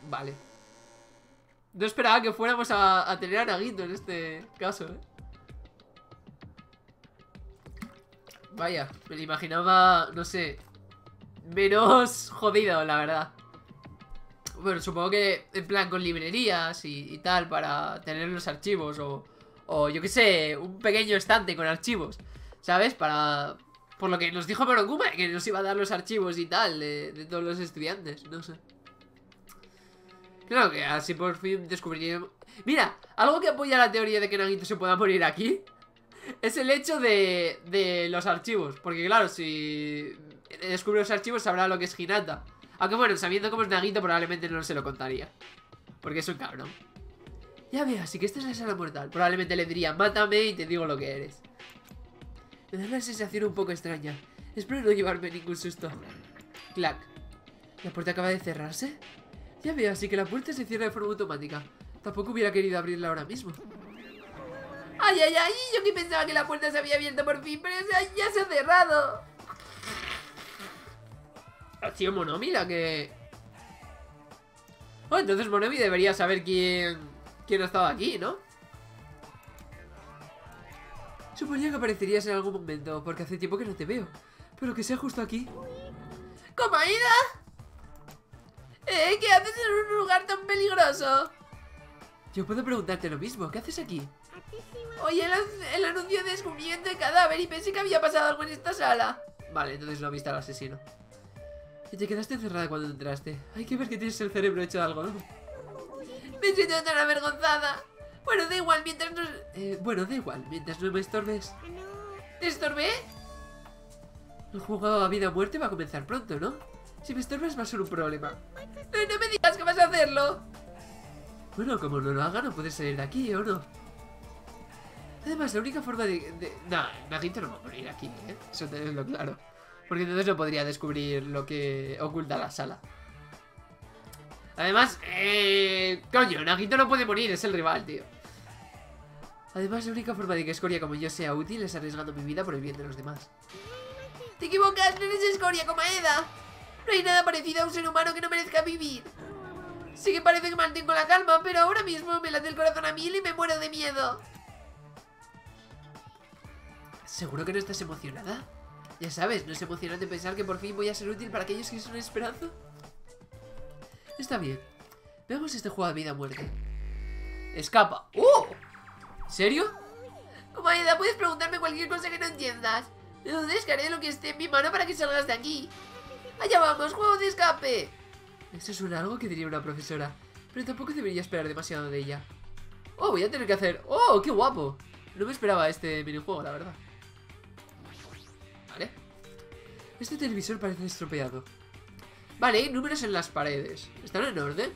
Vale. No esperaba que fuéramos a tener a Nagito en este caso, ¿eh? Vaya, me lo imaginaba, no sé, menos jodido, la verdad. Bueno, supongo que en plan con librerías y tal para tener los archivos o yo qué sé, un pequeño estante con archivos, ¿sabes? Para... Por lo que nos dijo Monokuma, que nos iba a dar los archivos y tal de todos los estudiantes, no sé. Claro que así por fin descubriríamos... Mira, algo que apoya la teoría de que Nagito se pueda morir aquí es el hecho de los archivos. Porque claro, si descubre los archivos sabrá lo que es Hinata. Aunque bueno, sabiendo cómo es Nagito probablemente no se lo contaría, porque es un cabrón. Ya veo, así que esta es la sala mortal. Probablemente le diría, mátame y te digo lo que eres. Me da una sensación un poco extraña. Espero no llevarme ningún susto. Clac. ¿La puerta acaba de cerrarse? Ya veo, así que la puerta se cierra de forma automática. Tampoco hubiera querido abrirla ahora mismo. ¡Ay, ay, ay! Yo que pensaba que la puerta se había abierto por fin, pero ya se ha cerrado. Ha sido Monomi la que... Oh, entonces Monomi debería saber quién ha estado aquí, ¿no? Suponía que aparecerías en algún momento, porque hace tiempo que no te veo. Pero que sea justo aquí. ¿Komaeda? ¿Qué haces en un lugar tan peligroso? Yo puedo preguntarte lo mismo, ¿qué haces aquí? Oye, el anuncio de descubrimiento de cadáver y pensé que había pasado algo en esta sala. Vale, entonces no ha visto al asesino. Y te quedaste encerrada cuando entraste. Hay que ver que tienes el cerebro hecho de algodón. Me siento tan avergonzada. Bueno, da igual, mientras no... bueno, da igual, mientras no me estorbes. ¿Te estorbé? El juego a vida o muerte va a comenzar pronto, ¿no? Si me estorbas va a ser un problema. No me digas que vas a hacerlo. Bueno, como no lo haga no puedes salir de aquí, ¿o no? Además, la única forma de... No, Nagito no va a morir aquí, ¿eh? Eso tenedlo claro. Porque entonces no podría descubrir lo que oculta la sala. Además, coño, Nagito no puede morir, es el rival, tío. Además, la única forma de que Escoria como yo sea útil es arriesgando mi vida por el bien de los demás. Te equivocas, no eres Escoria, Komaeda. No hay nada parecido a un ser humano que no merezca vivir. Sí que parece que mantengo la calma, pero ahora mismo me late el corazón a mil y me muero de miedo. ¿Seguro que no estás emocionada? Ya sabes, ¿no es emocionante pensar que por fin voy a ser útil para aquellos que son esperanza? Está bien. Veamos este juego de vida o muerte. Escapa. ¡Oh! ¿Serio? Komaeda, puedes preguntarme cualquier cosa que no entiendas. No dudes que haré lo que esté en mi mano para que salgas de aquí. Allá vamos, juego de escape. Eso suena a algo que diría una profesora, pero tampoco debería esperar demasiado de ella. Oh, voy a tener que hacer... ¡Oh, qué guapo! No me esperaba este minijuego, la verdad. Vale. Este televisor parece estropeado. Vale, hay números en las paredes. ¿Están en orden?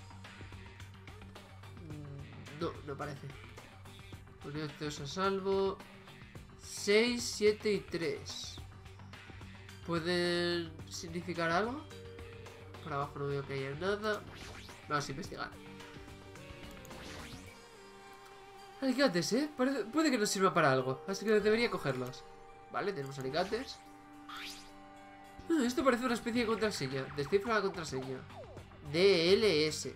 No, no parece. Poned todos a salvo. 6, 7 y 3. ¿Pueden significar algo? Por abajo no veo que haya nada. Vamos a investigar. Alicates, ¿eh? Puede que nos sirva para algo, así que debería cogerlos. Vale, tenemos alicates. Esto parece una especie de contraseña. Descifra la contraseña. DLS.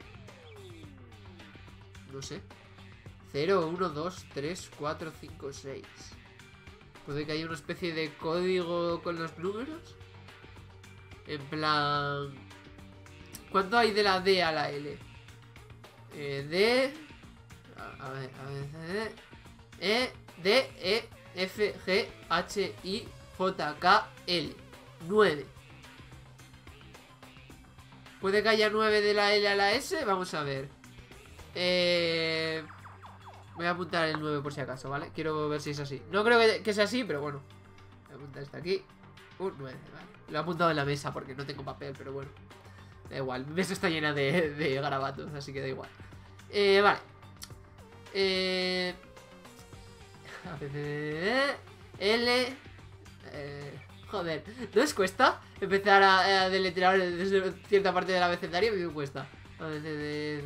No sé. 0, 1, 2, 3, 4, 5, 6. Puede que haya una especie de código con los números. En plan... ¿Cuánto hay de la D a la L? D... A ver, E, D, E, F, G, H, I, J, K, L. 9. ¿Puede que haya 9 de la L a la S? Vamos a ver. Voy a apuntar el 9 por si acaso, ¿vale? Quiero ver si es así. No creo que sea así, pero bueno. Voy a apuntar este aquí. Un 9, vale. Lo he apuntado en la mesa porque no tengo papel, pero bueno. Da igual, mi mesa está llena de garabatos, así que da igual. Vale. L. Joder, ¿no os cuesta empezar a deletrear desde cierta parte del abecedario? A mí me cuesta. L,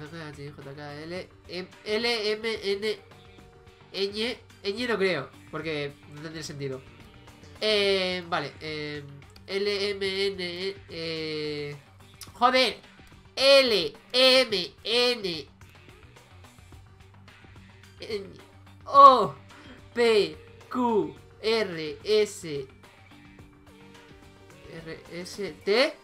M, N, ñ no creo, porque no tendría sentido. Vale, L, M, N, joder. L, M, N, O, P, Q, R, S, T,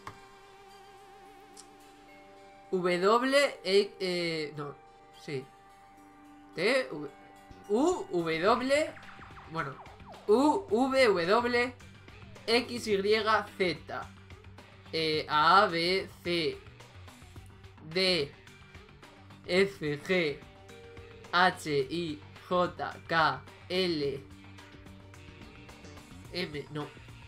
W, no, sí, T, U, W, bueno, U, V, W, X, Y, Z, A, B, C, D, F, G, H, I, J, K, L, M, no.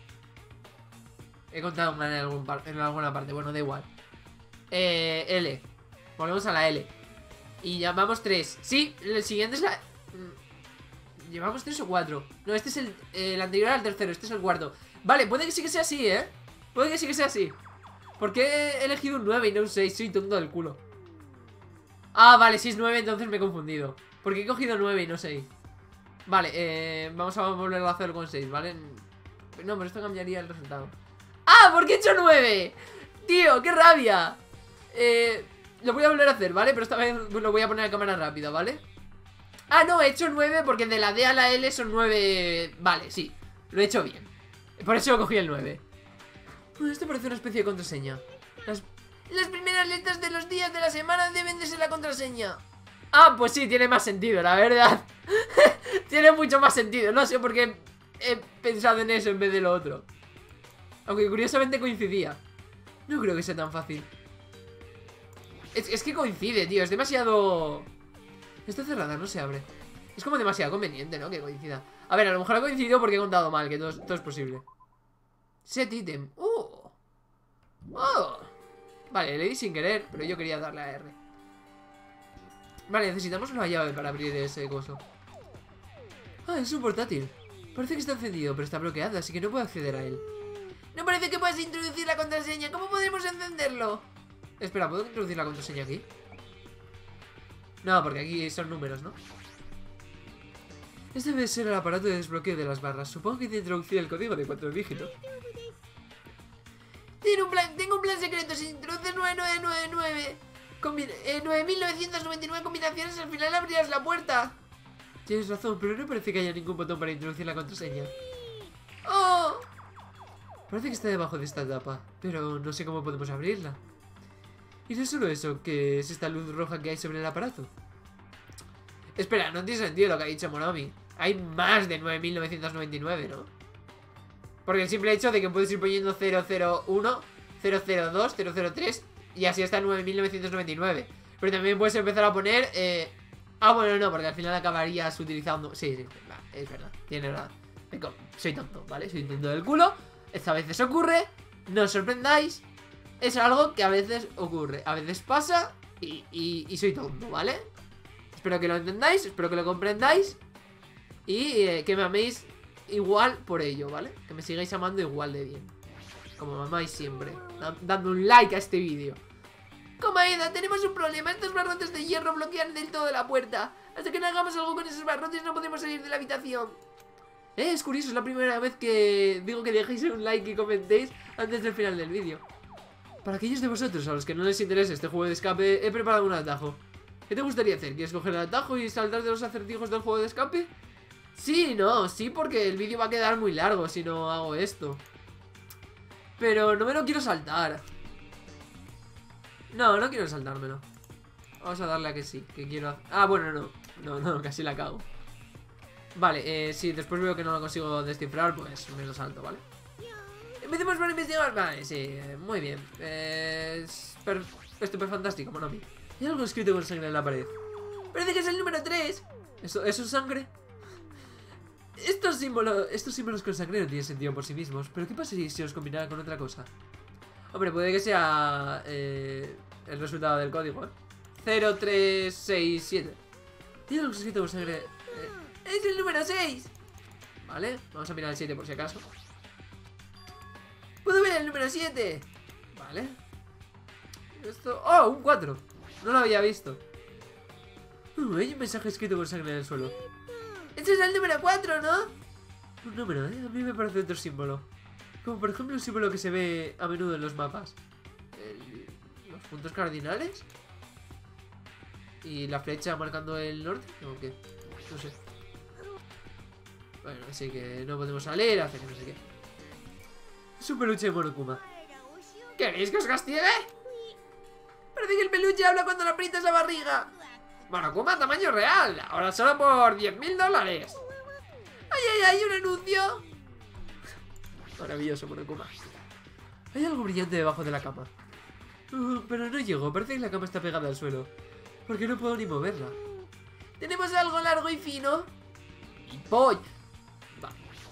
He contado mal en alguna parte, bueno, da igual. L. Volvemos a la L. Y llamamos 3. Sí, el siguiente es la... ¿Llevamos 3 o 4? No, este es el anterior al tercero, este es el cuarto. Vale, puede que sí que sea así, ¿eh? Puede que sí que sea así. ¿Por qué he elegido un 9 y no un 6? Soy tonto del culo. Ah, vale, si es 9 entonces me he confundido. Porque he cogido 9 y no 6. Vale, vamos a volver a hacerlo con 6, ¿vale? No, pero esto cambiaría el resultado. ¡Ah! ¿Por qué he hecho 9? Tío, qué rabia. Lo voy a volver a hacer, ¿vale? Pero esta vez lo voy a poner a cámara rápida, ¿vale? Ah, no, he hecho 9 porque de la D a la L son 9. Vale, sí, lo he hecho bien. Por eso cogí el 9. Esto parece una especie de contraseña. Las primeras letras de los días de la semana deben de ser la contraseña. Ah, pues sí, tiene más sentido, la verdad. Tiene mucho más sentido. No sé por qué he pensado en eso en vez de lo otro. Aunque curiosamente coincidía. No creo que sea tan fácil. Es que coincide, tío. Es demasiado... Está cerrada, no se abre. Es como demasiado conveniente, ¿no? Que coincida. A ver, a lo mejor ha coincidido porque he contado mal. Que todo es posible. Set item. ¡Oh! ¡Oh! Vale, le di sin querer, pero yo quería darle a R. Vale, necesitamos una llave para abrir ese coso. Ah, es un portátil. Parece que está encendido, pero está bloqueado, así que no puedo acceder a él. No parece que puedas introducir la contraseña. ¿Cómo podemos encenderlo? Espera, ¿puedo introducir la contraseña aquí? No, porque aquí son números, ¿no? Este debe ser el aparato de desbloqueo de las barras. Supongo que hay que introducir el código de 4 dígitos. Tengo un plan secreto. Si introduces 9999 9.999 combinaciones, al final abrirás la puerta. Tienes razón, pero no parece que haya ningún botón para introducir la contraseña. ¡Oh! Parece que está debajo de esta tapa, pero no sé cómo podemos abrirla. Y no es solo eso, que es esta luz roja que hay sobre el aparato. Espera, no tiene sentido lo que ha dicho Monomi. Hay más de 9.999, ¿no? Porque el simple hecho de que puedes ir poniendo 001, 002, 003 y así hasta 9.999. Pero también puedes empezar a poner... Ah, bueno, no, porque al final acabarías utilizando... Sí, es verdad, tiene verdad. Soy tonto, ¿vale? Soy tonto del culo. Esta a veces ocurre, no os sorprendáis. Es algo que a veces ocurre, a veces pasa y soy tonto, ¿vale? Espero que lo entendáis, espero que lo comprendáis. Y que me améis igual por ello, ¿vale? Que me sigáis amando igual de bien, como me amáis siempre, dando un like a este vídeo. Comaeda, tenemos un problema. Estos barrotes de hierro bloquean del todo la puerta. Hasta que no hagamos algo con esos barrotes no podemos salir de la habitación. Es curioso, es la primera vez que digo que dejéis un like y comentéis antes del final del vídeo. Para aquellos de vosotros a los que no les interese este juego de escape, he preparado un atajo. ¿Qué te gustaría hacer? ¿Quieres coger el atajo y saltar de los acertijos del juego de escape? Sí, no, sí, porque el vídeo va a quedar muy largo si no hago esto. Pero no me lo quiero saltar. No, no quiero saltármelo. Vamos a darle a que sí, que quiero... Ah, bueno, no, casi la cago. Vale, si después veo que no lo consigo descifrar, pues me lo salto, ¿vale? Empecemos por investigar. Vale, sí, muy bien. Esto es fantástico, Monomi. Hay algo escrito con sangre en la pared. Parece que es el número 3. ¿Eso es sangre? Estos símbolos con sangre no tienen sentido por sí mismos. Pero ¿qué pasa si se os combinara con otra cosa? Hombre, puede que sea el resultado del código, 0367. Tiene algo escrito con sangre. Es el número 6. Vale, vamos a mirar el 7 por si acaso. Puedo ver el número 7. Vale. Esto... ¡Oh! Un 4. No lo había visto. Hay un mensaje escrito con sangre en el suelo. Este es el número 4, ¿no? Un número, A mí me parece otro símbolo. Como por ejemplo el símbolo que se ve a menudo en los mapas. Los puntos cardinales. Y la flecha marcando el norte. ¿O qué? No sé. Bueno, así que no podemos salir, hace que no sé qué. Es un peluche de Monokuma. ¿Queréis que os castigue? Parece que el peluche habla cuando le aprietas la barriga. Monokuma tamaño real. Ahora solo por $10.000. ¡Ay, ay, ay! ¡Un anuncio! Maravilloso, Monokuma. Hay algo brillante debajo de la cama. Pero no llego. Parece que la cama está pegada al suelo. Porque no puedo ni moverla. ¿Tenemos algo largo y fino? ¡Y voy! Va.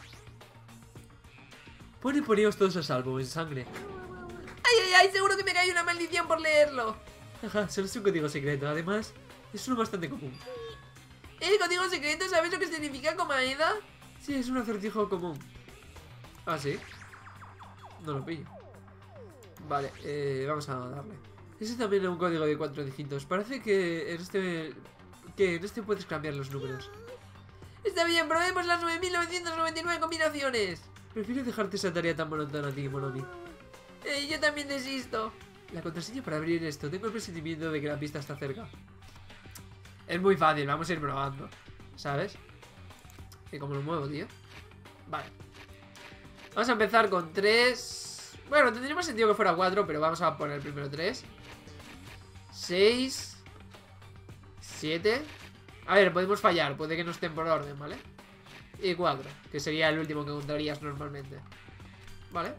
Poneos todos a salvo, en sangre. ¡Ay, ay, ay! Seguro que me cae una maldición por leerlo. Ajá, solo es un código secreto. Además, es uno bastante común. ¿El código secreto? ¿Sabes lo que significa, Komaeda? Sí, es un acertijo común. ¿Ah, sí? No lo pillo. Vale, vamos a darle. Ese también es un código de 4 dígitos. Parece que en este puedes cambiar los números. Está bien, probemos las 9.999 combinaciones. Prefiero dejarte esa tarea tan monótona a ti, Monomi. Yo también desisto. La contraseña para abrir esto. Tengo el presentimiento de que la pista está cerca. Es muy fácil, vamos a ir probando. ¿Sabes? ¿Y cómo lo muevo, tío? Vale. Vamos a empezar con 3. Bueno, tendría más sentido que fuera 4, pero vamos a poner primero 3. 6. 7. A ver, podemos fallar, puede que no estén por orden, ¿vale? Y 4, que sería el último que contarías normalmente. Vale.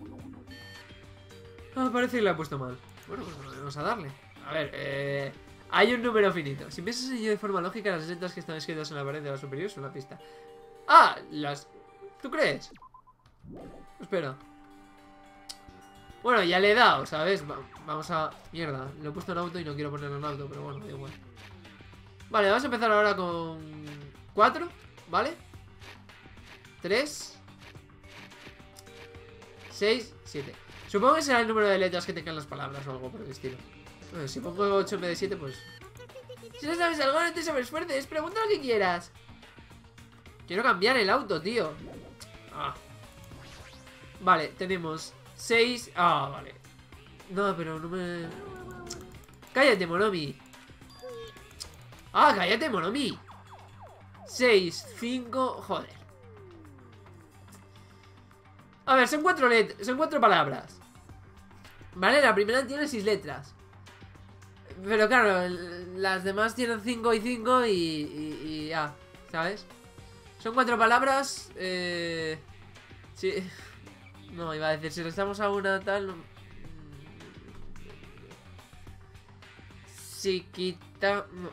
Ah, parece que lo he puesto mal. Bueno, pues vamos a darle. A ver, hay un número finito. Si piensas en ello de forma lógica, las letras que están escritas en la pared de la superior son la pista. Ah, las... ¿Tú crees? Espera. Bueno, ya le he dado, ¿sabes? Vamos a... Mierda, lo he puesto en auto y no quiero ponerlo en auto, pero bueno, da igual. Vale, vamos a empezar ahora con 4, ¿vale? 3 6, 7. Supongo que será el número de letras que tengan las palabras o algo por el estilo. Bueno, si pongo 8 en vez de 7, pues... Si no sabes algo, no te sobreesfuerces. Pregunta lo que quieras. Quiero cambiar el auto, tío. Ah. Vale, tenemos 6... Ah, vale. No, pero no me... Cállate, Monomi. Ah, cállate, Monomi. 6, 5... Joder. A ver, son 4 palabras. Vale, la primera tiene 6 letras. Pero claro, las demás tienen 5 y 5 y ya, ¿sabes? Son 4 palabras. Sí. No, iba a decir, si le estamos a una tal... No. Si quita... No.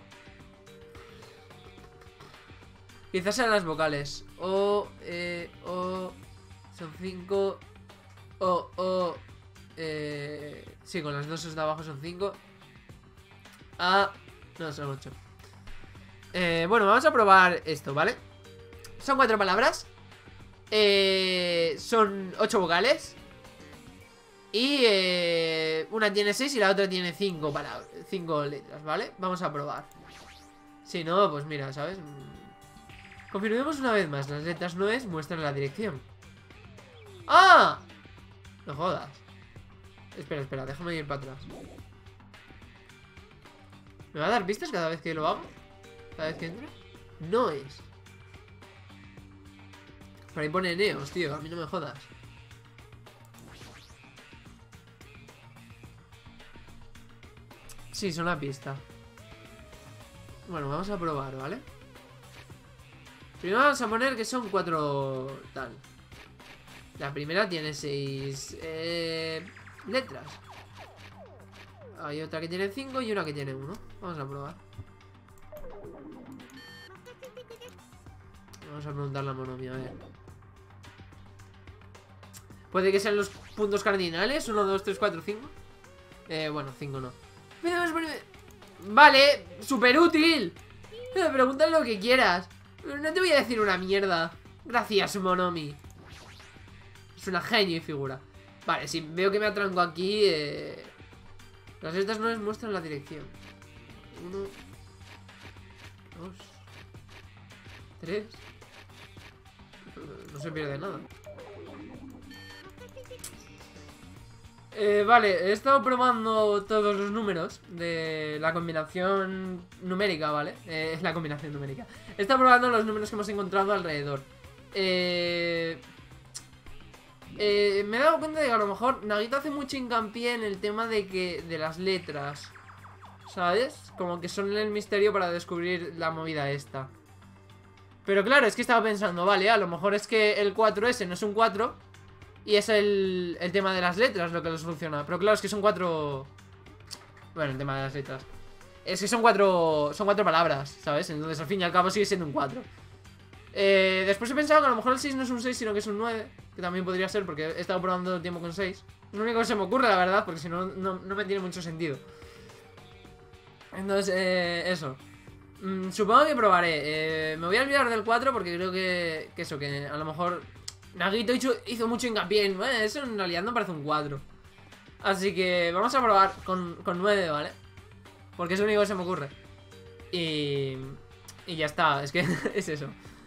Quizás sean las vocales. O, son 5. O, sí, con las dos de abajo son 5. A, no, son 8. Bueno, vamos a probar esto, ¿vale? Son 4 palabras. Son 8 vocales. Y una tiene 6 y la otra tiene 5 letras, ¿vale? Vamos a probar. Si no, pues mira, ¿sabes? Confirmemos una vez más. Las letras no muestran la dirección. ¡Ah! No jodas. Espera, déjame ir para atrás. ¿Me va a dar pistas cada vez que lo hago? ¿Cada vez que entre? No es. Por ahí pone Neos, tío. A mí no me jodas. Sí, son una pista. Bueno, vamos a probar, ¿vale? Primero vamos a poner que son 4 tal. La primera tiene 6 letras. Hay otra que tiene 5 y una que tiene 1. Vamos a probar. Vamos a preguntarle a Monomi, a ver. Puede que sean los puntos cardinales. 1, 2, 3, 4, 5. Bueno, 5 no. Vale, súper útil. Pregúntale lo que quieras. No te voy a decir una mierda. Gracias, Monomi. Es una genio y figura. Vale, si veo que me atranco aquí, las letras no les muestran la dirección. 1, 2, 3. No se pierde nada. Vale, he estado probando todos los números de la combinación numérica, ¿vale? Es la combinación numérica. He estado probando los números que hemos encontrado alrededor. Me he dado cuenta de que a lo mejor Nagito hace mucho hincapié en el tema de las letras, ¿sabes? Como que son el misterio para descubrir la movida esta. Pero claro, es que estaba pensando, vale, a lo mejor es que el 4S no es un 4 y es el tema de las letras lo que lo soluciona. Pero claro, es que son 4... Bueno, el tema de las letras es que son cuatro palabras, ¿sabes? Entonces al fin y al cabo sigue siendo un 4. Después he pensado que a lo mejor el 6 no es un 6 sino que es un 9, que también podría ser porque he estado probando todo el tiempo con 6. Es lo único que se me ocurre, la verdad, porque si no, no me tiene mucho sentido. Entonces, eso. Supongo que probaré. Me voy a olvidar del 4 porque creo que eso, que a lo mejor Nagito hizo mucho hincapié en... eso en realidad no parece un 4. Así que vamos a probar con 9, ¿vale? Porque es lo único que se me ocurre. Y ya está, es que es eso.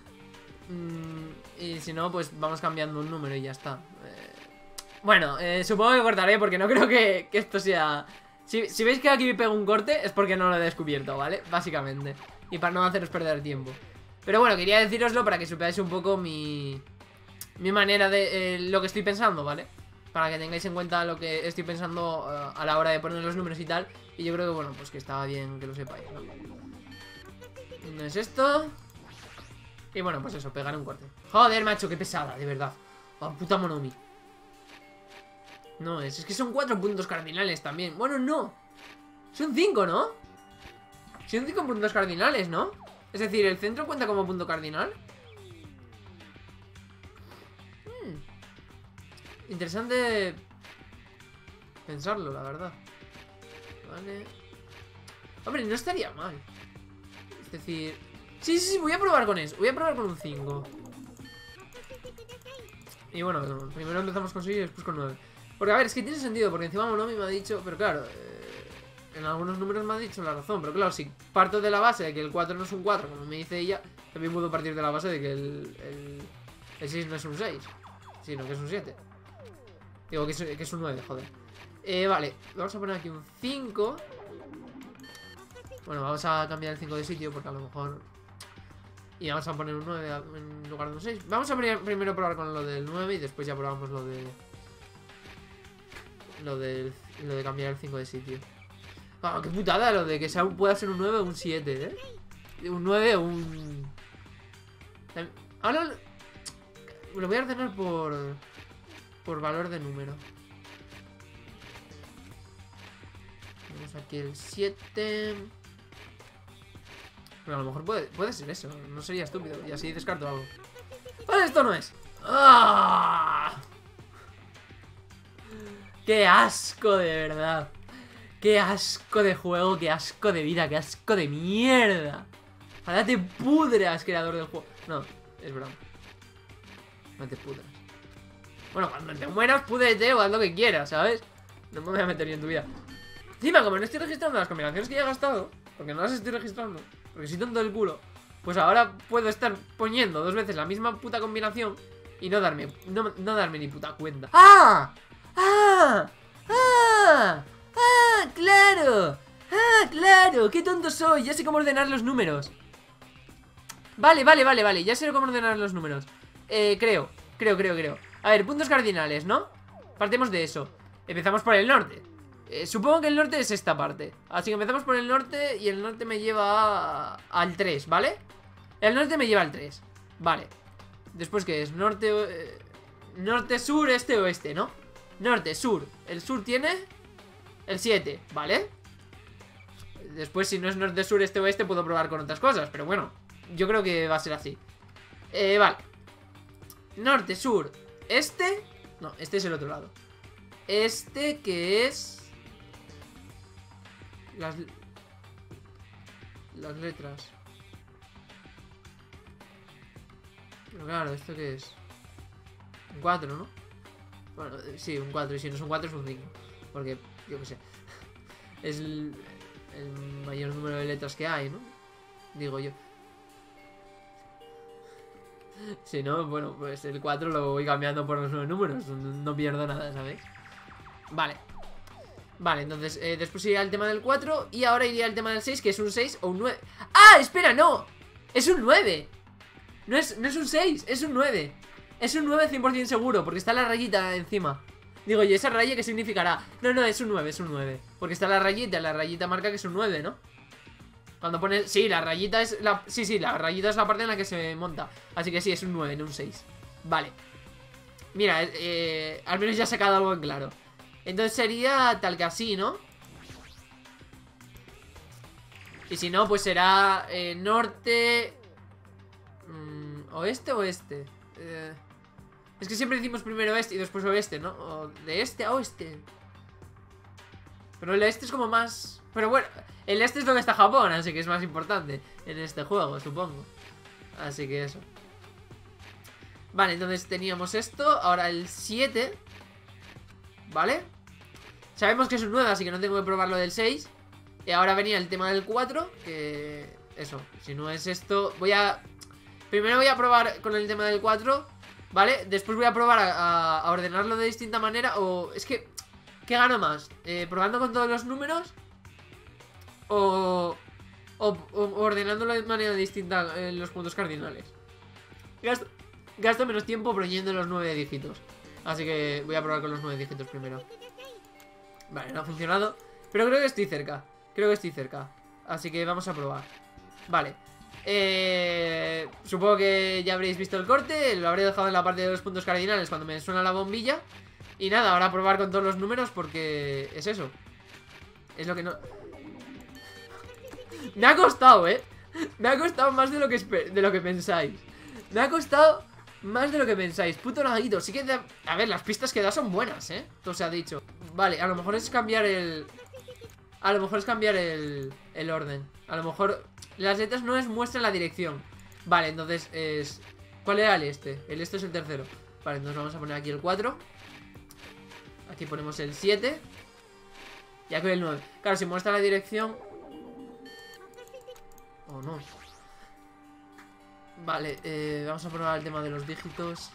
Y si no, pues vamos cambiando un número y ya está. Bueno, supongo que cortaré porque no creo que esto sea... Si veis que aquí me pego un corte es porque no lo he descubierto, ¿vale? Básicamente. Y para no haceros perder tiempo. Pero bueno, quería decíroslo para que supierais un poco mi manera de lo que estoy pensando, ¿vale? Para que tengáis en cuenta lo que estoy pensando a la hora de poner los números y tal. Y yo creo que, bueno, pues que estaba bien que lo sepáis, ¿no? No es esto. Y bueno, pues eso, pegar un corte. Joder, macho, qué pesada, de verdad. Oh, puta Monomi. No, es que son 4 puntos cardinales también. Bueno, no. Son 5, ¿no? Son 5 puntos cardinales, ¿no? Es decir, ¿el centro cuenta como punto cardinal? Interesante pensarlo, la verdad. Vale. Hombre, no estaría mal. Es decir... Sí, voy a probar con eso. Voy a probar con un 5. Y bueno, primero empezamos con 6 y después con 9. Porque a ver, es que tiene sentido, porque encima Monomi me ha dicho... Pero claro, en algunos números me ha dicho la razón. Pero claro, si parto de la base de que el 4 no es un 4, como me dice ella, también puedo partir de la base de que el 6 no es un 6, sino que es un 7. Digo que es un 9, joder. Vale, vamos a poner aquí un 5. Bueno, vamos a cambiar el 5 de sitio porque a lo mejor... Y vamos a poner un 9 en lugar de un 6. Vamos a primero probar con lo del 9 y después ya probamos lo de... Lo de cambiar el 5 de sitio. Ah, qué putada lo de que pueda ser un 9 o un 7, Un 9 o un... Ahora lo voy a ordenar por valor de número. Tenemos aquí el 7. Pero a lo mejor puede ser eso. No sería estúpido. Y así descarto algo. Vale, esto no es. ¡Ah! ¡Qué asco, de verdad! ¡Qué asco de juego! ¡Qué asco de vida! ¡Qué asco de mierda! Ojalá te pudras, creador del juego. No, es broma. No te pudras. Bueno, cuando te mueras, púdrete o haz lo que quieras, ¿sabes? No me voy a meter yo en tu vida. Encima, como no estoy registrando las combinaciones que ya he gastado, porque no las estoy registrando, porque soy tonto del culo, pues ahora puedo estar poniendo 2 veces la misma puta combinación y no darme ni puta cuenta. ¡Ah! ¡Ah! ¡Ah! ¡Ah! ¡Claro! ¡Ah! ¡Claro! ¡Qué tonto soy! Ya sé cómo ordenar los números. Vale. Ya sé cómo ordenar los números. Creo. A ver, puntos cardinales, ¿no? Partemos de eso. Empezamos por el norte. Supongo que el norte es esta parte. Así que empezamos por el norte y el norte me lleva al 3, ¿vale? El norte me lleva al 3. Vale. Después, ¿qué es? Norte, norte, sur, este, oeste, ¿no? Norte, sur. El sur tiene el 7, ¿vale? Después, si no es norte, sur, este, oeste, puedo probar con otras cosas. Pero bueno, yo creo que va a ser así. Vale. Norte, sur, este. No, este es el otro lado. Este que es... Las letras. Pero claro, ¿esto qué es? Un 4, ¿no? Bueno, sí, un 4. Y si no es un 4 es un 5. Porque, yo qué sé. Es el mayor número de letras que hay, ¿no? Digo yo. Si no, bueno, pues el 4 lo voy cambiando por los 9 números. No pierdo nada, ¿sabéis? Vale. Vale, entonces después iría el tema del 4. Y ahora iría el tema del 6, que es un 6 o un 9. ¡Ah! Espera, no. Es un 9. No es un 6, es un 9. Es un 9 100% seguro, porque está la rayita encima. Digo, ¿y esa raya qué significará? No, no, es un 9, es un 9. Porque está la rayita marca que es un 9, ¿no? Cuando pones... Sí, la rayita es la... Sí, la rayita es la parte en la que se monta. Así que sí, es un 9, no un 6. Vale. Mira, al menos ya he sacado algo en claro. Entonces sería tal que así, ¿no? Y si no, pues será norte... ¿Oeste o oeste? Es que siempre decimos primero este y después oeste, ¿no? O de este a oeste. Pero el este es como más... Pero bueno, el este es donde está Japón, así que es más importante en este juego, supongo. Así que eso. Vale, entonces teníamos esto. Ahora el 7. ¿Vale? Sabemos que es un 9, así que no tengo que probar lo del 6. Y ahora venía el tema del 4. Que... Eso, si no es esto... Primero voy a probar con el tema del 4. ¿Vale? Después voy a probar a ordenarlo de distinta manera. O... Es que... ¿Qué gano más? ¿Probando con todos los números? O ordenándolo de manera distinta en los puntos cardinales. Gasto menos tiempo poniendo los 9 dígitos. Así que voy a probar con los 9 dígitos primero. Vale, no ha funcionado. Pero creo que estoy cerca. Así que vamos a probar. Vale. Supongo que ya habréis visto el corte. Lo habré dejado en la parte de los puntos cardinales cuando me suena la bombilla. Y nada, ahora a probar con todos los números porque es eso. Es lo que no... Me ha costado, me ha costado más de lo que pensáis. Me ha costado más de lo que pensáis. Puto laguito. Sí que... A ver, las pistas que da son buenas, todo se ha dicho. Vale, a lo mejor es cambiar el... el orden. A lo mejor las letras no muestran la dirección. Vale, entonces es... ¿Cuál era el este? El este es el tercero. Vale, entonces vamos a poner aquí el 4. Aquí ponemos el 7. Y aquí el 9. Claro, si muestra la dirección... Oh, no. Vale, vamos a probar el tema de los dígitos.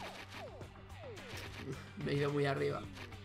Me he ido muy arriba.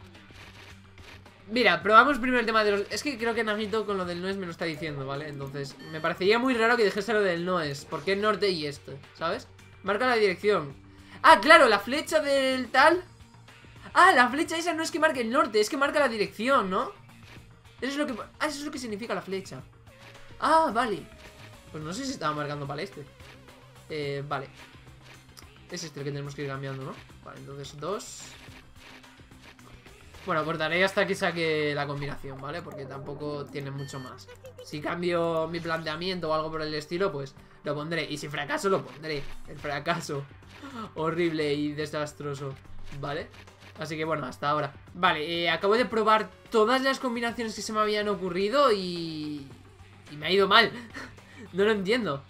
Mira, probamos primero el tema de los... Es que creo que Nagito con lo del no es me lo está diciendo, ¿vale? Entonces, me parecería muy raro que dijese lo del no es. ¿Por qué norte y este? ¿Sabes? Marca la dirección. Ah, claro, la flecha del tal... Ah, la flecha esa no es que marque el norte, es que marca la dirección, ¿no? Eso es lo que... Ah, eso es lo que significa la flecha. Ah, vale. Pues no sé si estaba marcando para el este. Vale. Es este el que tenemos que ir cambiando, ¿no? Vale, entonces 2. Bueno, cortaré hasta que saque la combinación, ¿vale? Porque tampoco tiene mucho más. Si cambio mi planteamiento o algo por el estilo, pues lo pondré. Y si fracaso, lo pondré. El fracaso horrible y desastroso, ¿vale? Así que bueno, hasta ahora. Vale, acabo de probar todas las combinaciones que se me habían ocurrido y me ha ido mal. No lo entiendo.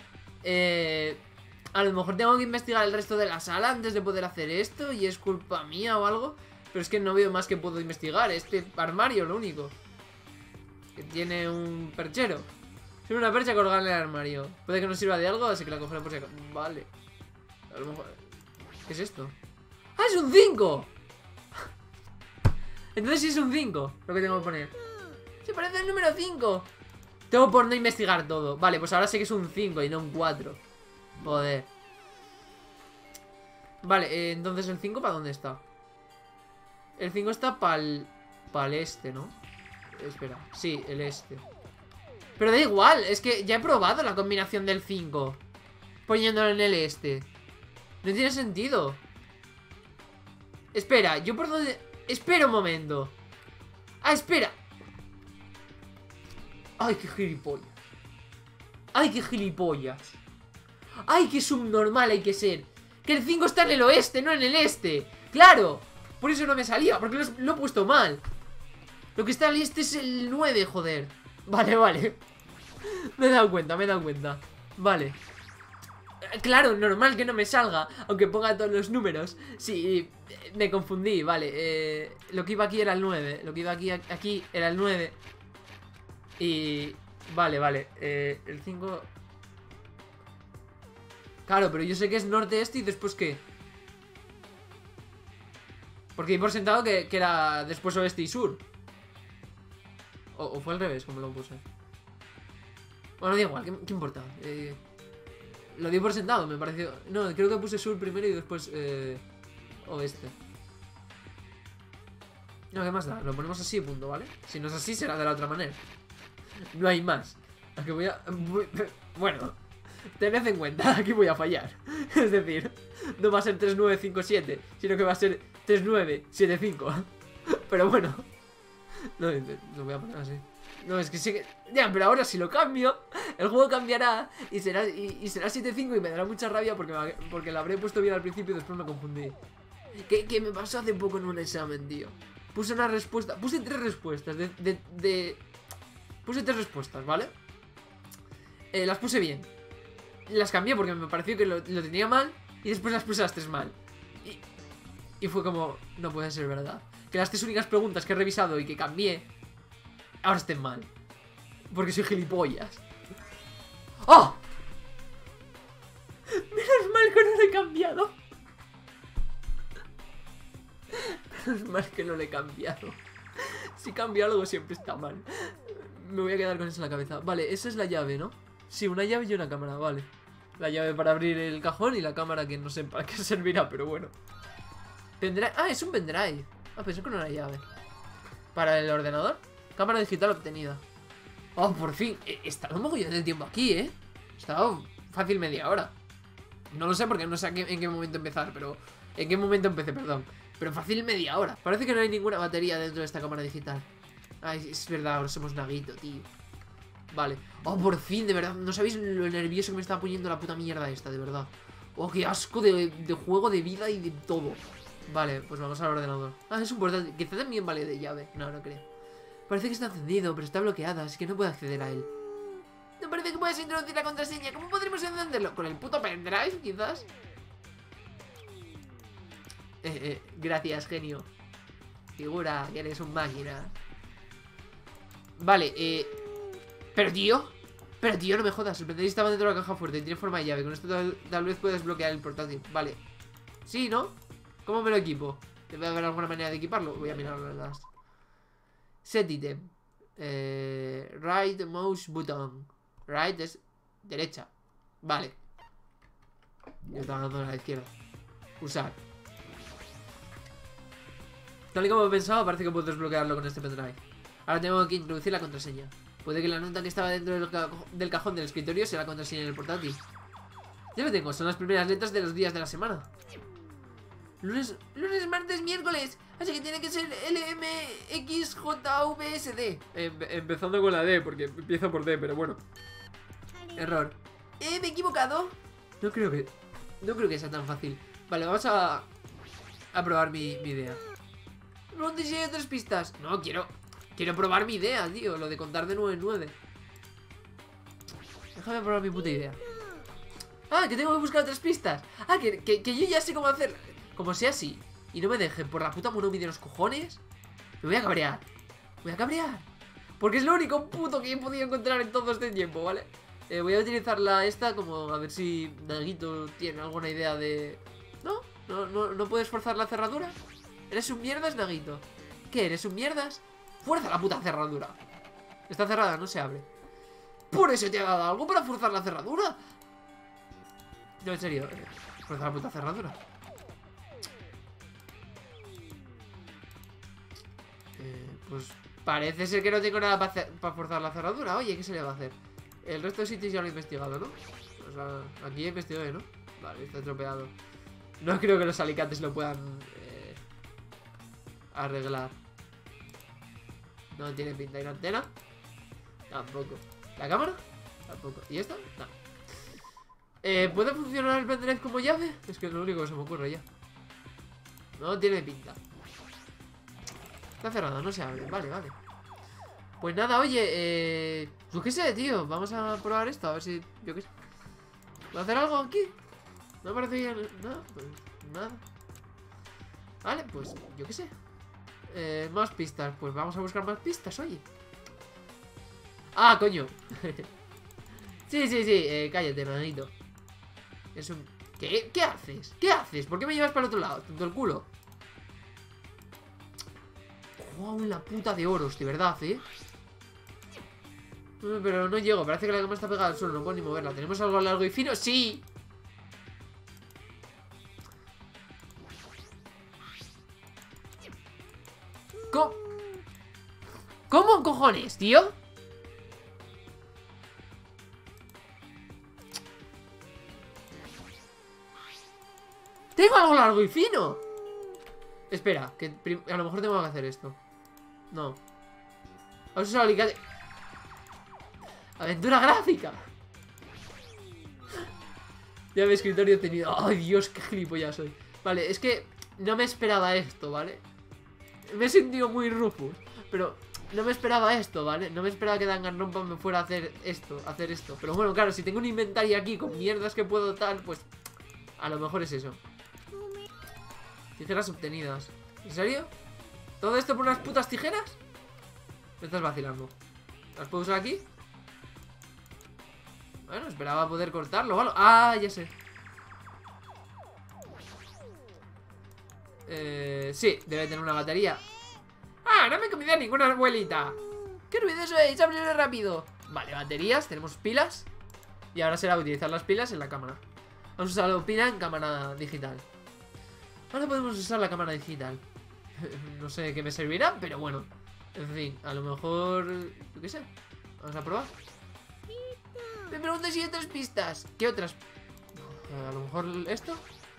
A lo mejor tengo que investigar el resto de la sala antes de poder hacer esto y es culpa mía o algo. Pero es que no veo más que puedo investigar. Este armario, lo único. Que tiene un perchero. Tiene una percha colgada en el armario. Puede que no sirva de algo, así que la cogeré por si acaso. Vale. A lo mejor... ¿Qué es esto? ¡Ah, es un 5! Entonces sí es un 5 lo que tengo que poner. Se parece al número 5. Tengo por no investigar todo. Vale, pues ahora sé que es un 5 y no un 4. Joder. Vale, entonces el 5 ¿para dónde está? El 5 está para el este, ¿no? Espera, sí, el este. Pero da igual, es que ya he probado la combinación del 5 poniéndolo en el este. No tiene sentido. Espera, yo por dónde... Espera un momento. Ah, espera. Ay, qué gilipollas. Ay, qué gilipollas. Ay, qué subnormal hay que ser. Que el 5 está en el oeste, no en el este. Claro, por eso no me salía, porque lo he puesto mal. Lo que está al este es el 9, joder. Vale, vale. Me he dado cuenta, Vale. Claro, normal que no me salga, aunque ponga todos los números. Sí, me confundí, vale. Lo que iba aquí era el 9. Lo que iba aquí era el 9. Y... Vale, vale. El 5... Claro, pero yo sé que es norte, este y después ¿qué? Porque di por sentado que era después oeste y sur. O fue al revés, como lo puse. Bueno, da igual, ¿qué importa? Lo di por sentado, me pareció. No, creo que puse sur primero y después oeste. No, ¿qué más da? Lo ponemos así, punto, ¿vale? Si no es así, será de la otra manera. No hay más. Aquí voy a... Bueno, tened en cuenta, aquí voy a fallar. Es decir, no va a ser 3957, sino que va a ser 3975. Pero bueno. No, lo voy a poner así. No, es que sí que... Ya, pero ahora si lo cambio, el juego cambiará y será 7.5 y me dará mucha rabia porque lo habré puesto bien al principio y después me confundí. Que me pasó hace poco en un examen, tío. Puse una respuesta... Puse 3 respuestas Puse 3 respuestas, ¿vale? Las puse bien. Las cambié porque me pareció que lo tenía mal y después las puse las 3 mal. Y fue como... No puede ser verdad. Que las 3 únicas preguntas que he revisado y que cambié ahora estén mal. Porque soy gilipollas. ¡Oh! Menos mal que no lo he cambiado. Menos mal que no lo he cambiado. Si cambio algo siempre está mal. Me voy a quedar con eso en la cabeza. Vale, esa es la llave, ¿no? Sí, una llave y una cámara, vale. La llave para abrir el cajón y la cámara que no sé para qué servirá, pero bueno. Pendrive. Ah, es un pendrive. Ah, pensé que no era llave. Para el ordenador. Cámara digital obtenida. Oh, por fin. He estado un mogollón de tiempo aquí, ¿eh? He estado fácil media hora. No lo sé porque no sé en qué momento empezar, pero... En qué momento empecé, perdón. Pero fácil media hora. Parece que no hay ninguna batería dentro de esta cámara digital. Ay, es verdad, ahora somos Naguito, tío. Vale. Oh, por fin, de verdad. No sabéis lo nervioso que me estaba poniendo la puta mierda esta, de verdad. Oh, qué asco de juego, de vida y de todo. Vale, pues vamos al ordenador. Ah, es un portátil. Quizá también vale de llave. No, no creo. Parece que está encendido, pero está bloqueado, así que no puedo acceder a él. No parece que puedas introducir la contraseña. ¿Cómo podremos encenderlo? ¿Con el puto pendrive, quizás? Gracias, genio. Figura que eres un máquina. Vale, Pero tío, no me jodas. El pendrive estaba dentro de la caja fuerte y tiene forma de llave. Con esto tal vez puedes bloquear el portátil. Vale. Sí, ¿no? ¿Cómo me lo equipo? Debe haber alguna manera de equiparlo. Voy a mirarlo las. Set item. Right mouse button. Right es derecha. Vale. Yo estaba dando a la izquierda. Usar. Tal y como he pensado, parece que puedo desbloquearlo con este pendrive. Ahora tengo que introducir la contraseña. Puede que la nota que estaba dentro del cajón del escritorio sea la contraseña en el portátil. Ya lo tengo, son las primeras letras de los días de la semana. Lunes, martes, miércoles. Así que tiene que ser LMXJVSD. Empezando con la D, porque empieza por D, pero bueno. Error. ¿Me he equivocado? No creo que sea tan fácil. Vale, vamos a probar mi idea. ¿Dónde si hay otras pistas? No, quiero probar mi idea, tío. Lo de contar de 9 en 9. Déjame probar mi puta idea. Ah, que tengo que buscar otras pistas. Ah, que yo ya sé cómo hacer. Como sea así y no me dejen por la puta Monomi de los cojones, me voy a cabrear. Porque es lo único puto que he podido encontrar en todo este tiempo, ¿vale? Voy a utilizar esta como a ver si Naguito tiene alguna idea de... ¿No puedes forzar la cerradura? ¿Eres un mierdas, Naguito? ¿Qué, eres un mierdas? ¡Fuerza la puta cerradura! Está cerrada, no se abre. ¿Por eso te ha dado algo para forzar la cerradura? No, en serio, fuerza la puta cerradura. Pues parece ser que no tengo nada para forzar la cerradura. Oye, ¿qué se le va a hacer? El resto de sitios ya lo he investigado, ¿no? O sea, aquí he investigado, ¿no? Vale, está estropeado. No creo que los alicates lo puedan arreglar. No tiene pinta. ¿Y la antena? Tampoco. ¿La cámara? Tampoco. ¿Y esta? No. ¿Puede funcionar el pendrive como llave? Es que es lo único que se me ocurre ya. No tiene pinta. Está cerrado, no se abre. Vale. Pues nada, oye, yo qué sé, tío. Vamos a probar esto, a ver si... Yo qué sé. ¿Va a hacer algo aquí? No parece bien. No, pues nada. Vale, pues yo qué sé. Más pistas. Pues vamos a buscar más pistas, oye. Ah, coño. Sí, cállate, manito. Es un... ¿Qué haces? ¿Qué haces? ¿Por qué me llevas para el otro lado? Tonto el culo. cago en la puta de oros, de verdad, Pero no llego, parece que la cama está pegada al suelo. No puedo ni moverla. ¿Tenemos algo largo y fino? ¡Sí! ¿Cómo cojones, tío? Tengo algo largo y fino. Espera, que a lo mejor tengo que hacer esto. No. Vamos a usar alicate. Aventura gráfica. Ya mi escritorio he tenido. ¡Ay, Dios, qué gilipollas soy! Vale, es que no me esperaba esto, ¿vale? Me he sentido muy Rufus, pero no me esperaba esto, ¿vale? No me esperaba que Danganronpa me fuera a hacer esto, Pero bueno, claro, si tengo un inventario aquí con mierdas que puedo tal, pues a lo mejor es eso. Tijeras obtenidas. ¿En serio? ¿Todo esto por unas putas tijeras? Me estás vacilando. ¿Las puedo usar aquí? Bueno, esperaba poder cortarlo, ¿vale? Ah, ya sé. Sí, debe tener una batería. ¡Ah, no me he comido ninguna abuelita! ¡Qué ruidoso es! ¡Ábrelo rápido! Vale, baterías, tenemos pilas. Y ahora será utilizar las pilas en la cámara. Vamos a usar la pila en cámara digital. Ahora podemos usar la cámara digital. No sé de qué me servirá, pero bueno. En fin, a lo mejor... Yo qué sé. Vamos a probar. Me pregunto si hay otras pistas. ¿Qué otras? A lo mejor esto.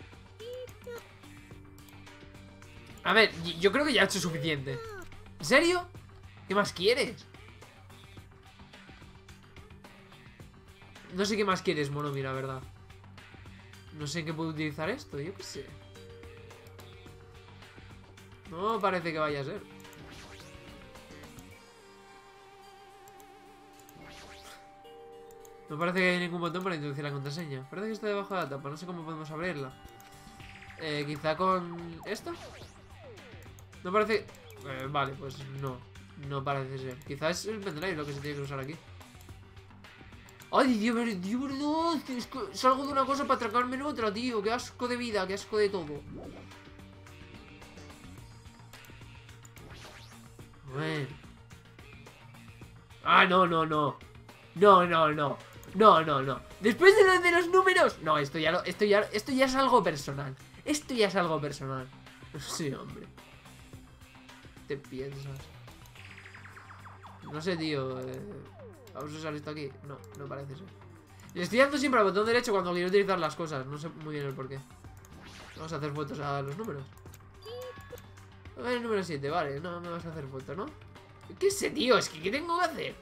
A ver, yo creo que ya he hecho suficiente. ¿En serio? ¿Qué más quieres? No sé qué más quieres, Monomi, la verdad. No sé en qué puedo utilizar esto, yo qué sé. No parece que vaya a ser. No parece que haya ningún botón para introducir la contraseña. Parece que está debajo de la tapa, no sé cómo podemos abrirla. Quizá con esto. No parece... vale, pues no. No parece ser. Quizás es el pendrive lo que se tiene que usar aquí. ¡Ay, Dios, verdad! Es que salgo de una cosa para atracarme en otra, tío. ¡Qué asco de vida! ¡Qué asco de todo! Bueno. Ah, no. No. Después de lo de los números. No, esto ya es algo personal. Esto ya es algo personal. Sí, hombre. ¿Te piensas? No sé, tío. Vamos a usar esto aquí. No, no parece ser. Le estoy dando siempre al botón derecho cuando quiero utilizar las cosas. No sé muy bien el porqué. Vamos a hacer fotos a los números. A ver, el número 7, vale. No me vas a hacer foto, ¿no? ¿Qué sé, tío? Es que ¿qué tengo que hacer?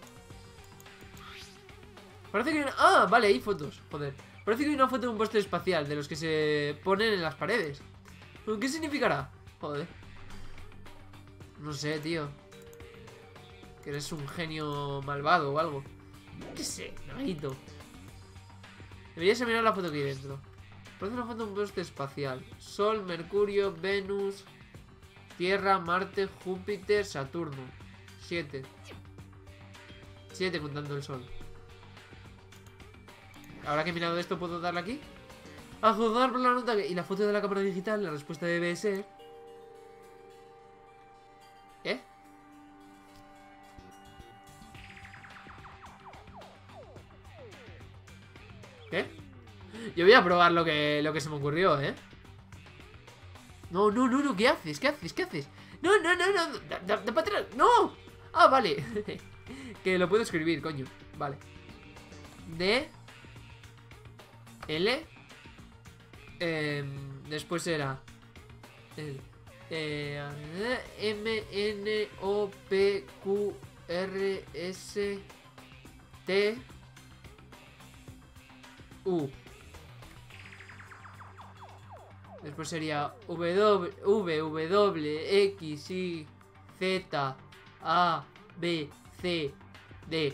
Parece que hay una... Ah, vale, hay fotos. Joder. Parece que hay una foto de un póster espacial, de los que se ponen en las paredes. ¿Qué significará? Joder. No sé, tío. Que eres un genio malvado o algo. ¿Qué sé? Naguito. Deberías mirar la foto que hay dentro. Parece una foto de un póster espacial. Sol, Mercurio, Venus, Tierra, Marte, Júpiter, Saturno. 7. 7 contando el Sol. Ahora que he mirado esto, ¿puedo darle aquí? A juzgar por la nota y la foto de la cámara digital, la respuesta debe ser... ¿Eh? ¿Qué? Yo voy a probar lo que se me ocurrió, ¿eh? No, ¿qué haces? No, da para atrás, no. Ah, vale. Que lo puedo escribir, coño. Vale. D L después era M N O P Q R S T U. Después sería W X Y Z A B C D.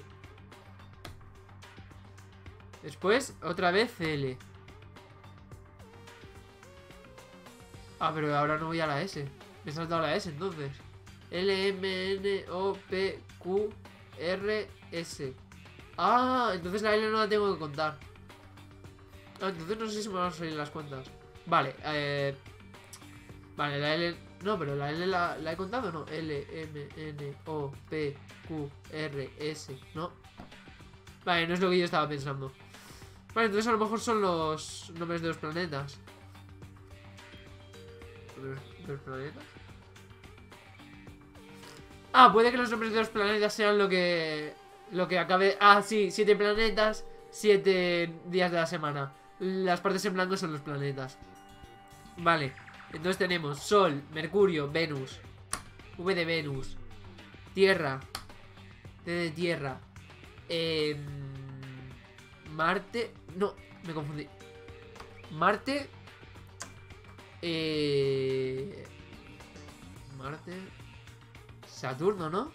Después otra vez L. Ah, pero ahora no voy a la S. Me he saltado la S entonces. L M N O P Q R S. Ah, entonces la L no la tengo que contar. Ah, entonces no sé si me van a salir las cuentas. Vale, vale, la L No, pero la L la he contado, ¿no? L, M, N, O, P, Q, R, S, ¿no? Vale, no es lo que yo estaba pensando. Vale, entonces a lo mejor son los nombres de los planetas. ¿De los planetas? Ah, puede que los nombres de los planetas sean lo que acabe... Ah, sí, 7 planetas, 7 días de la semana. Las partes en blanco son los planetas. Vale, entonces tenemos Sol, Mercurio, Venus, V de Venus, Tierra, T de Tierra, Marte... No, me confundí. Marte... Marte... Saturno, ¿no?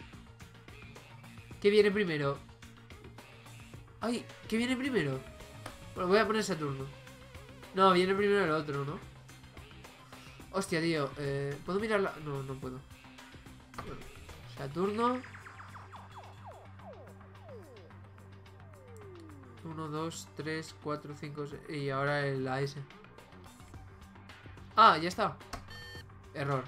¿Qué viene primero? Ay, ¿qué viene primero? Bueno, voy a poner Saturno. No, viene primero el otro, ¿no? Hostia, tío, ¿puedo mirarla? No, no puedo. Bueno, Saturno. 1, 2, 3, 4, 5, 6. Y ahora la S. Ah, ya está. Error.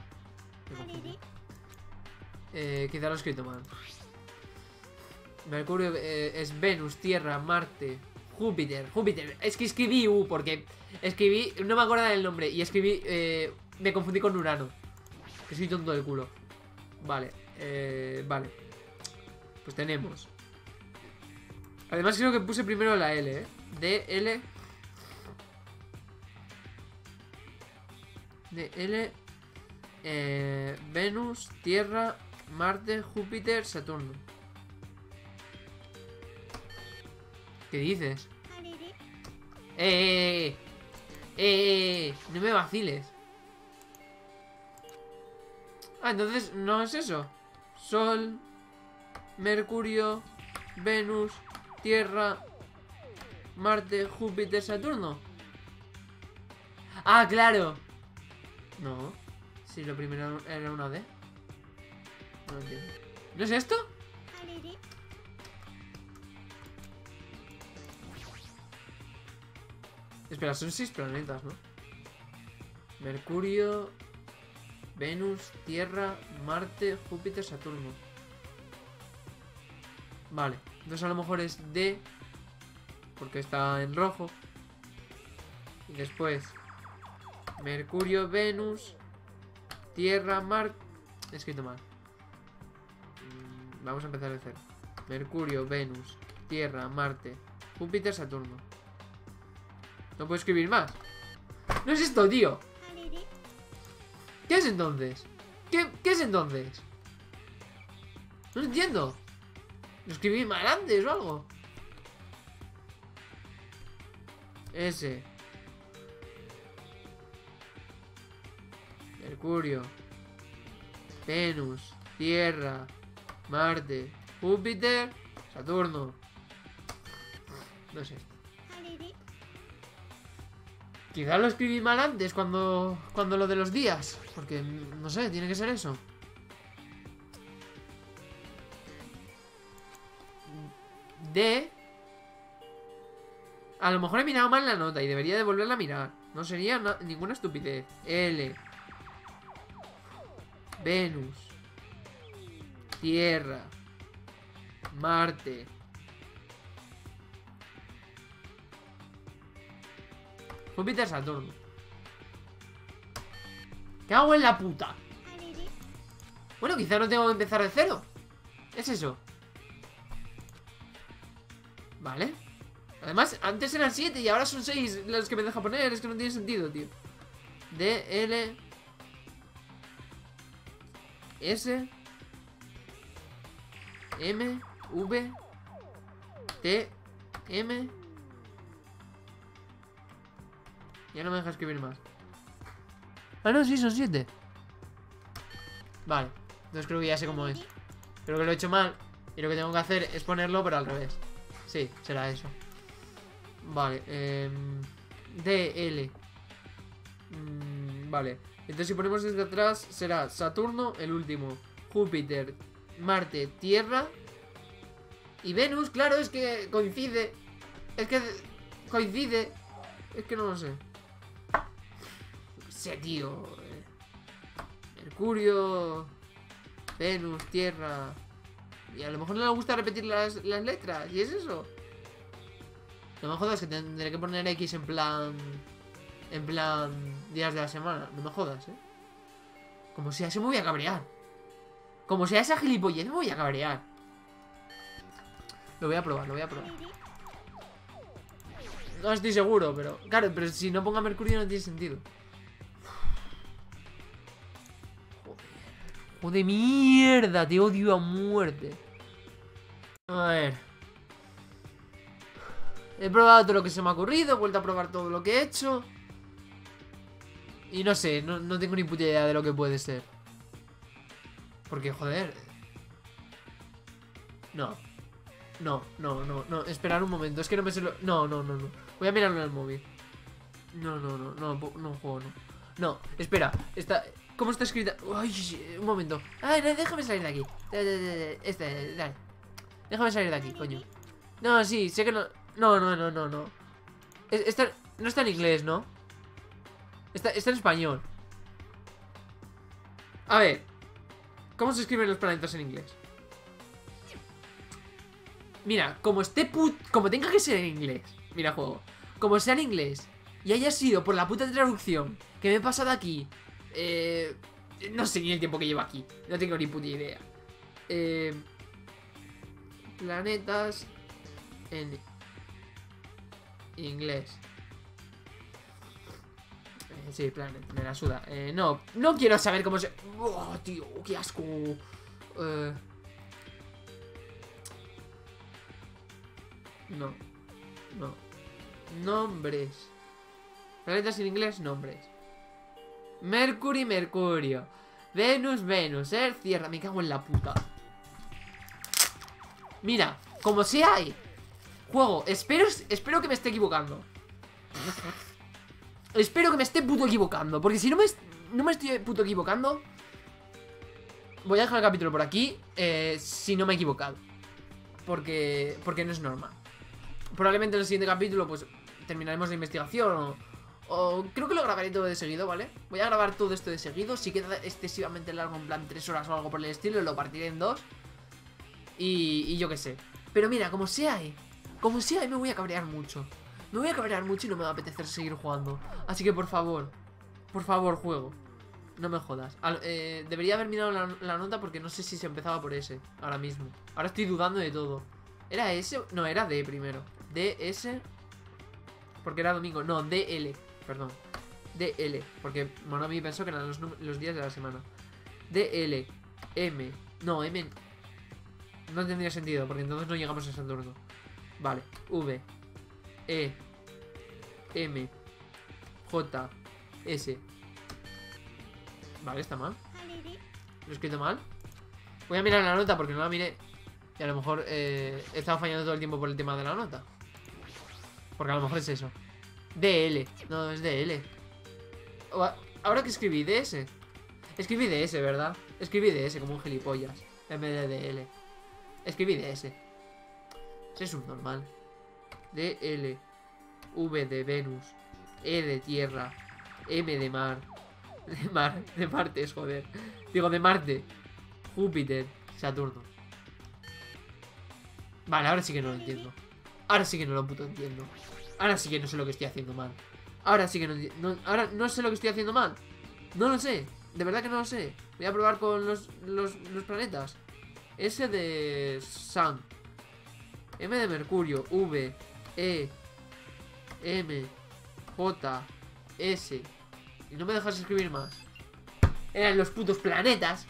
Quizá lo he escrito mal. Mercurio es Venus, Tierra, Marte, Júpiter. Júpiter. Es que escribí U porque escribí... No me acuerdo del nombre. Y escribí... me confundí con Urano. Que soy tonto del culo. Vale. Vale. Pues tenemos... Además creo que puse primero la L, D, L... D, L... Venus, Tierra, Marte, Júpiter, Saturno. ¿Qué dices? No me vaciles. Ah, entonces no es eso. Sol, Mercurio, Venus, Tierra, Marte, Júpiter, Saturno. Ah, claro. No. Si lo primero era una D. No entiendo. ¿No es esto? Espera, son 6 planetas, ¿no? Mercurio, Venus, Tierra, Marte, Júpiter, Saturno. Vale, entonces a lo mejor es D, porque está en rojo. Y después Mercurio, Venus, Tierra, Marte. He escrito mal. Vamos a empezar de cero. Mercurio, Venus, Tierra, Marte, Júpiter, Saturno. No puedo escribir más. No es esto, tío. ¿Qué es entonces? ¿Qué es entonces? No entiendo. ¿Lo escribí mal antes o algo? S. Mercurio, Venus, Tierra, Marte, Júpiter, Saturno. No sé. Quizá lo escribí mal antes cuando lo de los días. Porque, no sé, tiene que ser eso. D. A lo mejor he mirado mal la nota y debería de volverla a mirar. No sería ninguna estupidez. L. Venus, Tierra, Marte, Júpiter, Saturno. ¿Qué hago en la puta? Bueno, quizá no tengo que empezar de cero. Es eso. Vale. Además, antes eran 7 y ahora son 6 los que me deja poner. Es que no tiene sentido, tío. D, L, S, M, V, T, M. Ya no me deja escribir más. Ah, no, sí, son 7. Vale, entonces creo que ya sé cómo es. Creo que lo he hecho mal. Y lo que tengo que hacer es ponerlo, pero al revés. Sí, será eso. Vale, D, L. Vale. Entonces si ponemos desde atrás será Saturno, el último, Júpiter, Marte, Tierra y Venus. Claro, es que coincide. Es que coincide. Es que no lo sé. No sé, tío. Mercurio, Venus, Tierra. Y a lo mejor no le gusta repetir las letras. ¿Y es eso? No me jodas que tendré que poner X en plan días de la semana. No me jodas, Como sea, se me voy a cabrear. Como sea esa gilipollez, me voy a cabrear. Lo voy a probar. No estoy seguro, pero... Claro, pero si no ponga Mercurio no tiene sentido. Joder, mierda, te odio a muerte. A ver. He probado todo lo que se me ha ocurrido, he vuelto a probar todo lo que he hecho. Y no sé, no tengo ni puta idea de lo que puede ser. Porque, joder. No, esperar un momento, es que no me sé lo... No. Voy a mirarlo en el móvil. No juego, no. No, espera, ¿cómo está escrita? Ay, un momento. Ay, déjame salir de aquí. Dale. Déjame salir de aquí, coño. No, sí, sé que no. No. No está en inglés, ¿no? Está en español. A ver, ¿cómo se escriben los planetas en inglés? Mira, como tenga que ser en inglés. Mira, juego. Como sea en inglés y haya sido por la puta traducción que me he pasado aquí. No sé ni el tiempo que llevo aquí. No tengo ni puta idea. Planetas en inglés. Sí, planet, me la suda. No quiero saber cómo se... ¡Oh, tío! ¡Qué asco! No. Nombres. Planetas en inglés, nombres. Mercurio. Venus, Earth, Tierra. Me cago en la puta. Mira, como sea hay. Juego, espero que me esté equivocando. Espero que me esté puto equivocando. Porque si no me estoy puto equivocando, voy a dejar el capítulo por aquí. Si no me he equivocado. Porque no es normal. Probablemente en el siguiente capítulo pues terminaremos la investigación o creo que lo grabaré todo de seguido, ¿vale? Voy a grabar todo esto de seguido. Si queda excesivamente largo, en plan 3 horas o algo por el estilo, lo partiré en 2. Y yo qué sé. Pero mira, como sea me voy a cabrear mucho. Me voy a cabrear mucho y no me va a apetecer seguir jugando. Así que por favor, juego, no me jodas. Debería haber mirado la nota porque no sé si se empezaba por S ahora mismo. Ahora estoy dudando de todo. ¿Era S? No, era D primero. DS. Porque era domingo. No, DL. Perdón. DL. Porque Monomi pensó que eran los días de la semana. DL. M. No, M. No tendría sentido porque entonces no llegamos a Saturno. Vale. V. E. M. J. S. Vale, está mal. ¿Lo he escrito mal? Voy a mirar la nota porque no la miré. Y a lo mejor he estado fallando todo el tiempo por el tema de la nota. Porque a lo mejor es eso. DL. No, es DL. Ahora que escribí DS. Escribí DS, ¿verdad? Escribí DS como un gilipollas en vez de DL. Escribí DS. Ese es un normal. DL. V de Venus. E de Tierra. M de Mar. De Marte, joder. Digo, de Marte. Júpiter. Saturno. Vale, ahora sí que no lo entiendo. Ahora sí que no lo puto entiendo. Ahora sí que no sé lo que estoy haciendo mal. Ahora sí que no, ahora no sé lo que estoy haciendo mal. No lo sé. De verdad que no lo sé. Voy a probar con los planetas. S de Sun. M de Mercurio. V. E. M. J. S. Y no me dejas escribir más. Eran los putos planetas.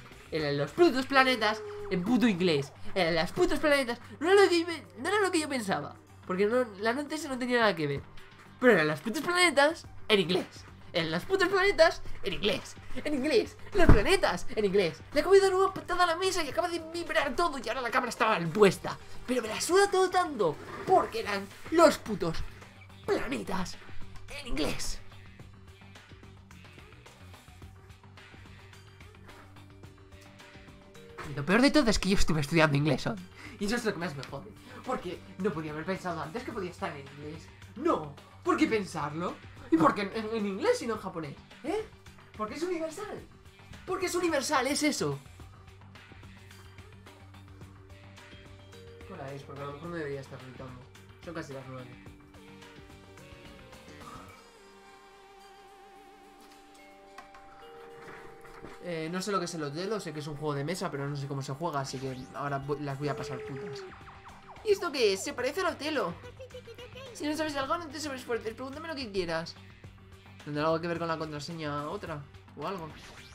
En puto inglés. Eran los putos planetas. No era lo que yo pensaba. Porque la nota esa no tenía nada que ver. Pero eran los putos planetas en inglés. Eran los putos planetas en inglés. En inglés. Los planetas en inglés. Le acabo de dar una patada a la mesa y acaba de vibrar todo. Y ahora la cámara estaba mal puesta. Pero me la suda todo tanto. Porque eran los putos planetas en inglés. Y lo peor de todo es que yo estuve estudiando inglés hoy. Y eso es lo que más me jode. Porque no podía haber pensado antes que podía estar en inglés. No, ¿por qué pensarlo? ¿Y por qué en inglés y no en japonés? ¿Eh? Porque es universal. Porque es universal, es eso. Hola, es porque a lo mejor no debería estar gritando. Son casi las 9. No sé lo que es el Otelo, sé que es un juego de mesa, pero no sé cómo se juega, así que ahora las voy a pasar putas. ¿Y esto qué es? Se parece al Otelo. Si no sabes algo, no te sabes fuertes, pregúntame lo que quieras. ¿Tendrá algo que ver con la contraseña otra? ¿O algo?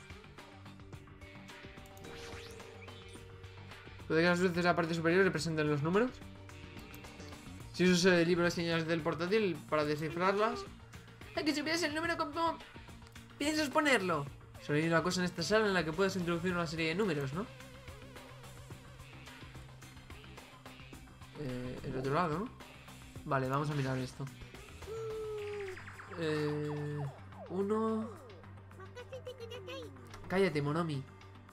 ¿Puede que las luces de la parte superior representen los números? Si uso el libro de señales del portátil para descifrarlas. ¡Ay, que supieras el número! ¿Cómo piensas ponerlo? Solo hay una cosa en esta sala en la que puedes introducir una serie de números, ¿no? El otro lado, ¿no? Vale, vamos a mirar esto. 1. Cállate, Monomi.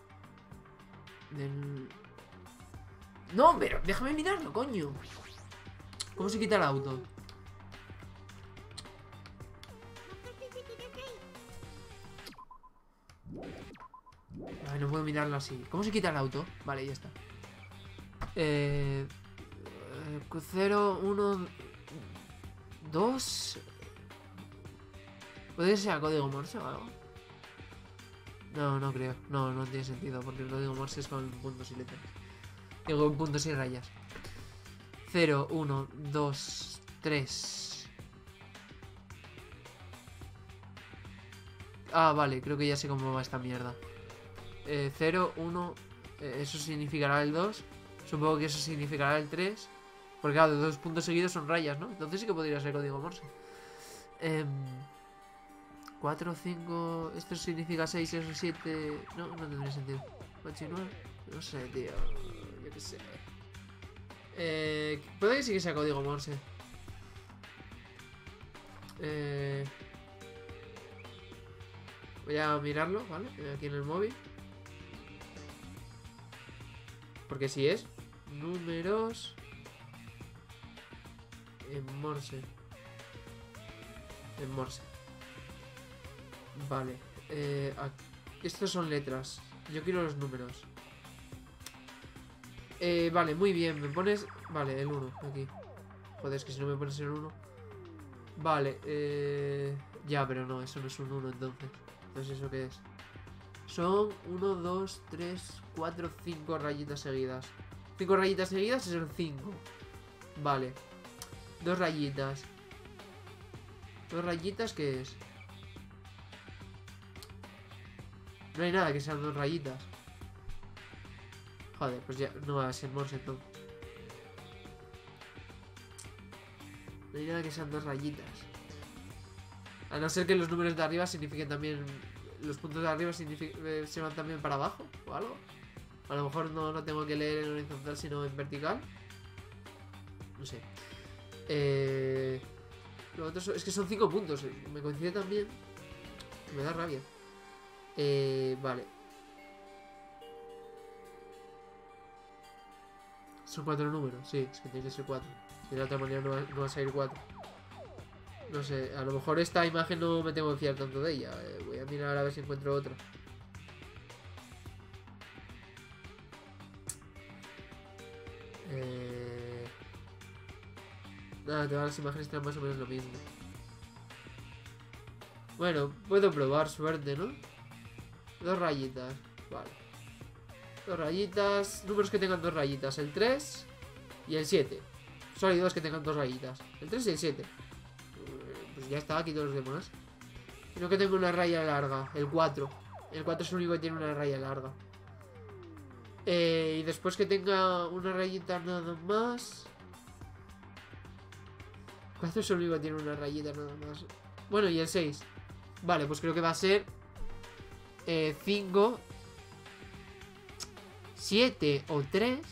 No, pero déjame mirarlo, coño. ¿Cómo se quita el auto? Ay, no puedo mirarlo así. ¿Cómo se quita el auto? Vale, ya está. 0, 1, 2. ¿Puede ser código Morse o algo? No, no creo. No, no tiene sentido, porque el código Morse es con puntos y letras. Digo, puntos y rayas. 0, 1, 2, 3. Ah, vale, creo que ya sé cómo va esta mierda. 0, 1. Eso significará el 2. Supongo que eso significará el 3. Porque claro, 2 puntos seguidos son rayas, ¿no? Entonces sí que podría ser código Morse. 4, 5. Esto significa 6, eso 7. No, no tendría sentido. 8 y 9. No sé, tío. Yo qué sé. Puede que sí que sea código Morse. Voy a mirarlo, ¿vale? Aquí en el móvil. Porque si es números en Morse. En Morse. Vale. Estos son letras. Yo quiero los números. Vale, muy bien. Me pones... Vale, el 1, aquí. Joder, es que si no me pones el 1. Vale, ya, pero no, eso no es un 1 entonces. Entonces, ¿eso qué es? Son 1, 2, 3, 4, 5 rayitas seguidas. 5 rayitas seguidas es el 5. Vale. 2 rayitas. 2 rayitas, ¿qué es? No hay nada que sean 2 rayitas. Joder, pues ya no va a ser Morse entonces. No hay nada que sean 2 rayitas. A no ser que los números de arriba signifiquen también... Los puntos de arriba se van también para abajo o algo. A lo mejor no tengo que leer en horizontal sino en vertical. No sé. Lo otro es que son 5 puntos. Me coincide también. Me da rabia. Vale. Son 4 números, sí, es que tiene que ser 4. De la otra manera no va a salir 4. No sé, a lo mejor esta imagen no me tengo que fiar tanto de ella. Voy a mirar a ver si encuentro otra. Nada, todas las imágenes están más o menos lo mismo. Bueno, puedo probar suerte, ¿no? 2 rayitas, vale. 2 rayitas, números que tengan 2 rayitas, el 3 y el 7. Solo hay 2 que tengan 2 rayitas, el 3 y el 7. Pues ya está, aquí todos los demás. Sino que tengo una raya larga, el 4. El 4 es el único que tiene una raya larga. Y después que tenga una rayita nada más. 4 es el único que tiene una rayita nada más. Bueno, y el 6. Vale, pues creo que va a ser 5, 7 o 3,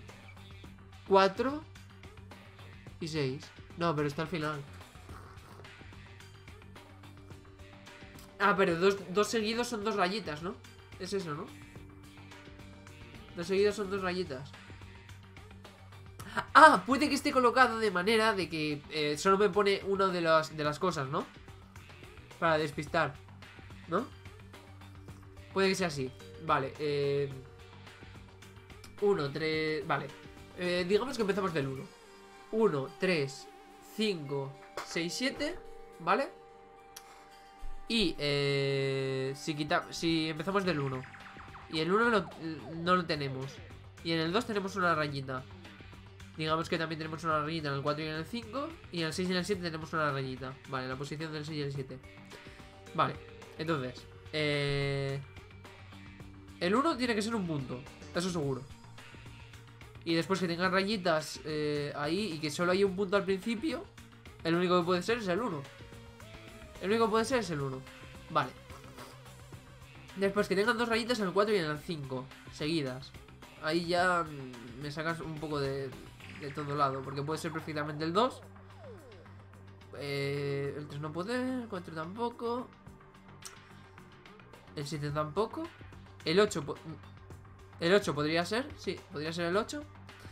4 y 6. No, pero está al final. Ah, pero dos seguidos son 2 rayitas, ¿no? Es eso, ¿no? 2 seguidos son 2 rayitas. Ah, puede que esté colocado de manera de que solo me pone una de las cosas, ¿no? Para despistar, ¿no? Puede que sea así. Vale, 1, 3... Vale, digamos que empezamos del 1. 1, 3, 5, 6, 7. ¿Vale? Y si empezamos del 1 y el 1 no lo tenemos, y en el 2 tenemos una rayita, digamos que también tenemos una rayita en el 4 y en el 5, y en el 6 y en el 7 tenemos una rayita. Vale, en la posición del 6 y el 7. Vale, entonces el 1 tiene que ser un punto, eso seguro. Y después que tenga rayitas ahí y que solo haya un punto al principio, el único que puede ser es el 1. El único que puede ser es el 1. Vale. Después que tengan dos rayitas en el 4 y en el 5 seguidas. Ahí ya me sacas un poco de todo lado, porque puede ser perfectamente el 2. El 3 no puede, el 4 tampoco. El 7 tampoco. El 8 podría ser, sí, podría ser el 8.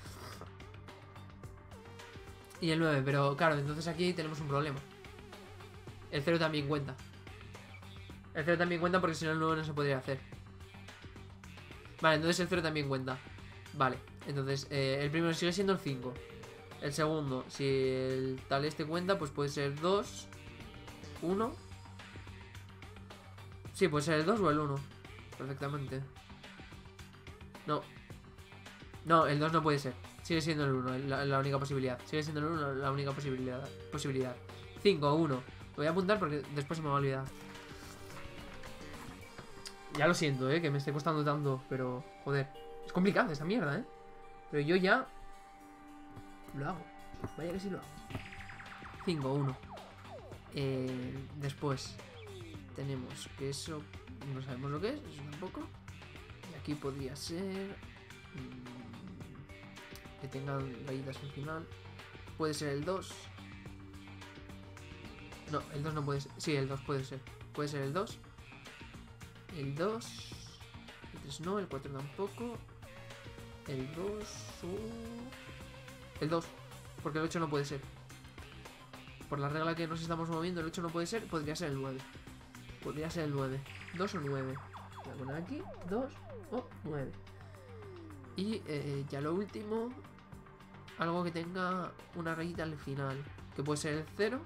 Y el 9, pero claro, entonces aquí tenemos un problema. El 0 también cuenta. El 0 también cuenta porque si no el 9 no se podría hacer. Vale, entonces el 0 también cuenta. Vale, entonces el primero sigue siendo el 5. El segundo, si el tal este cuenta, pues puede ser 2, 1. Sí, puede ser el 2 o el 1. Perfectamente. No. No, el 2 no puede ser. Sigue siendo el 1, la única posibilidad. Sigue siendo el 1 la única posibilidad. 5, 1. Lo voy a apuntar porque después se me va a olvidar. Ya lo siento, que me esté costando tanto, pero joder, es complicado esta mierda, pero yo ya lo hago. Vaya que sí lo hago. 5, 1. Después tenemos que eso no sabemos lo que es, eso tampoco. Y aquí podría ser que tengan rayitas al final. Puede ser el 2. No, el 2 no puede ser. Sí, el 2 puede ser. Puede ser el 2. El 2. El 3 no, el 4 tampoco. El 2. El 2. Porque el 8 no puede ser. Por la regla que nos estamos moviendo, el 8 no puede ser. Podría ser el 9. Podría ser el 9. 2 o 9. Voy a poner aquí 2 o 9. Y ya lo último, algo que tenga una rayita al final, que puede ser el 0.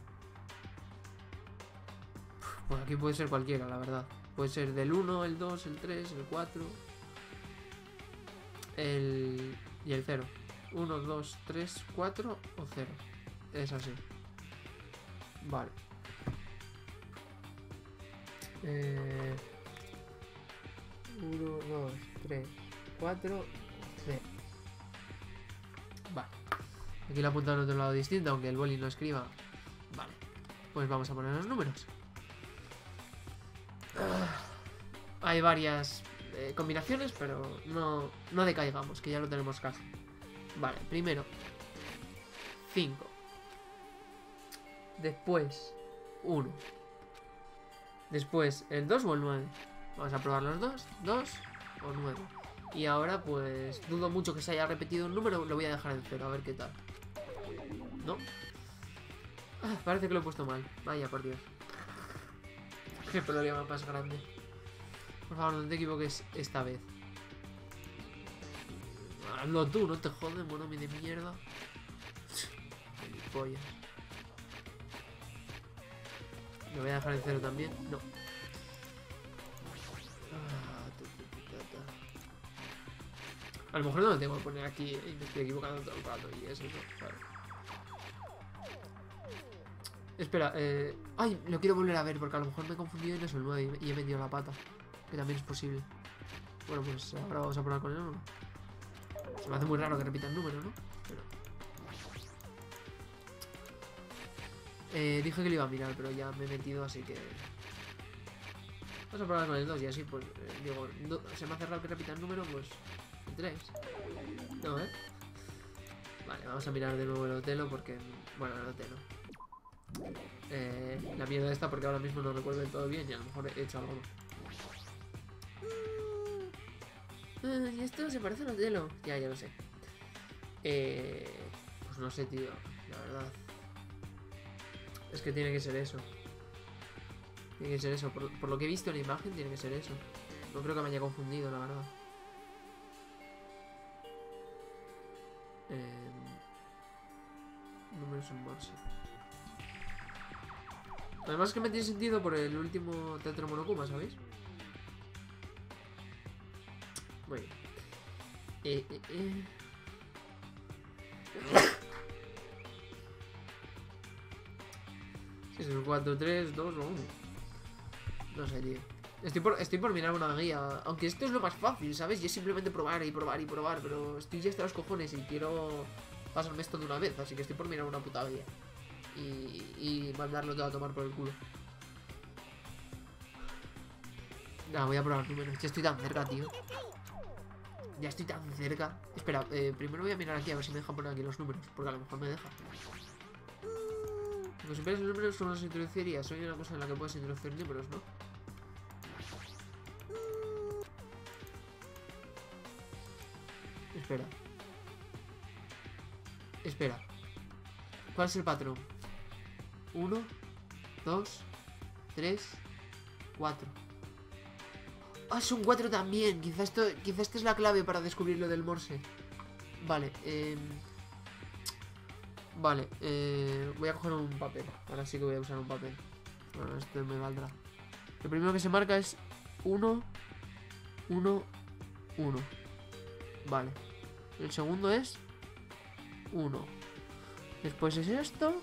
Pues aquí puede ser cualquiera, la verdad. Puede ser del 1, el 2, el 3, el 4 y el 0. 1, 2, 3, 4 o 0. Es así. Vale. 1, 2, 3, 4, 0. Vale. Aquí lo he apuntado en otro lado distinto, aunque el boli no escriba. Vale. Pues vamos a poner los números. Hay varias combinaciones, pero no decaigamos, que ya lo tenemos casi. Vale, primero 5. Después 1. Después el 2 o el 9. Vamos a probar los dos. 2 o 9. Y ahora pues dudo mucho que se haya repetido un número. Lo voy a dejar en 0, a ver qué tal. ¿No? Parece que lo he puesto mal. Vaya, por Dios. Qué problema más grande. Por favor, no te equivoques esta vez. Hazlo tú, no te jodes, monomi de mierda. Gilipollas. ¿Lo voy a dejar en 0 también? No. A lo mejor no lo tengo que poner aquí y me estoy equivocando todo el rato y es eso, claro. Espera, ay, lo quiero volver a ver porque a lo mejor me he confundido y no es el 9 y he metido la pata. Que también es posible. Bueno, pues ahora vamos a probar con el 1. Se me hace muy raro que repita el número, ¿no? Pero... dije que lo iba a mirar, pero ya me he metido, así que... Vamos a probar con el 2 y así, pues, digo, se me hace raro que repita el número, pues... El 3. No, Vale, vamos a mirar de nuevo el Otelo porque... Bueno, el Otelo. La mierda esta porque ahora mismo no recuerdo del todo bien y a lo mejor he hecho algo. Y esto se parece al Otelo. Ya lo sé. Pues no sé, tío. La verdad. Es que tiene que ser eso. Tiene que ser eso. Por lo que he visto en la imagen, tiene que ser eso. No creo que me haya confundido, la verdad. Números en Morse. Además que me tiene sentido por el último Teatro Monokuma, ¿sabéis? Muy bien. Si es el 4, 3, 2 o 1. No sé, tío. Estoy por mirar una guía. Aunque esto es lo más fácil, ¿sabes? Y es simplemente probar y probar y probar. Pero estoy ya hasta los cojones y quiero pasarme esto de una vez. Así que estoy por mirar una puta guía. Y mandarlo todo a tomar por el culo. Nah, voy a probar números. Ya estoy tan cerca, tío. Ya estoy tan cerca. Espera, primero voy a mirar aquí a ver si me deja poner aquí los números. Porque a lo mejor me deja. Los supieras los números son las introducirías. Soy una cosa en la que puedes introducir números, ¿no? Espera. Espera. ¿Cuál es el patrón? 1, 2, 3, 4. Ah, son 4 también. Quizá esta es la clave para descubrir lo del Morse. Vale, vale, voy a coger un papel. Ahora sí que voy a usar un papel. Bueno, esto me valdrá. Lo primero que se marca es 1, 1, 1. Vale. El segundo es 1. Después es esto.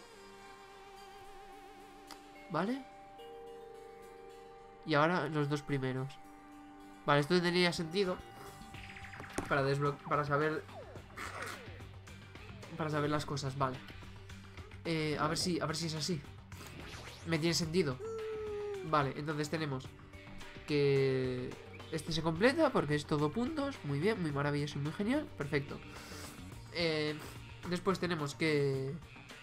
¿Vale? Y ahora los dos primeros. Vale, esto tendría sentido para saber las cosas, vale. A ver si es así. Me tiene sentido. Vale, entonces tenemos que este se completa porque es todo puntos. Muy bien, muy maravilloso y muy genial. Perfecto. Después tenemos que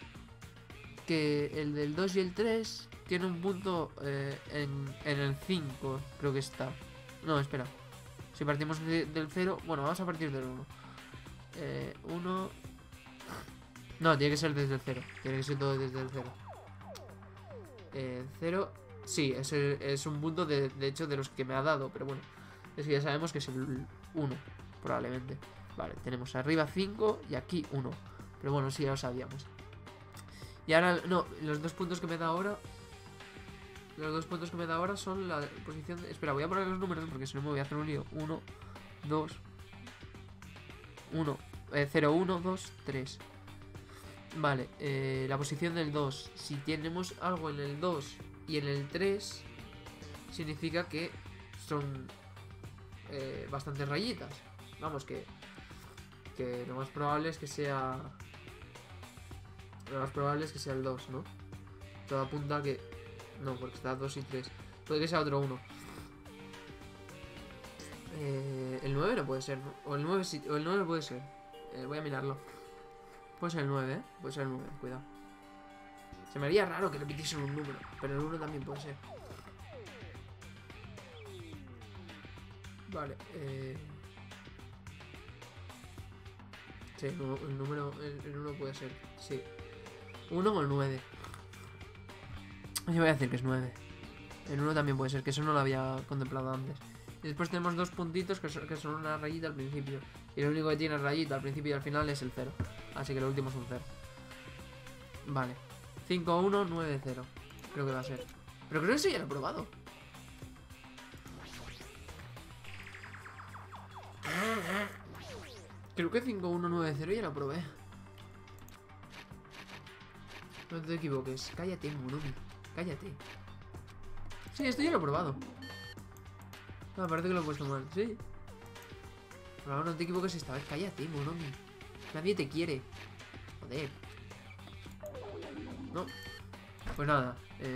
el del 2 y el 3 tiene un punto en el 5, creo que está. No, espera. Si partimos del 0, bueno, vamos a partir del 1. 1. No, tiene que ser desde el 0. Tiene que ser todo desde el 0. 0. Sí, es un punto de hecho de los que me ha dado. Pero bueno, es que ya sabemos que es el 1, probablemente. Vale, tenemos arriba 5 y aquí 1. Pero bueno, sí, ya lo sabíamos. Y ahora, no, los dos puntos que me da ahora. Los dos puntos que me da ahora son la posición de... Espera, voy a poner los números porque si no me voy a hacer un lío. 1, 2, 1, 0, 1, 2, 3. Vale, la posición del 2. Si tenemos algo en el 2 y en el 3, significa que son bastantes rayitas. Vamos, que lo más probable es que sea... Lo más probable es que sea el 2, ¿no? Todo apunta a que... No, porque está 2 y 3. Puede que sea otro 1. El 9 no puede ser, ¿no? O el 9 sí, o el 9 puede ser. Voy a mirarlo. Puede ser el 9, ¿eh? Puede ser el 9, cuidado. Se me haría raro que repitiesen un número, pero el 1 también puede ser. Vale, sí, el número, el 1 puede ser, sí. 1 o el 9. Yo voy a decir que es 9. El 1 también puede ser, que eso no lo había contemplado antes. Y después tenemos dos puntitos que son una rayita al principio. Y lo único que tiene rayita al principio y al final es el 0. Así que lo último es un 0. Vale. 5, 1, 9, 0. Creo que va a ser. Pero creo que sí, ya lo he probado. Creo que 5, 1, 9, 0 ya lo probé. No te equivoques. Cállate, Muromi. Cállate. Sí, esto ya lo he probado. No, parece que lo he puesto mal. Sí. Por ahora no te equivoques esta vez. Cállate, Muromi. Nadie te quiere. Joder. No. Pues nada.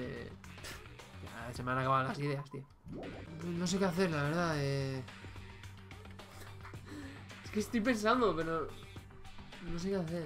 Ya se me han acabado las ideas, tío. No sé qué hacer, la verdad. Es que estoy pensando, pero... No sé qué hacer.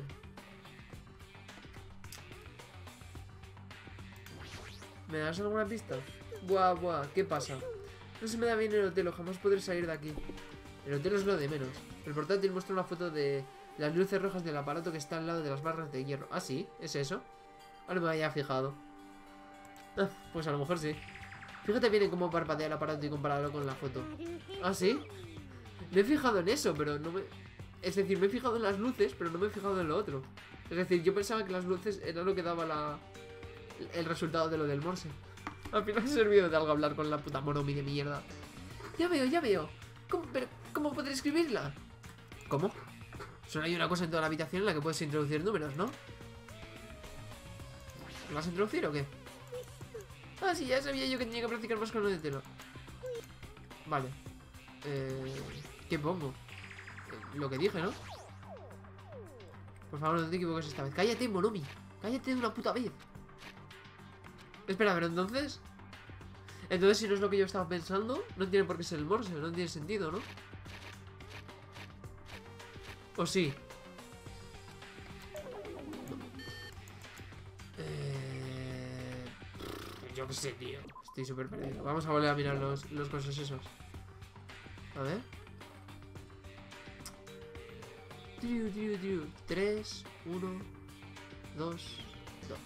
¿Me das alguna pista? Buah, buah, ¿qué pasa? No se me da bien el hotel, jamás podré salir de aquí. El hotel es lo de menos. El portátil muestra una foto de las luces rojas del aparato que está al lado de las barras de hierro. ¿Ah, sí? ¿Es eso? Ahora me había fijado. Ah, pues a lo mejor sí. Fíjate bien en cómo parpadea el aparato y compararlo con la foto. ¿Ah, sí? Me he fijado en eso, pero no me... Es decir, me he fijado en las luces, pero no me he fijado en lo otro. Es decir, yo pensaba que las luces era lo que daba el resultado de lo del Morse. Al final ha servido de algo hablar con la puta Monomi de mierda. Ya veo, ya veo. ¿Cómo podré escribirla? ¿Cómo? Solo hay una cosa en toda la habitación en la que puedes introducir números, ¿no? ¿Lo vas a introducir o qué? Ah, sí, ya sabía yo que tenía que practicar más con lo de Telo. Vale. ¿Qué pongo? Lo que dije, ¿no? Por favor, no te equivoques esta vez. Cállate, Monomi. Cállate de una puta vez. Espera, pero entonces... Entonces, si no es lo que yo estaba pensando, no tiene por qué ser el Morse. No tiene sentido, ¿no? ¿O sí? Yo qué sé, tío. Estoy súper perdido. Vamos a volver a mirar los cosas esos. A ver. 3, 1, 2, 2.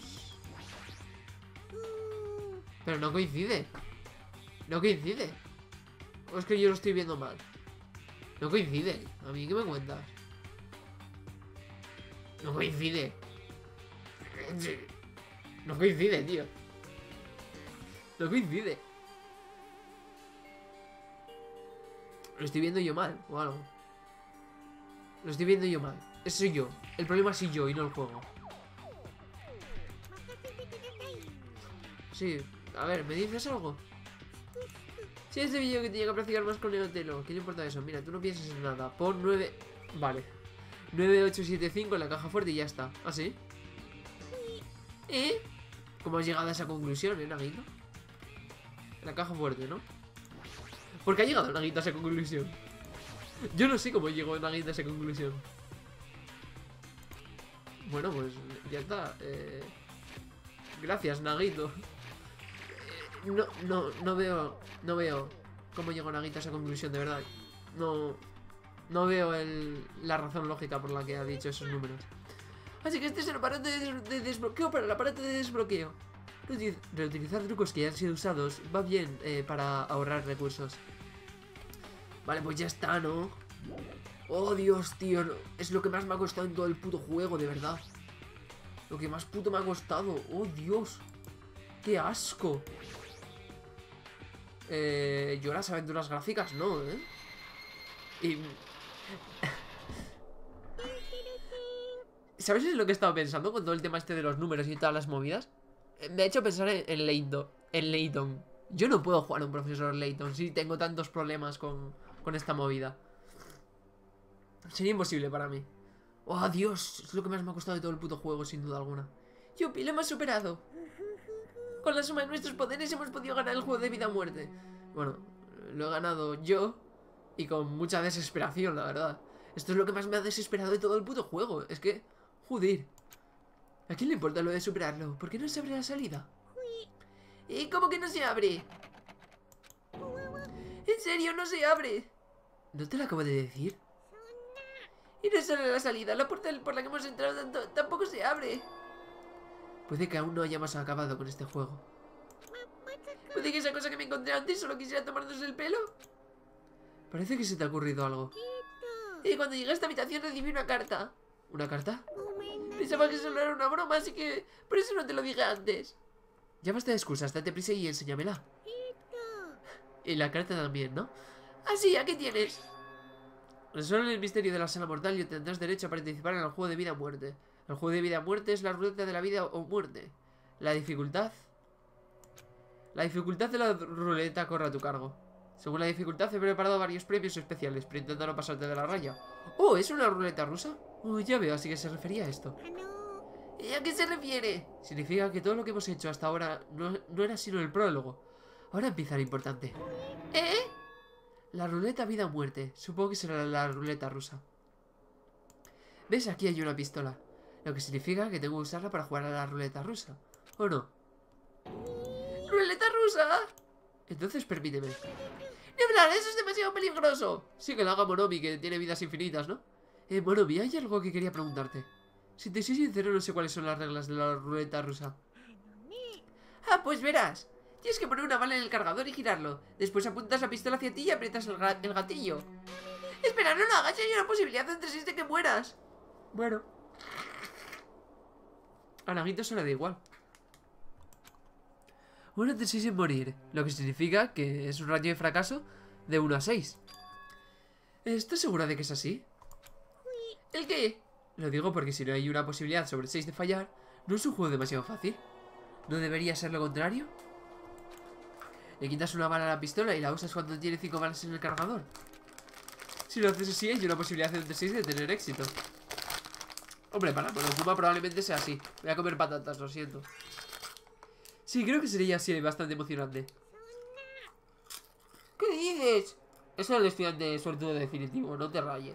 Pero no coincide. No coincide. O es que yo lo estoy viendo mal. No coincide. ¿A mí qué me cuentas? No coincide. No coincide, tío. No coincide. Lo estoy viendo yo mal o algo. Lo estoy viendo yo mal. Eso soy yo. El problema soy yo y no el juego. Sí. A ver, ¿me dices algo? Sí, este vídeo que tenía que practicar más con Neotelo. ¿Qué le importa eso? Mira, tú no pienses en nada. Pon 9... Vale. 9875 en la caja fuerte y ya está. ¿Ah, sí? ¿Cómo has llegado a esa conclusión, Naguito? En la caja fuerte, ¿no? ¿Por qué ha llegado Naguito a esa conclusión? Yo no sé cómo llegó Naguito a esa conclusión. Bueno, pues ya está. Gracias, Naguito. No veo cómo llegó Naguito a esa conclusión, de verdad. No veo la razón lógica por la que ha dicho esos números. Así que este es el aparato de desbloqueo para el aparato de desbloqueo. Reutilizar trucos que ya han sido usados va bien para ahorrar recursos. Vale, pues ya está, ¿no? Oh, Dios, tío. Es lo que más me ha costado en todo el puto juego, de verdad. Lo que más puto me ha costado. Oh, Dios. ¡Qué asco! Yo las aventuras gráficas no, ¿eh? Y... ¿Sabes lo que he estado pensando con todo el tema este de los números y todas las movidas? Me ha hecho pensar en Layton. Yo no puedo jugar a un profesor Layton si tengo tantos problemas con esta movida. Sería imposible para mí. Oh, Dios, es lo que más me ha costado de todo el puto juego, sin duda alguna. Yupi, lo hemos superado. Con la suma de nuestros poderes hemos podido ganar el juego de vida o muerte. Bueno, lo he ganado yo y con mucha desesperación, la verdad. Esto es lo que más me ha desesperado de todo el puto juego. Es que, joder, ¿a quién le importa lo de superarlo? ¿Por qué no se abre la salida? ¿Y cómo que no se abre? ¿En serio no se abre? ¿No te lo acabo de decir? Y no es solo la salida, la puerta por la que hemos entrado tampoco se abre. Puede que aún no hayamos acabado con este juego. ¿Puede que esa cosa que me encontré antes solo quisiera tomarnos el pelo? Parece que se te ha ocurrido algo. Y cuando llegué a esta habitación recibí una carta. ¿Una carta? Pensaba que solo era una broma, así que por eso no te lo dije antes. Ya basta de excusas, date prisa y enséñamela. Y la carta también, ¿no? Ah, sí, aquí tienes. Resuelve el misterio de la sala mortal y tendrás derecho a participar en el juego de vida o muerte. El juego de vida o muerte es la ruleta de la vida o muerte. La dificultad de la ruleta corre a tu cargo. Según la dificultad he preparado varios premios especiales, pero intenta no pasarte de la raya. Oh, ¿es una ruleta rusa? Oh, ya veo, así que se refería a esto. ¿Y a qué se refiere? Significa que todo lo que hemos hecho hasta ahora no era sino el prólogo. Ahora empieza lo importante. La ruleta vida o muerte. Supongo que será la ruleta rusa. ¿Ves? Aquí hay una pistola. Lo que significa que tengo que usarla para jugar a la ruleta rusa. ¿O no? ¿Ruleta rusa? Entonces permíteme. ¡No hablar! ¡Eso es demasiado peligroso! Sí que lo haga Monomi, que tiene vidas infinitas, ¿no? Monomi, hay algo que quería preguntarte. Si te soy sincero, no sé cuáles son las reglas de la ruleta rusa. Ah, pues verás. Tienes que poner una bala en el cargador y girarlo. Después apuntas la pistola hacia ti y aprietas el gatillo. Espera, no lo hagas, hay una posibilidad entre 6 de que mueras. Bueno. A Naguito se le da igual. Uno entre 6 en morir, lo que significa que es un ratio de fracaso de 1 a 6. ¿Estás segura de que es así? ¿El qué? Lo digo porque si no hay una posibilidad sobre 6 de fallar, no es un juego demasiado fácil. ¿No debería ser lo contrario? Le quitas una bala a la pistola y la usas cuando tiene 5 balas en el cargador. Si lo haces así, hay una posibilidad entre 6 de tener éxito. Hombre, para Monokuma probablemente sea así. Voy a comer patatas, lo siento. Sí, creo que sería así bastante emocionante. ¿Qué dices? Eso es el estudiante suertudo definitivo, no te rayes.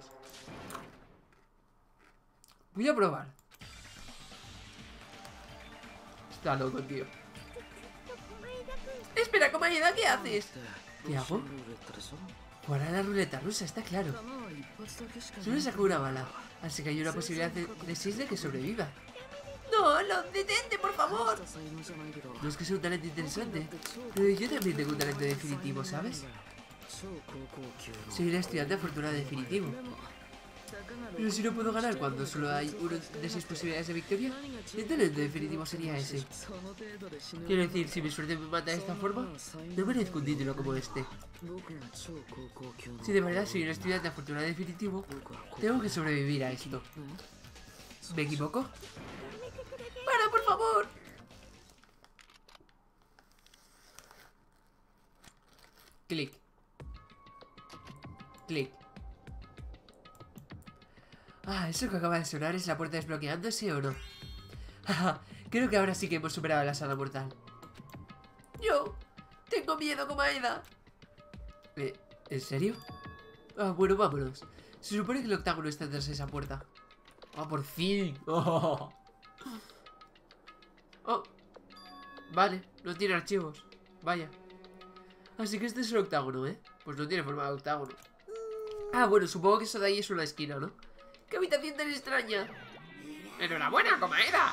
Voy a probar. Está loco, tío. Espera, Komaeda, ¿qué haces? ¿Qué hago? Jugar a la ruleta rusa, está claro. Solo sacó una bala, así que hay una posibilidad de 6 de que sobreviva. No, detente, por favor. No es que sea un talento interesante, pero yo también tengo un talento definitivo, ¿sabes? Soy un estudiante afortunado definitivo. Pero si no puedo ganar cuando solo hay una de 6 posibilidades de victoria, el talento definitivo sería ese. Quiero decir, si mi suerte me mata de esta forma, no merezco un título como este. Si de verdad soy un estudiante afortunado definitivo, tengo que sobrevivir a esto. ¿Me equivoco? ¡Para, por favor! Clic. Clic. Ah, eso que acaba de sonar es la puerta desbloqueándose, ¿o no? Haha, creo que ahora sí que hemos superado la sala mortal. Yo tengo miedo, Komaeda. ¿En serio? Ah, bueno, vámonos. Se supone que el octágono está tras esa puerta. ¡Ah, por fin! Oh. Oh. Vale, no tiene archivos. Vaya. Así que este es el octágono, ¿eh? Pues no tiene forma de octágono. Ah, bueno, supongo que eso de ahí es una esquina, ¿no? ¡Qué habitación tan extraña! ¡Enhorabuena, Komaeda!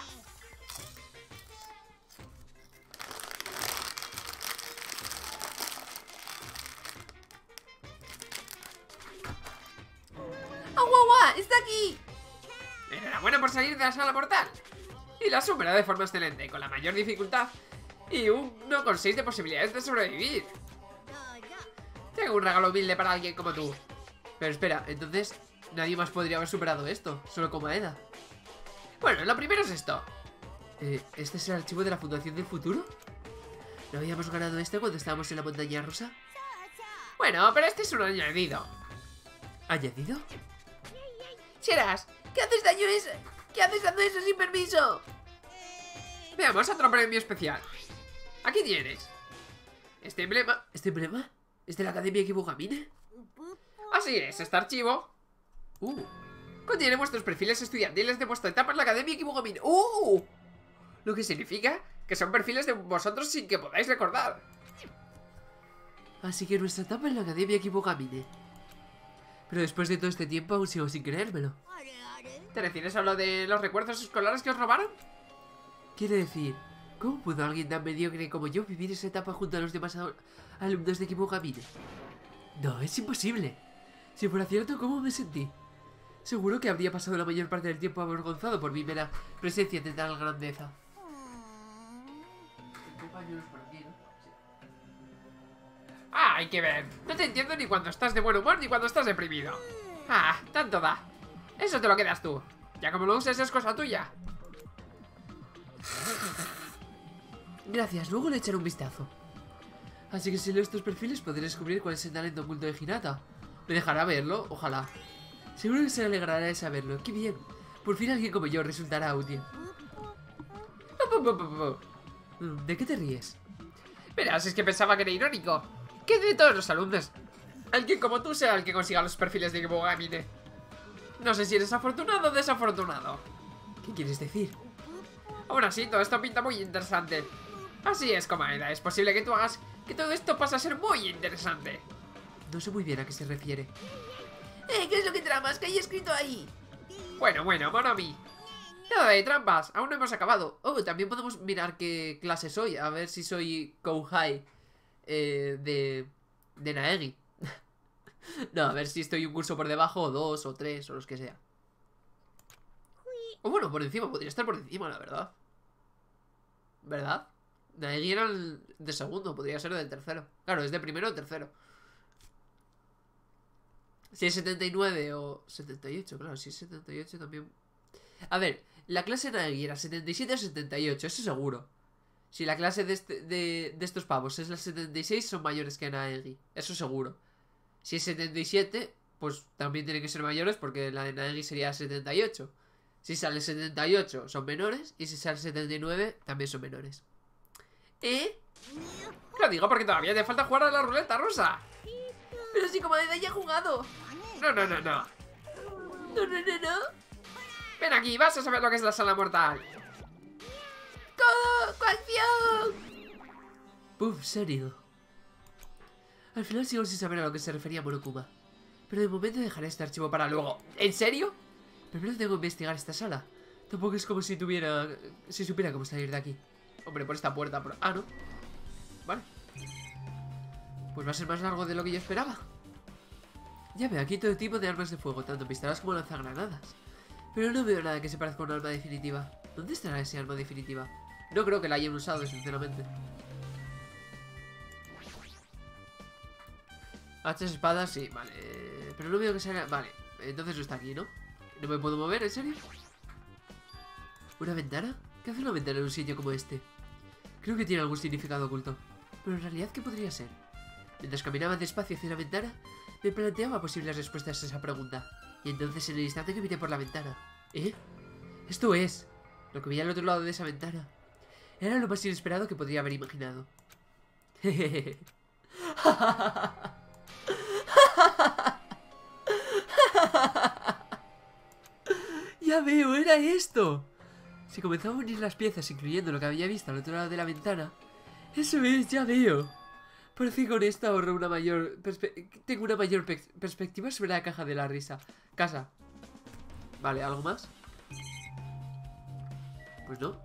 ¡Agua! ¡Está aquí! ¡Enhorabuena por salir de la sala mortal! Y la has superado de forma excelente, con la mayor dificultad. Y uno con 6 de posibilidades de sobrevivir. Tengo un regalo humilde para alguien como tú. Pero espera, entonces nadie más podría haber superado esto, solo Komaeda. Bueno, lo primero es esto. ¿Este es el archivo de la Fundación del Futuro? ¿No habíamos ganado este cuando estábamos en la montaña rusa? Bueno, pero este es un añadido. ¿Añadido? Cheras, ¿qué haces dando eso sin permiso? Veamos otro premio especial. Aquí tienes. Este emblema. ¿Este emblema? ¿Es de la Academia Kibugamine? Así es, este archivo contiene vuestros perfiles estudiantiles de vuestra etapa en la Academia Kibugamine. Lo que significa que son perfiles de vosotros sin que podáis recordar. Así que nuestra etapa en la Academia Kibugamine. Pero después de todo este tiempo aún sigo sin creérmelo. ¿Te refieres a lo de los recuerdos escolares que os robaron? Quiere decir, ¿cómo pudo alguien tan mediocre como yo vivir esa etapa junto a los demás alumnos de Kibugamine? No, es imposible. Si fuera cierto, ¿cómo me sentí? Seguro que habría pasado la mayor parte del tiempo avergonzado por mi mera presencia de tal grandeza. Ah, hay que ver. No te entiendo ni cuando estás de buen humor ni cuando estás deprimido. Ah, tanto da. Eso te lo quedas tú. Ya como lo uses es cosa tuya. Gracias, luego le echaré un vistazo. Así que si leo estos perfiles podré descubrir cuál es el talento oculto de Hinata. ¿Me dejará verlo? Ojalá. Seguro que se alegrará de saberlo. ¡Qué bien! Por fin alguien como yo resultará útil. ¿De qué te ríes? Verás, es que pensaba que era irónico. Que de todos los alumnos, alguien como tú sea el que consiga los perfiles de Kibugamine. No sé si eres afortunado o desafortunado. ¿Qué quieres decir? Aún así, todo esto pinta muy interesante. Así es, Komaeda. Es posible que tú hagas que todo esto pase a ser muy interesante. No sé muy bien a qué se refiere. ¿Qué es lo que tramas? ¿Qué hay escrito ahí? Bueno, Monomi. Nada de trampas, aún no hemos acabado. Oh, también podemos mirar qué clase soy. A ver si soy Kouhai de Naegi. No, a ver si estoy un curso por debajo, o 2, o 3, o los que sea. O bueno, por encima, podría estar por encima, la verdad. ¿Verdad? Naegi era el de segundo, podría ser del tercero. Claro, es de primero o tercero. Si es 79 o 78, claro, si es 78 también. A ver, la clase de Naegi era 77 o 78, eso seguro. Si la clase de estos pavos es la 76, son mayores que Naegi, eso seguro. Si es 77, pues también tienen que ser mayores porque la de Naegi sería 78. Si sale 78 son menores y si sale 79 también son menores. Lo digo porque todavía te falta jugar a la ruleta rusa. Pero si como ya he jugado. No. No. Ven aquí, vas a saber lo que es la sala mortal. ¡Codo! ¡Coacción! Puf, serio. Al final sigo sin saber a lo que se refería Monokuma. Pero de momento dejaré este archivo para luego. ¿En serio? Primero tengo que investigar esta sala. Tampoco es como si supiera cómo salir de aquí. Hombre, por esta puerta. Ah, no. Vale. Pues va a ser más largo de lo que yo esperaba. Ya veo aquí todo tipo de armas de fuego, tanto pistolas como lanzagranadas. Pero no veo nada que se parezca a un arma definitiva. ¿Dónde estará ese arma definitiva? No creo que la hayan usado, sinceramente. Hachas, espadas, sí, vale. Pero no veo que sea... Vale, entonces no está aquí, ¿no? ¿No me puedo mover, en serio? ¿Una ventana? ¿Qué hace una ventana en un sitio como este? Creo que tiene algún significado oculto. Pero en realidad, ¿qué podría ser? Mientras caminaba despacio hacia la ventana, me planteaba posibles respuestas a esa pregunta. Y entonces, en el instante que miré por la ventana... Esto es... Lo que vi al otro lado de esa ventana. Era lo más inesperado que podría haber imaginado. Jejeje. Ya veo, era esto. Si comenzaba a unir las piezas, incluyendo lo que había visto al otro lado de la ventana. Eso es, ya veo. Parece que con esto ahorro una mayor... Tengo una mayor perspectiva sobre la caja de la risa. Casa. Vale, ¿algo más? Pues no.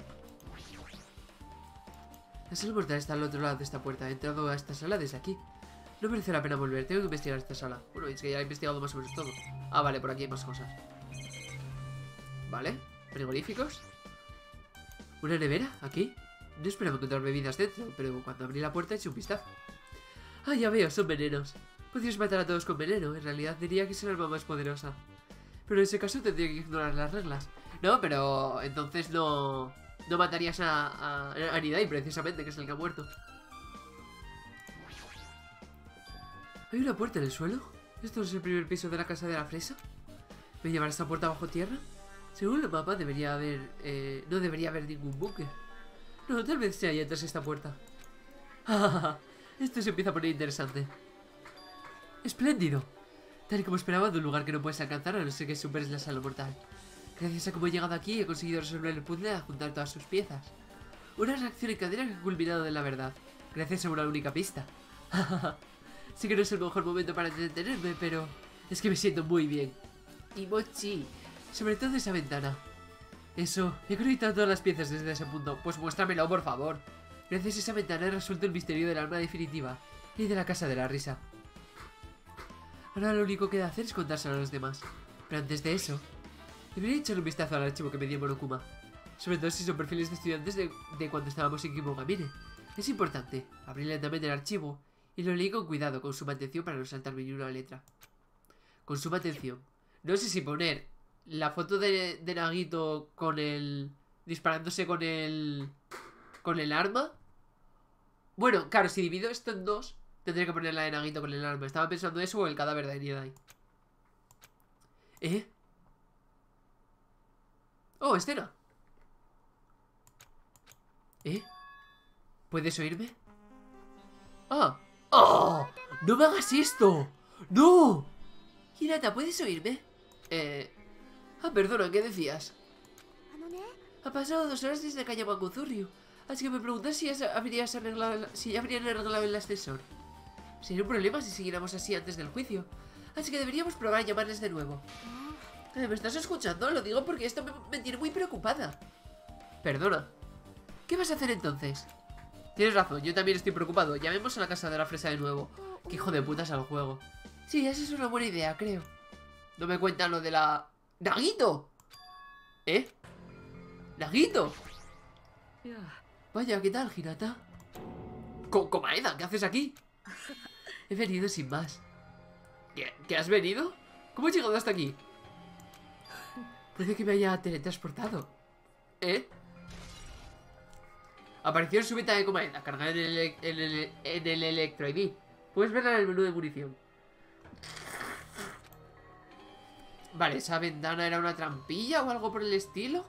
La sala mortal está al otro lado de esta puerta. He entrado a esta sala desde aquí. No merece la pena volver, tengo que investigar esta sala. Bueno, es que ya he investigado más o menos todo. Ah, vale, por aquí hay más cosas. Vale, frigoríficos. ¿Una nevera? ¿Aquí? No esperaba encontrar bebidas dentro, pero cuando abrí la puerta eché un vistazo. Ah, ya veo, son venenos. Podrías matar a todos con veneno, en realidad diría que es el arma más poderosa. Pero en ese caso tendría que ignorar las reglas. No, pero entonces no matarías a Nidai, precisamente, que es el que ha muerto. ¿Hay una puerta en el suelo? ¿Esto es el primer piso de la casa de la fresa? ¿Me llevará esta puerta bajo tierra? Según el mapa debería haber... no debería haber ningún búnker. No, tal vez sea ahí tras esta puerta. Esto se empieza a poner interesante. ¡Espléndido! Tal y como esperaba, de un lugar que no puedes alcanzar a no ser que superes la sala mortal. Gracias a cómo he llegado aquí he conseguido resolver el puzzle a juntar todas sus piezas. Una reacción en cadena que ha culminado en la verdad. Gracias a una única pista. Sé que no es el mejor momento para entretenerme, pero es que me siento muy bien. Y mochi, sobre todo esa ventana. Eso, he conectado todas las piezas desde ese punto. Pues muéstramelo, por favor. Gracias a esa ventana he resuelto el misterio del arma definitiva y de la casa de la risa. Ahora lo único que he de hacer es contárselo a los demás. Pero antes de eso, debería echar un vistazo al archivo que me dio Monokuma. Sobre todo si son perfiles de estudiantes de cuando estábamos en Kimogamine. Es importante. Abrí lentamente el archivo y lo leí con cuidado, con suma atención para no saltarme ni una letra. Con suma atención. No sé si poner la foto de Nagito con el... disparándose con el arma. Bueno, claro, si divido esto en dos, tendré que poner la de Nagito con el arma. Estaba pensando eso o el cadáver de Nidai. Oh, escena. ¿Puedes oírme? ¡Ah! ¡Oh! ¡No me hagas esto! ¡No! Hinata, ¿puedes oírme? Perdona, ¿qué decías? Ha pasado 2 horas desde que llamó a Kuzuryu, así que me preguntas si ya habrían arreglado el ascensor. Sería un problema si siguiéramos así antes del juicio, así que deberíamos probar a llamarles de nuevo. ¿Me estás escuchando? Lo digo porque esto me tiene muy preocupada. Perdona. ¿Qué vas a hacer entonces? Tienes razón, yo también estoy preocupado. Llamemos a la casa de la fresa de nuevo. Qué hijo de putas al juego. Sí, esa es una buena idea, creo. No me cuentan lo de la... ¡Naguito! ¿Eh? ¡Naguito! Vaya, ¿qué tal, Hinata? Komaeda, ¿qué haces aquí? He venido sin más. ¿Qué has venido? ¿Cómo has llegado hasta aquí? Puede que me haya teletransportado. ¿Eh? Apareció en su venta de Komaeda, cargada en el Electro ID. Puedes verla en el menú de munición. Vale, ¿esa ventana era una trampilla o algo por el estilo?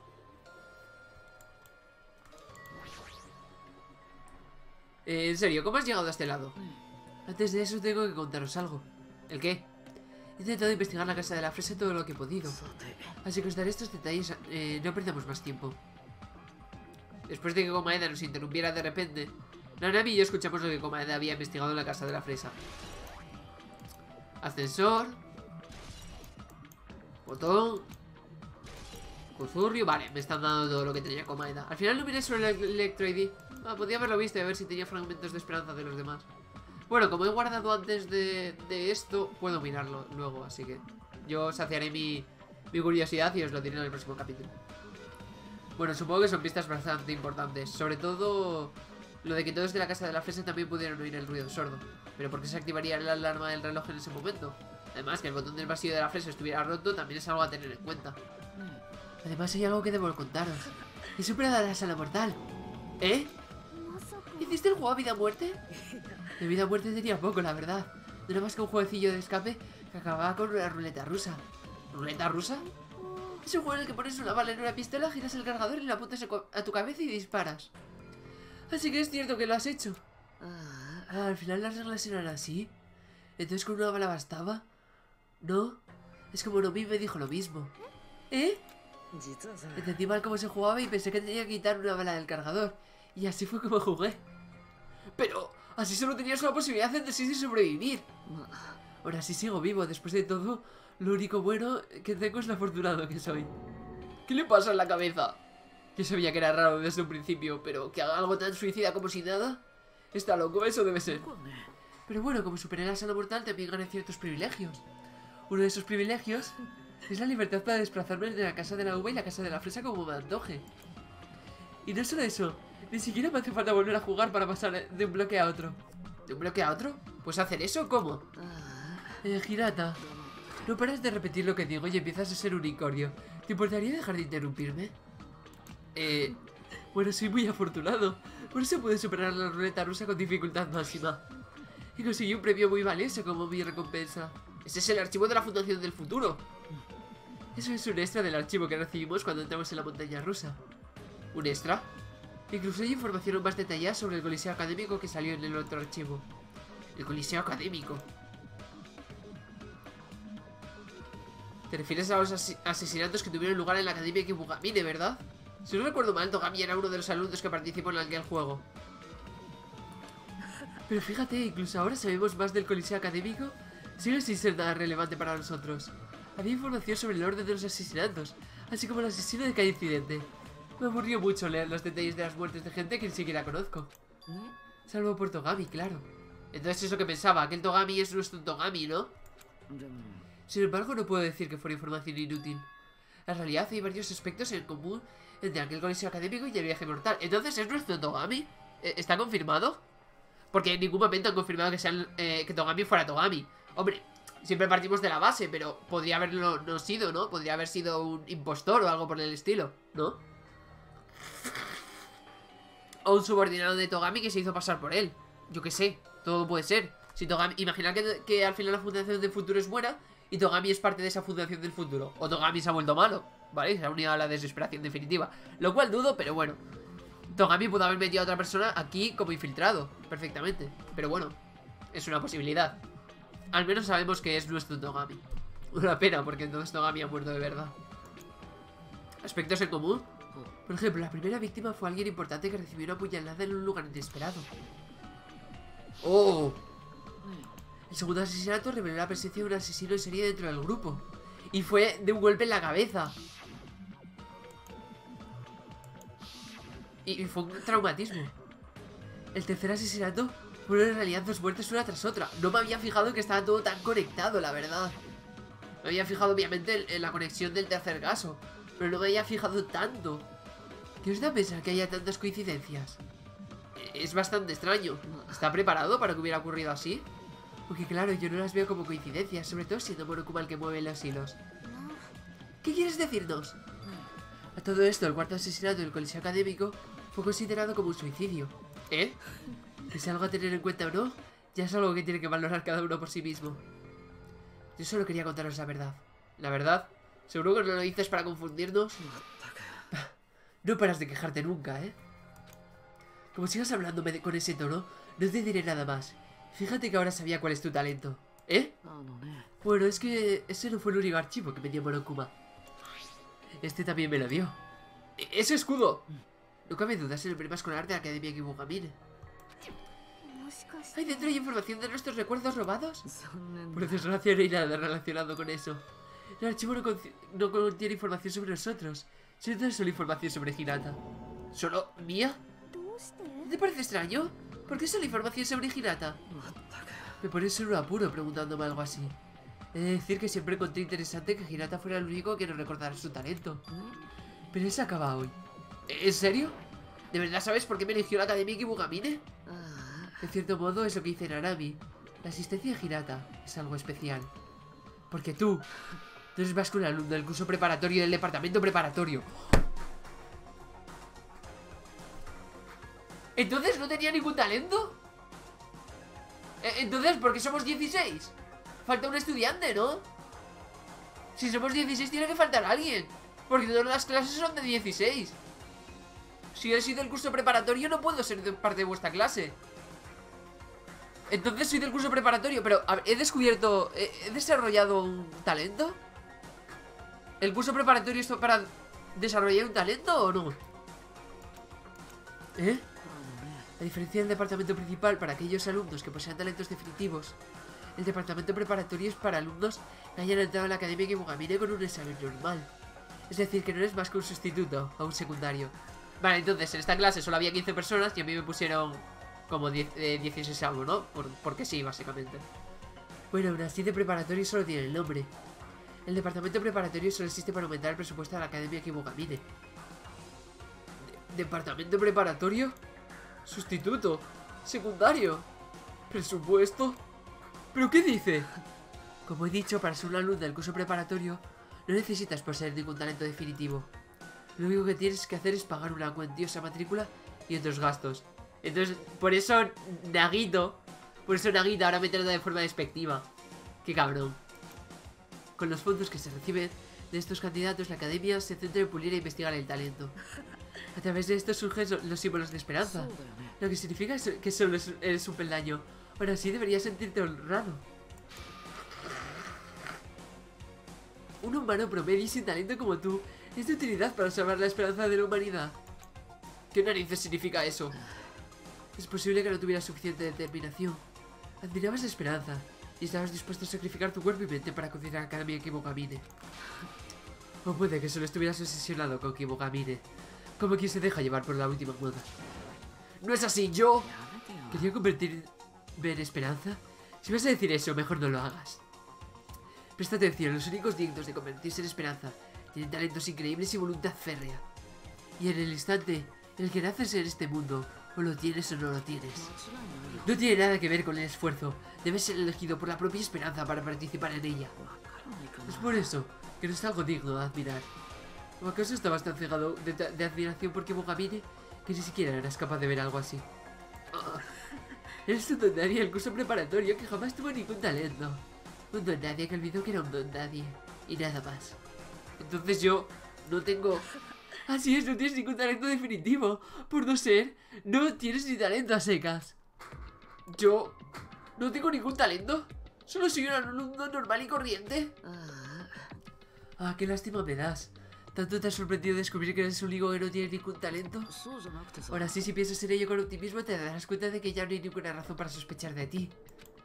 En serio, ¿cómo has llegado a este lado? Antes de eso tengo que contaros algo. ¿El qué? He intentado investigar la casa de la fresa todo lo que he podido. Así que os daré estos detalles. No perdamos más tiempo. Después de que Komaeda nos interrumpiera de repente, Nanami y yo escuchamos lo que Komaeda había investigado en la casa de la fresa. Ascensor. Botón. Cuzurrio. Vale, me están dando todo lo que tenía Komaeda. Al final no miré sobre el Electro ID. Podía haberlo visto y a ver si tenía fragmentos de esperanza de los demás. Bueno, como he guardado antes de esto, puedo mirarlo luego, así que yo saciaré mi curiosidad y os lo diré en el próximo capítulo. Bueno, supongo que son pistas bastante importantes. Sobre todo lo de que todos de la casa de la fresa también pudieron oír el ruido sordo. Pero ¿por qué se activaría la alarma del reloj en ese momento? Además, que el botón del vacío de la fresa estuviera roto también es algo a tener en cuenta. Además hay algo que debo contaros. He superado la sala mortal. ¿Eh? ¿Hiciste el juego a vida o muerte? De vida o muerte tenía poco, la verdad. No era más que un jueguecillo de escape que acababa con una ruleta rusa. ¿Ruleta rusa? Es un juego en el que pones una bala en una pistola, giras el cargador y la apuntas a tu cabeza y disparas. Así que es cierto que lo has hecho. Al final las reglas eran así. Entonces con una bala bastaba. No, es como Nomi me dijo lo mismo. ¿Eh? Entendí mal cómo se jugaba y pensé que tenía que quitar una bala del cargador. Y así fue como jugué. Pero así solo tenías una posibilidad entre sí de sobrevivir. Ahora sí sigo vivo. Después de todo, lo único bueno que tengo es lo afortunado que soy. ¿Qué le pasa en la cabeza? Yo sabía que era raro desde un principio, pero que haga algo tan suicida como si nada. Está loco, eso debe ser. Pero bueno, como superé la sala mortal, también gané ciertos privilegios. Uno de esos privilegios es la libertad para desplazarme entre la casa de la uva y la casa de la fresa como me antoje. Y no solo eso, ni siquiera me hace falta volver a jugar para pasar de un bloque a otro. ¿De un bloque a otro? ¿Pues hacer eso? ¿Cómo? Hinata, no paras de repetir lo que digo y empiezas a ser unicornio. ¿Te importaría dejar de interrumpirme? Bueno, soy muy afortunado. Por eso pude superar la ruleta rusa con dificultad máxima. Y conseguí un premio muy valioso como mi recompensa. Ese es el archivo de la Fundación del Futuro. Eso es un extra del archivo que recibimos cuando entramos en la montaña rusa. ¿Un extra? Incluso hay información más detallada sobre el Coliseo Académico que salió en el otro archivo. El Coliseo Académico. Te refieres a los asesinatos que tuvieron lugar en la Academia Kibugamine, ¿verdad? Si no recuerdo mal, Togami era uno de los alumnos que participó en aquel juego. Pero fíjate, incluso ahora sabemos más del Coliseo Académico. Sigue sin ser nada relevante para nosotros. Había información sobre el orden de los asesinatos, así como el asesino de cada incidente. Me aburrió mucho leer los detalles de las muertes de gente que ni siquiera conozco. Salvo por Togami, claro. Entonces eso que pensaba, que el Togami es nuestro Togami, ¿no? Sin embargo, no puedo decir que fuera información inútil. En realidad hay varios aspectos en común entre aquel coliseo académico y el viaje mortal. Entonces, ¿es nuestro Togami? ¿Está confirmado? Porque en ningún momento han confirmado que Togami fuera Togami. Hombre, siempre partimos de la base, pero podría haberlo no sido, ¿no? Podría haber sido un impostor o algo por el estilo, ¿no? O un subordinado de Togami que se hizo pasar por él. Yo qué sé, todo puede ser. Si Togami, imaginar que al final la Fundación del Futuro es buena y Togami es parte de esa Fundación del Futuro. O Togami se ha vuelto malo, ¿vale? Se ha unido a la desesperación definitiva. Lo cual dudo, pero bueno. Togami pudo haber metido a otra persona aquí como infiltrado, perfectamente. Pero bueno, es una posibilidad. Al menos sabemos que es nuestro Togami. Una pena, porque entonces Togami ha muerto de verdad. ¿Aspectos en común? Por ejemplo, la primera víctima fue alguien importante que recibió una puñalada en un lugar inesperado. ¡Oh! El segundo asesinato reveló la presencia de un asesino en serie dentro del grupo. Y fue de un golpe en la cabeza. Y fue un traumatismo. El tercer asesinato fueron en realidad 2 muertes una tras otra. No me había fijado que estaba todo tan conectado, la verdad. Me había fijado obviamente en la conexión del tercer caso, pero no me había fijado tanto. ¿Qué os da a pensar que haya tantas coincidencias? Es bastante extraño. ¿Está preparado para que hubiera ocurrido así? Porque claro, yo no las veo como coincidencias, sobre todo siendo Monokuma el que mueve los hilos. ¿Qué quieres decirnos? A todo esto, el cuarto asesinato del coliseo académico fue considerado como un suicidio. ¿Eh? ¿Que sea algo a tener en cuenta o no? Ya es algo que tiene que valorar cada uno por sí mismo. Yo solo quería contaros la verdad. ¿La verdad? ¿Seguro que no lo dices para confundirnos? No paras de quejarte nunca, ¿eh? Como sigas hablándome con ese tono, no te diré nada más. Fíjate que ahora sabía cuál es tu talento. ¿Eh? Bueno, es que ese no fue el único archivo que me dio Monokuma. Este también me lo dio. ¡Ese escudo! No cabe dudas en el primer escolar de la Academia Kibugamine. ¿Hay dentro información de nuestros recuerdos robados? Por desgracia no hay nada relacionado con eso. El archivo no contiene información sobre nosotros, sino tan solo información sobre Hinata. ¿Solo mía? ¿Te parece extraño? ¿Por qué solo información sobre Hinata? Me pones en un apuro preguntándome algo así. He de decir que siempre encontré interesante que Hinata fuera el único que nos recordara su talento. Pero ese acaba hoy. ¿En serio? ¿De verdad sabes por qué me eligió la Academia Kibugamine? De cierto modo es lo que dice Nanami. La asistencia de Hinata es algo especial. Porque tú eres más que un alumno del curso preparatorio del departamento preparatorio. ¿Entonces no tenía ningún talento? Entonces, ¿por qué somos 16? Falta un estudiante, ¿no? Si somos 16 tiene que faltar alguien, porque todas las clases son de 16. Si he sido del curso preparatorio no puedo ser parte de vuestra clase. Entonces soy del curso preparatorio, pero a ver, he desarrollado un talento. ¿El curso preparatorio es para desarrollar un talento o no? ¿Eh? A diferencia del departamento principal para aquellos alumnos que posean talentos definitivos, el departamento preparatorio es para alumnos que hayan entrado a la Academia Kibugamine con un examen normal. Es decir, que no eres más que un sustituto o un secundario. Vale, entonces en esta clase solo había 15 personas y a mí me pusieron como 16 algo, ¿no? Porque sí, básicamente. Bueno, aún así de preparatorio solo tiene el nombre. El departamento preparatorio solo existe para aumentar el presupuesto de la Academia Kibugamine. ¿Departamento preparatorio? Sustituto. Secundario. ¿Presupuesto? ¿Pero qué dice? Como he dicho, para ser un alumno del curso preparatorio no necesitas poseer ningún talento definitivo. Lo único que tienes que hacer es pagar una cuantiosa matrícula y otros gastos. Entonces, por eso Nagito ahora me trata de forma despectiva. Qué cabrón. Con los fondos que se reciben de estos candidatos, la academia se centra en pulir e investigar el talento. A través de esto surgen los símbolos de esperanza, lo que significa que solo eres un peldaño. Ahora sí deberías sentirte honrado. Un humano promedio y sin talento como tú es de utilidad para salvar la esperanza de la humanidad. ¿Qué narices significa eso? Es posible que no tuvieras suficiente determinación. Admirabas la esperanza y estabas dispuesto a sacrificar tu cuerpo y mente para conseguir la Academia Kibugamine. O puede que solo estuvieras obsesionado con Kibugamine, como quien se deja llevar por la última moda. No es así, yo quería convertirme en esperanza. Si vas a decir eso, mejor no lo hagas. Presta atención, los únicos dignos de convertirse en esperanza tienen talentos increíbles y voluntad férrea. Y en el instante en el que naces en este mundo, o lo tienes o no lo tienes. No tiene nada que ver con el esfuerzo. Debes ser elegido por la propia esperanza para participar en ella. Es por eso que no es algo digno de admirar. ¿O acaso estabas tan cegado de admiración por Kibugamine que ni siquiera eras capaz de ver algo así? Eres un don nadie del curso preparatorio que jamás tuvo ningún talento. Un don nadie que olvidó que era un don nadie. Y nada más. Entonces yo no tengo... Así es, no tienes ningún talento definitivo. Por no ser, no tienes ni talento a secas. Yo no tengo ningún talento. Solo soy un alumno normal y corriente. Ah, qué lástima me das. ¿Tanto te ha sorprendido descubrir que eres un único que no tiene ningún talento? Ahora sí, si piensas en ello con optimismo, te darás cuenta de que ya no hay ninguna razón para sospechar de ti.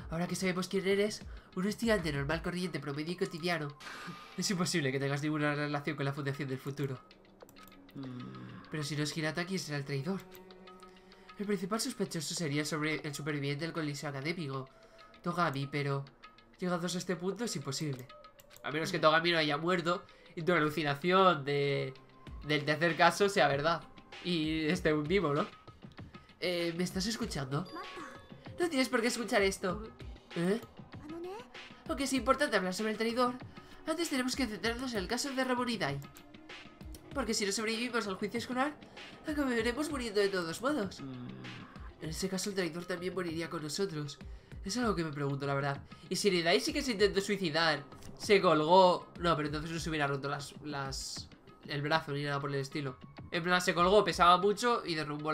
Ahora que sabemos quién eres, un estudiante normal, corriente, promedio y cotidiano, es imposible que tengas ninguna relación con la Fundación del Futuro. Pero si no es Hinata, ¿quién será el traidor? El principal sospechoso sería sobre el superviviente del coliseo académico, Togami, pero llegados a este punto es imposible. A menos que Togami no haya muerto y tu alucinación del tercer caso sea verdad y esté vivo, ¿no? ¿Me estás escuchando? No tienes por qué escuchar esto. ¿Eh? Aunque es importante hablar sobre el traidor, antes tenemos que centrarnos en el caso de Ramonidai. Porque si no sobrevivimos al juicio escolar, acabaremos muriendo de todos modos. En ese caso el traidor también moriría con nosotros. Es algo que me pregunto, la verdad. Y si Nidai sí que se intentó suicidar, se colgó... No, pero entonces no se hubiera roto el brazo ni nada por el estilo. En plan, se colgó, pesaba mucho y derrumbó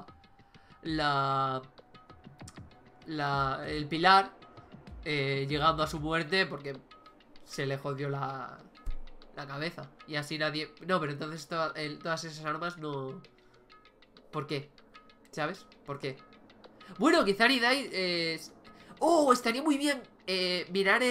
el pilar, llegando a su muerte porque se le jodió la cabeza. Y así nadie... No, pero entonces todas esas armas no... ¿Por qué? ¿Sabes? ¿Por qué? Bueno, quizá Nidai... Oh, estaría muy bien mirar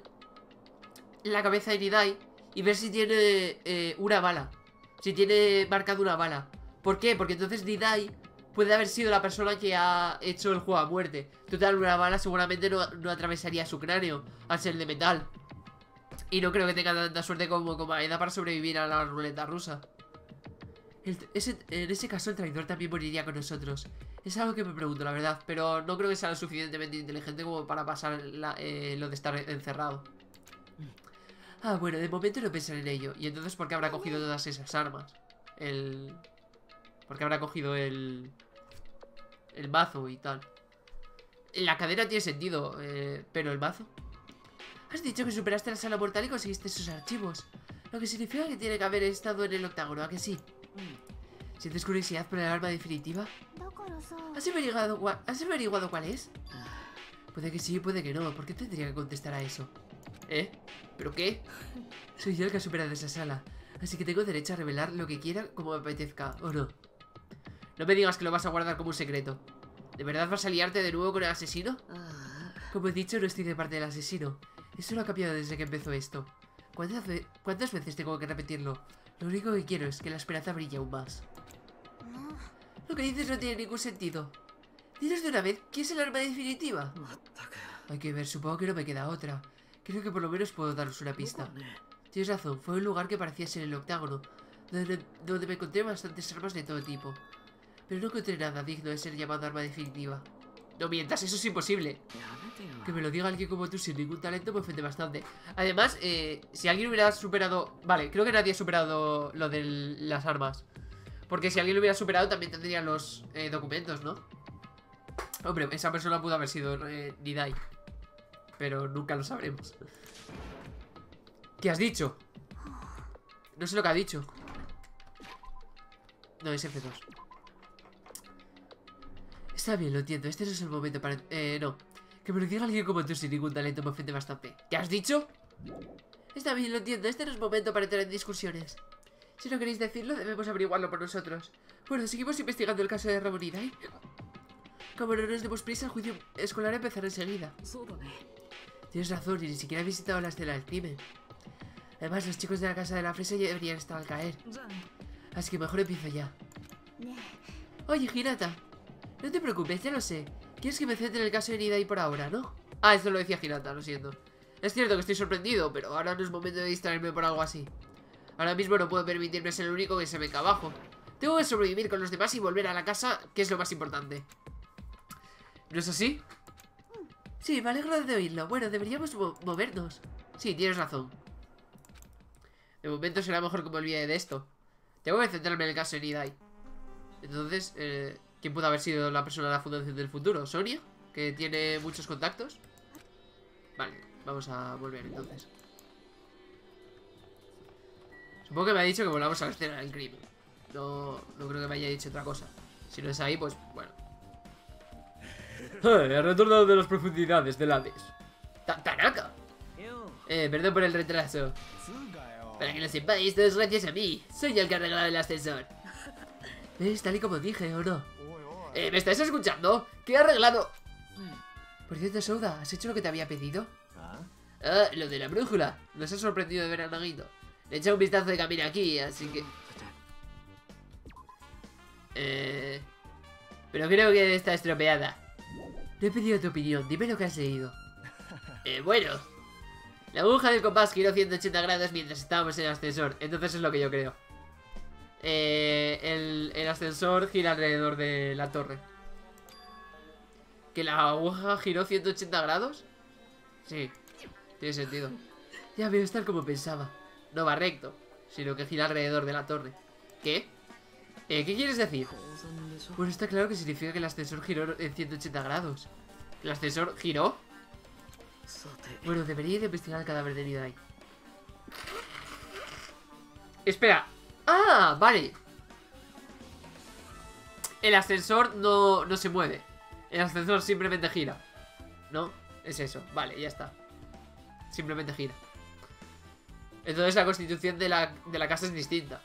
la cabeza de Nidai y ver si tiene una bala. Si tiene marcado una bala. ¿Por qué? Porque entonces Nidai puede haber sido la persona que ha hecho el juego a muerte. Total, una bala seguramente no atravesaría su cráneo al ser de metal. Y no creo que tenga tanta suerte como Maeda para sobrevivir a la ruleta rusa. En ese caso el traidor también moriría con nosotros. Es algo que me pregunto, la verdad. Pero no creo que sea lo suficientemente inteligente como para pasar lo de estar encerrado. Ah, bueno, de momento no pensaré en ello. Y entonces, ¿por qué habrá cogido todas esas armas? ¿Por qué habrá cogido el mazo y tal? La cadena tiene sentido, pero el mazo... Has dicho que superaste la sala mortal y conseguiste esos archivos, lo que significa que tiene que haber estado en el octágono, ¿a que sí? ¿Sientes curiosidad por el arma definitiva? ¿Has averiguado cuál es? Puede que sí, puede que no. ¿Por qué tendría que contestar a eso? ¿Eh? ¿Pero qué? Soy yo el que ha superado esa sala, así que tengo derecho a revelar lo que quiera como me apetezca, ¿o no? No me digas que lo vas a guardar como un secreto. ¿De verdad vas a liarte de nuevo con el asesino? Como he dicho, no estoy de parte del asesino. Eso no ha cambiado desde que empezó esto. ¿Cuántas veces tengo que repetirlo? Lo único que quiero es que la esperanza brille aún más. Lo que dices no tiene ningún sentido. Dinos de una vez, ¿qué es el arma definitiva? Hay que ver, supongo que no me queda otra. Creo que por lo menos puedo daros una pista. Tienes razón, fue un lugar que parecía ser el octágono, donde me encontré bastantes armas de todo tipo. Pero no encontré nada digno de ser llamado arma definitiva. No mientas, eso es imposible. Que me lo diga alguien como tú sin ningún talento me ofende bastante. Además, si alguien hubiera superado... Vale, creo que nadie ha superado lo de las armas. Porque si alguien lo hubiera superado también tendría los documentos, ¿no? Hombre, esa persona pudo haber sido Nidai. Pero nunca lo sabremos. ¿Qué has dicho? No sé lo que ha dicho. No, es F2. Está bien, lo entiendo. Este no es el momento para... no. Que me lo diga alguien como tú sin ningún talento me ofende bastante. ¿Qué has dicho? Está bien, lo entiendo. Este no es momento para entrar en discusiones. Si no queréis decirlo, debemos averiguarlo por nosotros. Bueno, seguimos investigando el caso de Ramonidai. Como no nos demos prisa, el juicio escolar empezará enseguida. Tienes razón, y ni siquiera he visitado la escena del crimen. Además, los chicos de la casa de la fresa ya deberían estar al caer. Así que mejor empiezo ya. Oye, Hinata, no te preocupes, ya lo sé. Quieres que me centre en el caso de Nidai por ahora, ¿no? Ah, esto lo decía Hinata, lo siento. Es cierto que estoy sorprendido, pero ahora no es momento de distraerme por algo así. Ahora mismo no puedo permitirme ser el único que se venga abajo. Tengo que sobrevivir con los demás y volver a la casa, que es lo más importante. ¿No es así? Sí, me alegro de oírlo. Bueno, deberíamos movernos. Sí, tienes razón. De momento será mejor que me olvide de esto. Tengo que centrarme en el caso de Nidai. Entonces, ¿quién puede haber sido la persona de la Fundación del Futuro? ¿Sonia? Que tiene muchos contactos. Vale, vamos a volver entonces. Supongo que me ha dicho que volvamos a la escena del crimen. No creo que me haya dicho otra cosa. Si no es ahí, pues bueno. He retornado de las profundidades del Hades. ¡Tanaka! Perdón por el retraso. Para que lo sepáis, todo es gracias a mí. Soy yo el que ha arreglado el ascensor. ¿Ves? Tal y como dije, ¿o no? ¿Me estáis escuchando? ¿Qué he arreglado? Por cierto, Souda, ¿has hecho lo que te había pedido? ¿Ah? Ah, lo de la brújula. Nos ha sorprendido de ver a Nagito. Le he echado un vistazo de camino aquí, así que... Pero creo que está estropeada. No he pedido tu opinión, dime lo que has leído. Bueno. La aguja del compás giró 180 grados mientras estábamos en el ascensor. Entonces es lo que yo creo. El ascensor gira alrededor de la torre. ¿Que la aguja giró 180 grados? Sí, tiene sentido. Ya veo, es tal como pensaba. No va recto, sino que gira alrededor de la torre. ¿Qué? ¿Qué quieres decir? Bueno, está claro que significa que el ascensor giró en 180 grados. ¿El ascensor giró? Bueno, debería ir a investigar el cadáver de Nidai. Espera. ¡Ah! Vale. El ascensor no se mueve. El ascensor simplemente gira. ¿No? Es eso. Vale, ya está. Simplemente gira. Entonces la constitución de la casa es distinta.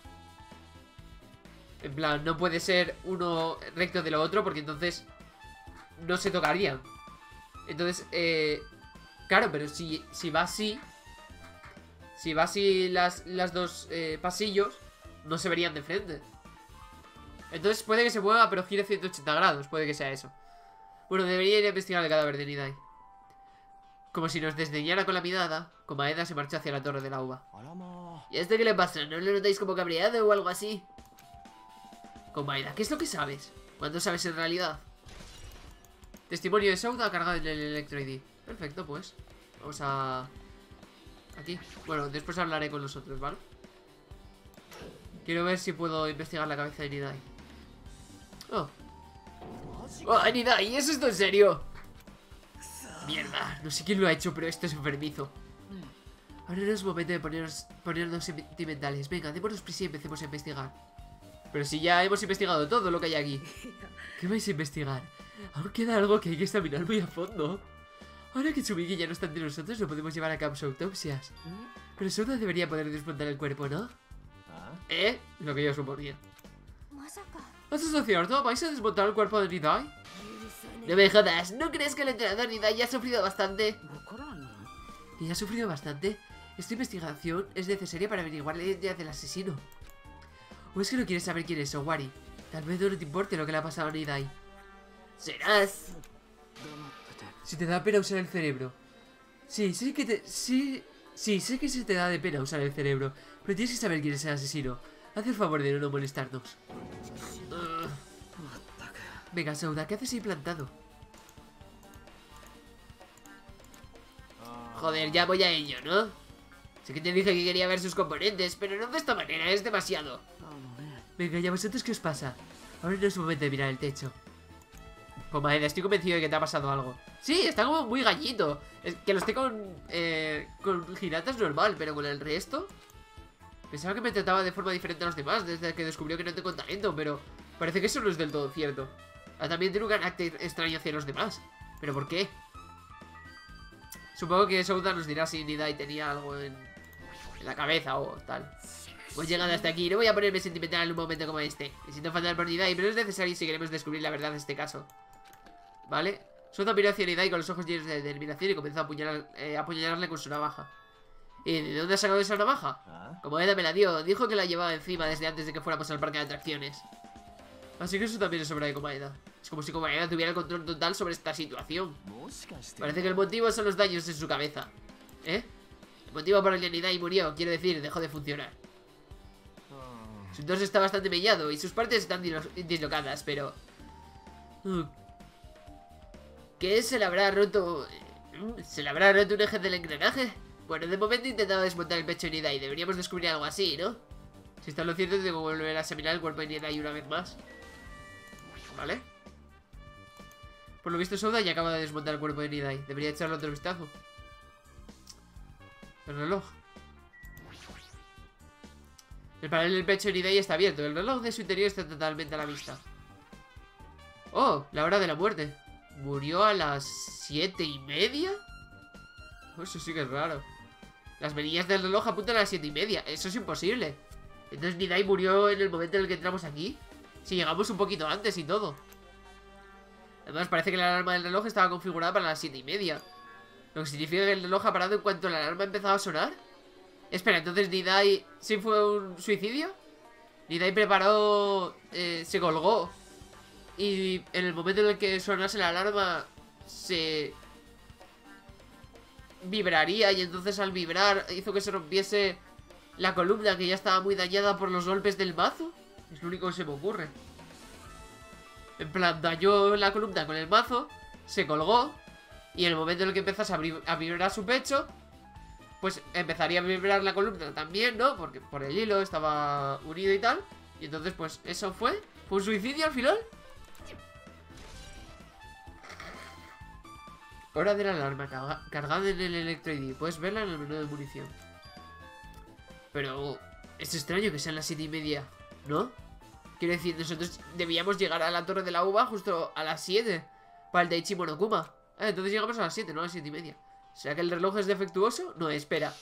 En plan, no puede ser uno recto de lo otro porque entonces no se tocarían. Entonces, claro, pero si va así, si va así las dos pasillos, no se verían de frente. Entonces puede que se mueva, pero gire 180 grados. Puede que sea eso. Bueno, debería ir a investigar el cadáver de Nidai. Como si nos desdeñara con la mirada, Komaeda se marchó hacia la torre de la uva. ¿Y a este qué le pasa? ¿No lo notáis como cabreado o algo así? Komaeda, ¿qué es lo que sabes? ¿Cuánto sabes en realidad? Testimonio de Souda cargado en el Electro ID. Perfecto, pues. Vamos a... aquí. Bueno, después hablaré con los otros, ¿vale? Quiero ver si puedo investigar la cabeza de Nidai. Oh. ¡Oh, Nidai! ¿Es esto en serio? Mierda, no sé quién lo ha hecho, pero esto es enfermizo. Ahora no es momento de ponernos sentimentales. Venga, démonos prisa y empecemos a investigar. Pero si ya hemos investigado todo lo que hay aquí. ¿Qué vais a investigar? Aún queda algo que hay que examinar muy a fondo. Ahora que Tsubiki ya no está entre nosotros, no podemos llevar a cabo autopsias. Pero Souda debería poder desmontar el cuerpo, ¿no? Lo que yo suponía. ¿Eso es cierto? ¿Vais a desmontar el cuerpo de Nidai? No me jodas, ¿no crees que el entrenador Nidai ya ha sufrido bastante? ¿Que ya ha sufrido bastante? Esta investigación es necesaria para averiguar la identidad del asesino. ¿O es que no quieres saber quién es Owari? Tal vez no te importe lo que le ha pasado a Nidai. Serás. Si te da pena usar el cerebro. Sí, sé que se te da de pena usar el cerebro, pero tienes que saber quién es el asesino. Haz el favor de no molestarnos. Venga, Souda, ¿qué haces ahí plantado? Joder, ya voy a ello, ¿no? Sé que te dije que quería ver sus componentes, pero no de esta manera, es demasiado. Venga, ¿y a vosotros qué os pasa? Ahora no es momento de mirar el techo. Komaeda, estoy convencido de que te ha pasado algo. Sí, está como muy gallito. Es que lo esté con Hinata es normal, pero con el resto... Pensaba que me trataba de forma diferente a los demás desde que descubrió que no tengo talento, pero parece que eso no es del todo cierto. También tiene un carácter extraño hacia los demás. ¿Pero por qué? Supongo que Souda nos dirá si Nidai tenía algo en la cabeza o tal. Pues llegado hasta aquí, no voy a ponerme sentimental en un momento como este. Me siento fatal por Nidai, pero es necesario si queremos descubrir la verdad de este caso. ¿Vale? Souda miró hacia Nidai con los ojos llenos de determinación y comenzó a apuñalarle con su navaja. ¿Y de dónde has sacado esa navaja? Komaeda me la dio, dijo que la llevaba encima desde antes de que fuéramos al parque de atracciones. Así que eso también es obra de Komaeda. Es como si Komaeda tuviera el control total sobre esta situación. Parece que el motivo son los daños en su cabeza. El motivo por el que Nidai murió, quiero decir, dejó de funcionar. Su torso está bastante mellado y sus partes están dislocadas, pero... ¿Qué? ¿Se le habrá roto? ¿Se le habrá roto un eje del engranaje? Bueno, de momento he intentado desmontar el pecho de Nidai. Deberíamos descubrir algo así, ¿no? Si está lo cierto, tengo que volver a examinar el cuerpo de Nidai una vez más. ¿Vale? Por lo visto, Souda ya acaba de desmontar el cuerpo de Nidai. Debería echarle otro vistazo. El reloj. El panel del pecho de Nidai está abierto. El reloj de su interior está totalmente a la vista. ¡Oh! La hora de la muerte. ¿Murió a las 7:30? Eso sí que es raro. Las manillas del reloj apuntan a las 7:30. Eso es imposible. Entonces Nidai murió en el momento en el que entramos aquí. Si llegamos un poquito antes y todo. Además parece que la alarma del reloj estaba configurada para las 7:30. Lo que significa que el reloj ha parado en cuanto la alarma ha empezado a sonar. Espera, entonces Nidai sí fue un suicidio. Nidai preparó... se colgó. Y en el momento en el que sonase la alarma se vibraría, y entonces al vibrar hizo que se rompiese la columna, que ya estaba muy dañada por los golpes del mazo. Es lo único que se me ocurre. En plan, dañó la columna con el mazo, se colgó, y en el momento en el que empezase a vibrar su pecho, pues empezaría a vibrar la columna también, ¿no? Porque por el hilo estaba unido y tal. Y entonces pues eso fue un suicidio al final. Hora de la alarma, cargada en el Electro ID. Puedes verla en el menú de munición. Pero es extraño que sean las 7:30, ¿no? Quiero decir, nosotros debíamos llegar a la Torre de la Uva justo a las 7 para el Daichi Monokuma. Entonces llegamos a las 7, no a las 7:30. ¿Será que el reloj es defectuoso? No, espera.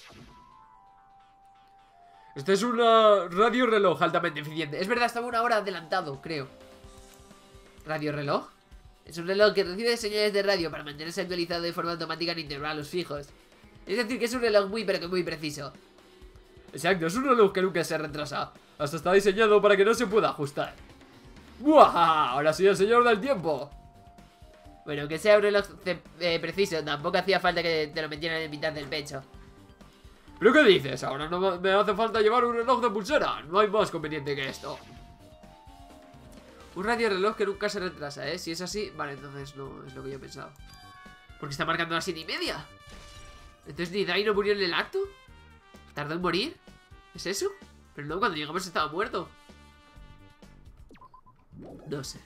Este es una radio reloj altamente eficiente. Es verdad, estaba una hora adelantado, creo. ¿Radio reloj? Es un reloj que recibe señales de radio para mantenerse actualizado de forma automática en intervalos fijos. Es decir, que es un reloj muy pero que muy preciso. Exacto, es un reloj que nunca se retrasa. Hasta está diseñado para que no se pueda ajustar. ¡Buah! Ahora sí el señor del tiempo. Bueno, que sea un reloj preciso, tampoco hacía falta que te lo metieran en mitad del pecho. ¿Pero qué dices? Ahora no me hace falta llevar un reloj de pulsera. No hay más conveniente que esto. Un radio reloj que nunca se retrasa, ¿eh? Si es así, vale, entonces no es lo que yo he pensado. Porque está marcando las 7:30. Entonces Nidai no murió en el acto. ¿Tardó en morir? ¿Es eso? Pero no, cuando llegamos estaba muerto. No sé.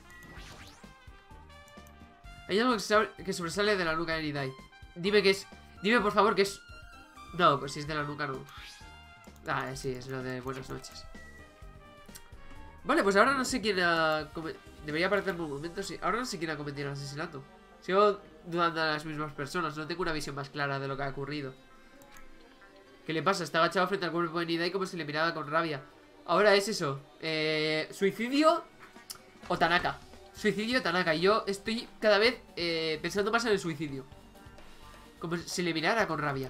Hay algo que sobresale de la nuca de Nidai. Dime que es... Dime por favor que es... No, pues si es de la nuca no. Ah, sí, es lo de buenas noches. Vale, pues ahora no sé quién ha... Debería aparecerme un momento, sí. Ahora no sé quién ha cometido el asesinato. Sigo dudando de las mismas personas. No tengo una visión más clara de lo que ha ocurrido. ¿Qué le pasa? Está agachado frente al cuerpo de Nidai como si le miraba con rabia. Ahora es eso. ¿Suicidio o Tanaka? Suicidio o Tanaka. Y yo estoy cada vez pensando más en el suicidio. Como si le mirara con rabia.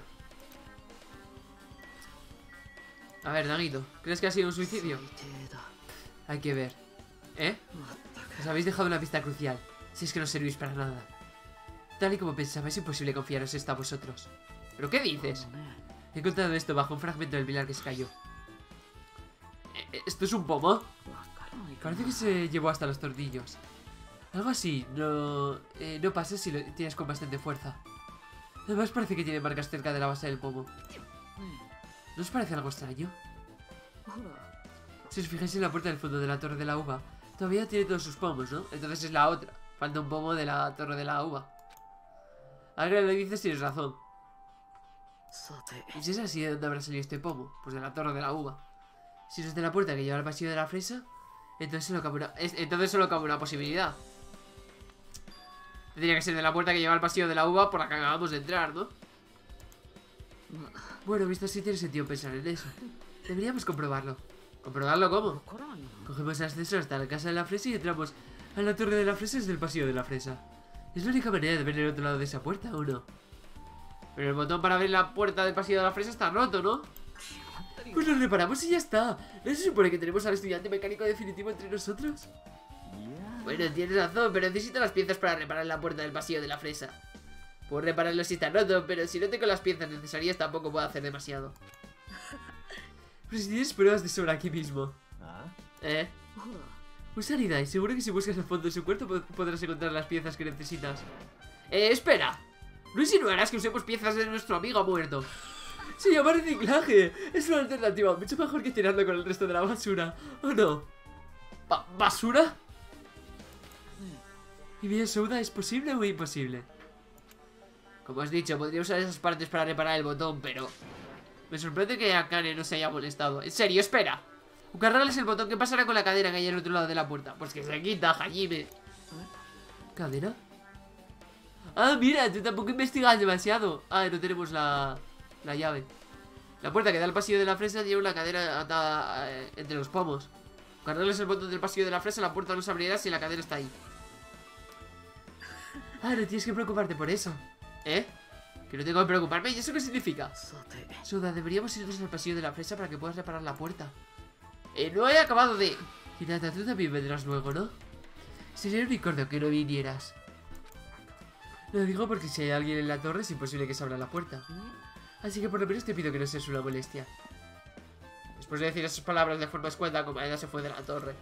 A ver, Nagito, ¿crees que ha sido un suicidio? Hay que ver. ¿Eh? Os habéis dejado una pista crucial. Si es que no servís para nada. Tal y como pensaba, es imposible confiaros esto a vosotros. ¿Pero qué dices? He encontrado esto bajo un fragmento del pilar que se cayó. ¿Esto es un pomo? Parece que se llevó hasta los tornillos. Algo así, no pasa si lo tienes con bastante fuerza. Además parece que tiene marcas cerca de la base del pomo. ¿No os parece algo extraño? Si os fijáis en la puerta del fondo de la Torre de la Uva, todavía tiene todos sus pomos, ¿no? Entonces es la otra. Falta un pomo de la Torre de la Uva. Ahora lo dices, tienes razón. ¿Y si es así, de dónde habrá salido este pomo? Pues de la Torre de la Uva. Si no es de la puerta que lleva al pasillo de la fresa, entonces solo cabe una posibilidad. Tendría que ser de la puerta que lleva al pasillo de la Uva por la que acabamos de entrar, ¿no? Bueno, visto así tiene sentido pensar en eso. Deberíamos comprobarlo. ¿Comprobarlo cómo? Cogemos el ascensor hasta la casa de la fresa y entramos a la Torre de la Fresa desde el pasillo de la fresa. ¿Es la única manera de ver el otro lado de esa puerta o no? Pero el botón para abrir la puerta del pasillo de la fresa está roto, ¿no? Pues lo reparamos y ya está. ¿No se supone que tenemos al estudiante mecánico definitivo entre nosotros? Bueno, tienes razón, pero necesito las piezas para reparar la puerta del pasillo de la fresa. Puedo repararlo si está roto, pero si no tengo las piezas necesarias tampoco puedo hacer demasiado. Pero si tienes pruebas de sobra aquí mismo. Usa Nidai, seguro que si buscas el fondo de su cuerpo podrás encontrar las piezas que necesitas. Espera. ¿No insinuarás que usemos piezas de nuestro amigo muerto? Se llama reciclaje. Es una alternativa mucho mejor que tirarlo con el resto de la basura. ¿O no? ¿Basura? ¿Y bien, Souda, es posible o imposible? Como has dicho, podría usar esas partes para reparar el botón, pero... Me sorprende que Akane no se haya molestado. En serio, espera. Cargarles el botón, ¿qué pasará con la cadena que hay al otro lado de la puerta? Pues que se quita, Hajime. ¿Cadena? Ah, mira, tú tampoco investigas demasiado. Ah, no tenemos la llave. La puerta que da al pasillo de la fresa tiene una cadena atada entre los pomos. Cargarles el botón del pasillo de la fresa, la puerta no se abrirá si la cadena está ahí. Ah, no tienes que preocuparte por eso. ¿Eh? Que no tengo que preocuparme. ¿Y eso qué significa? Suda, deberíamos irnos al pasillo de la fresa para que puedas reparar la puerta. No he acabado de... Hinata, tú también vendrás luego, ¿no? Sería un unicornio que no vinieras. Lo digo porque si hay alguien en la torre es imposible que se abra la puerta. Así que por lo menos te pido que no seas una molestia. Después de decir esas palabras de forma escueta, Komaeda se fue de la torre.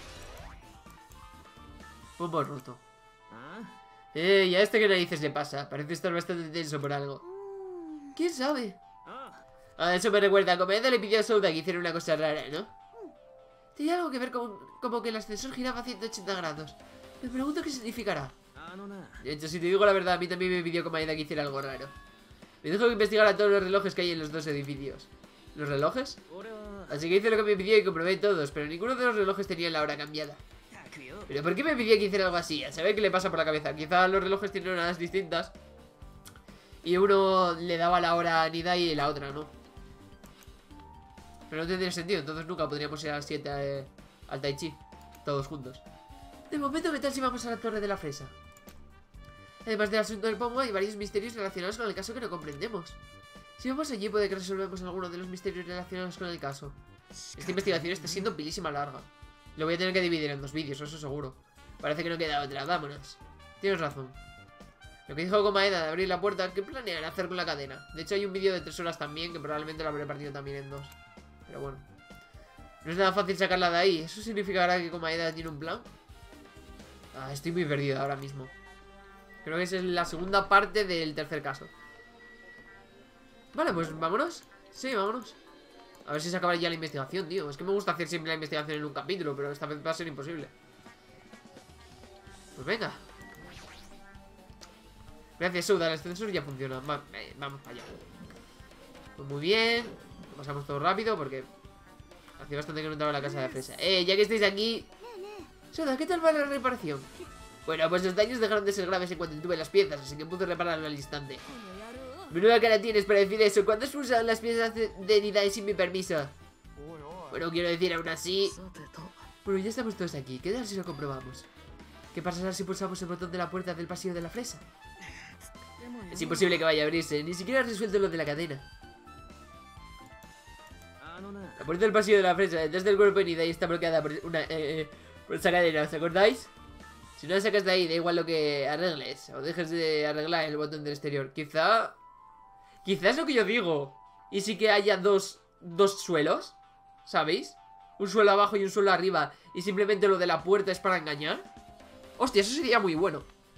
Pombo roto. ¿Y a este qué narices le pasa? Parece estar bastante tenso por algo. ¿Quién sabe? Eso me recuerda, a Komaeda le pidió a Souda que hiciera una cosa rara, ¿no? Tenía algo que ver con como que el ascensor giraba a 180 grados. Me pregunto qué significará. De hecho, si te digo la verdad, a mí también me pidió Komaeda que hiciera algo raro. Me dijo que investigara todos los relojes que hay en los dos edificios. ¿Los relojes? Así que hice lo que me pidió y comprobé todos, pero ninguno de los relojes tenía la hora cambiada. ¿Pero por qué me pidió que hiciera algo así? A saber qué le pasa por la cabeza. Quizás los relojes tienen horas distintas y uno le daba la hora a Nidai y la otra no. Pero no tendría sentido, entonces nunca podríamos ir a las 7 al Tai Chi, todos juntos. De momento, ¿qué tal si vamos a la Torre de la Fresa? Además del asunto del Pombo, hay varios misterios relacionados con el caso que no comprendemos. Si vamos allí, puede que resolvemos alguno de los misterios relacionados con el caso. Esta investigación está siendo pilísima larga. Lo voy a tener que dividir en 2 vídeos, eso seguro. Parece que no queda otra, vámonos. Tienes razón. Lo que dijo Komaeda de abrir la puerta, ¿qué planean hacer con la cadena? De hecho hay un vídeo de 3 horas también, que probablemente lo habré partido también en 2. Pero bueno. No es nada fácil sacarla de ahí. ¿Eso significará que Komaeda tiene un plan? Estoy muy perdido ahora mismo. Creo que esa es la segunda parte del tercer caso. Vale, pues vámonos. Sí, vámonos. A ver si se acaba ya la investigación, tío. Es que me gusta hacer siempre la investigación en un capítulo, pero esta vez va a ser imposible. Pues venga. Gracias, Souda. El ascensor ya funciona. Vamos para allá. Pues muy bien. Lo pasamos todo rápido porque hacía bastante que no entraba en la casa de fresa. Ya que estáis aquí... Souda, ¿qué tal va la reparación? Bueno, pues los daños dejaron de ser graves en cuanto tuve las piezas, así que pude repararlo al instante. Menuda cara tienes para decir eso. ¿Cuándo has usado las piezas de Nidai sin mi permiso? Bueno, quiero decir, aún así... Bueno, ya estamos todos aquí. ¿Qué tal si lo comprobamos? ¿Qué pasará si pulsamos el botón de la puerta del pasillo de la fresa? Es imposible que vaya a abrirse. Ni siquiera has resuelto lo de la cadena. La puerta del pasillo de la fresa detrás del cuerpo de Nidai está bloqueada por por esa cadena. ¿Os acordáis? Si no la sacas de ahí, da igual lo que arregles o dejes de arreglar el botón del exterior. Quizás es lo que yo digo. Y sí que haya dos suelos, ¿sabéis? Un suelo abajo y un suelo arriba, y simplemente lo de la puerta es para engañar. Hostia, eso sería muy bueno.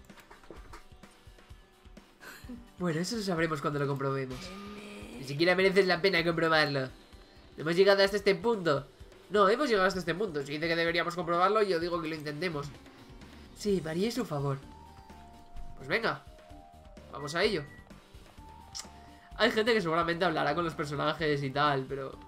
Bueno, eso lo sabremos cuando lo comprobemos. Ni siquiera merece la pena comprobarlo. Hemos llegado hasta este punto. No, hemos llegado hasta este punto. Si dice que deberíamos comprobarlo, yo digo que lo intentemos. Sí, María, es un favor. Pues venga, vamos a ello. Hay gente que seguramente hablará con los personajes y tal, pero...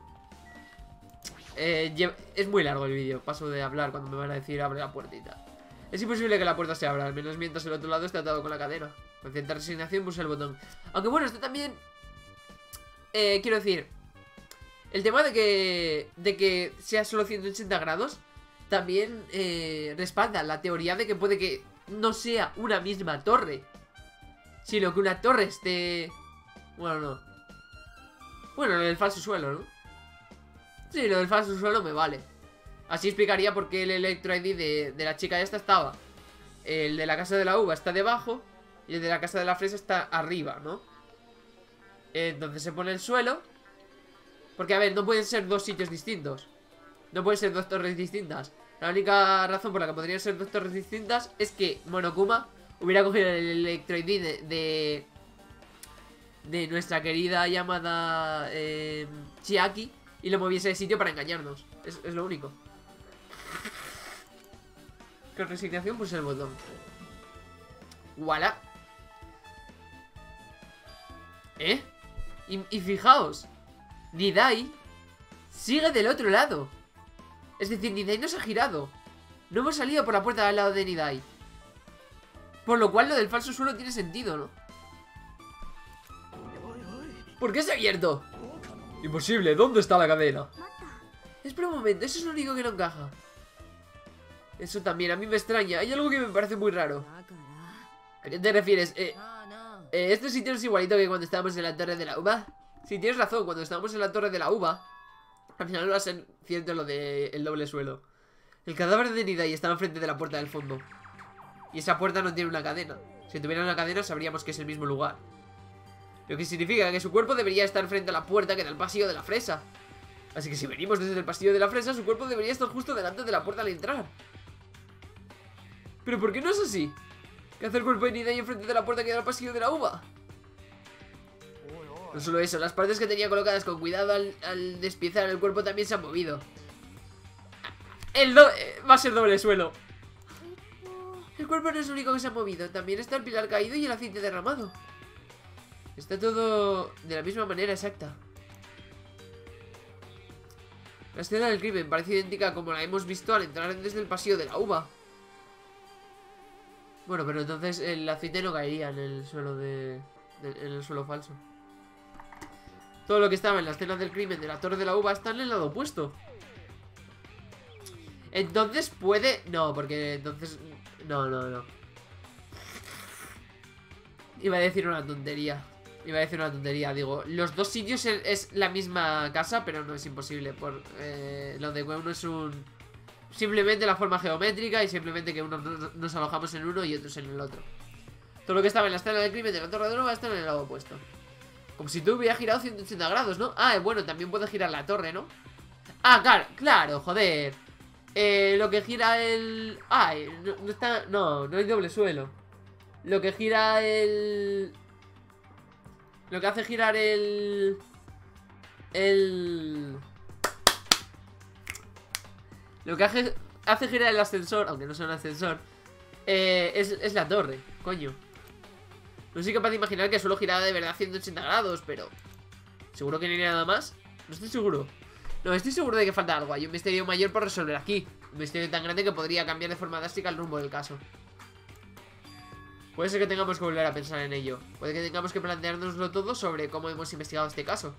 es muy largo el vídeo. Paso de hablar cuando me van a decir abre la puerta y tal. Es imposible que la puerta se abra, al menos mientras el otro lado esté atado con la cadena. Con cierta resignación pulsa el botón. Aunque bueno, esto también... quiero decir... El tema de que sea solo 180 grados también respalda la teoría de que puede que no sea una misma torre, sino que una torre esté... Bueno, no. Bueno, lo del falso suelo, ¿no? Sí, lo del falso suelo me vale. Así explicaría por qué el Electro ID de la chica esta estaba. El de la casa de la uva está debajo y el de la casa de la fresa está arriba, ¿no? Entonces se pone el suelo. Porque, a ver, no pueden ser 2 sitios distintos. No pueden ser 2 torres distintas. La única razón por la que podrían ser 2 torres distintas es que Monokuma hubiera cogido el Electro ID de nuestra querida llamada Chiaki y lo moviese de sitio para engañarnos. Es lo único. Con resignación puse el botón. ¡Voilà! Y fijaos, Nidai sigue del otro lado. Es decir, Nidai no se ha girado. No hemos salido por la puerta del lado de Nidai. Por lo cual lo del falso suelo tiene sentido, ¿no? ¿Por qué se ha abierto? Imposible, ¿dónde está la cadena? Espera un momento, eso es lo único que no encaja. Eso también, a mí me extraña. Hay algo que me parece muy raro. ¿A qué te refieres? Este sitio es igualito que cuando estábamos en la Torre de la Uva. Sí, tienes razón, cuando estábamos en la Torre de la Uva, al final va a ser cierto lo del doble suelo. El cadáver de Nidai estaba enfrente de la puerta del fondo. Y esa puerta no tiene una cadena. Si tuviera una cadena sabríamos que es el mismo lugar. Lo que significa que su cuerpo debería estar frente a la puerta que da al pasillo de la fresa. Así que si venimos desde el pasillo de la fresa, su cuerpo debería estar justo delante de la puerta al entrar. ¿Pero por qué no es así? ¿Qué hace el cuerpo de Nidai enfrente de la puerta que da al pasillo de la uva? No solo eso, las partes que tenía colocadas con cuidado al despiezar el cuerpo también se han movido. Va a ser doble suelo. El cuerpo no es lo único que se ha movido. También está el pilar caído y el aceite derramado. Está todo de la misma manera exacta. La escena del crimen parece idéntica como la hemos visto al entrar desde el pasillo de la uva. Bueno, pero entonces el aceite no caería en el suelo en el suelo falso. Todo lo que estaba en la escena del crimen de la Torre de la Uva está en el lado opuesto. Entonces puede... No, porque entonces... No. Iba a decir una tontería. Digo, los dos sitios es la misma casa, pero no es imposible. Por lo de que uno es un... Simplemente la forma geométrica y simplemente que uno nos alojamos en uno y otros en el otro. Todo lo que estaba en la escena del crimen de la Torre de la Uva está en el lado opuesto. Como si tú hubieras girado 180 grados, ¿no? Ah, bueno, también puede girar la torre, ¿no? Ah, claro, joder. Lo que gira el... no está... No hay doble suelo. Lo que gira el... Lo que hace girar el... Lo que hace girar el ascensor, aunque no sea un ascensor, es la torre, coño. No soy capaz de imaginar que solo giraba de verdad 180 grados, pero... ¿Seguro que no hay nada más? No estoy seguro. No, estoy seguro de que falta algo. Hay un misterio mayor por resolver aquí. Un misterio tan grande que podría cambiar de forma drástica el rumbo del caso. Puede ser que tengamos que volver a pensar en ello. Puede que tengamos que planteárnoslo todo sobre cómo hemos investigado este caso.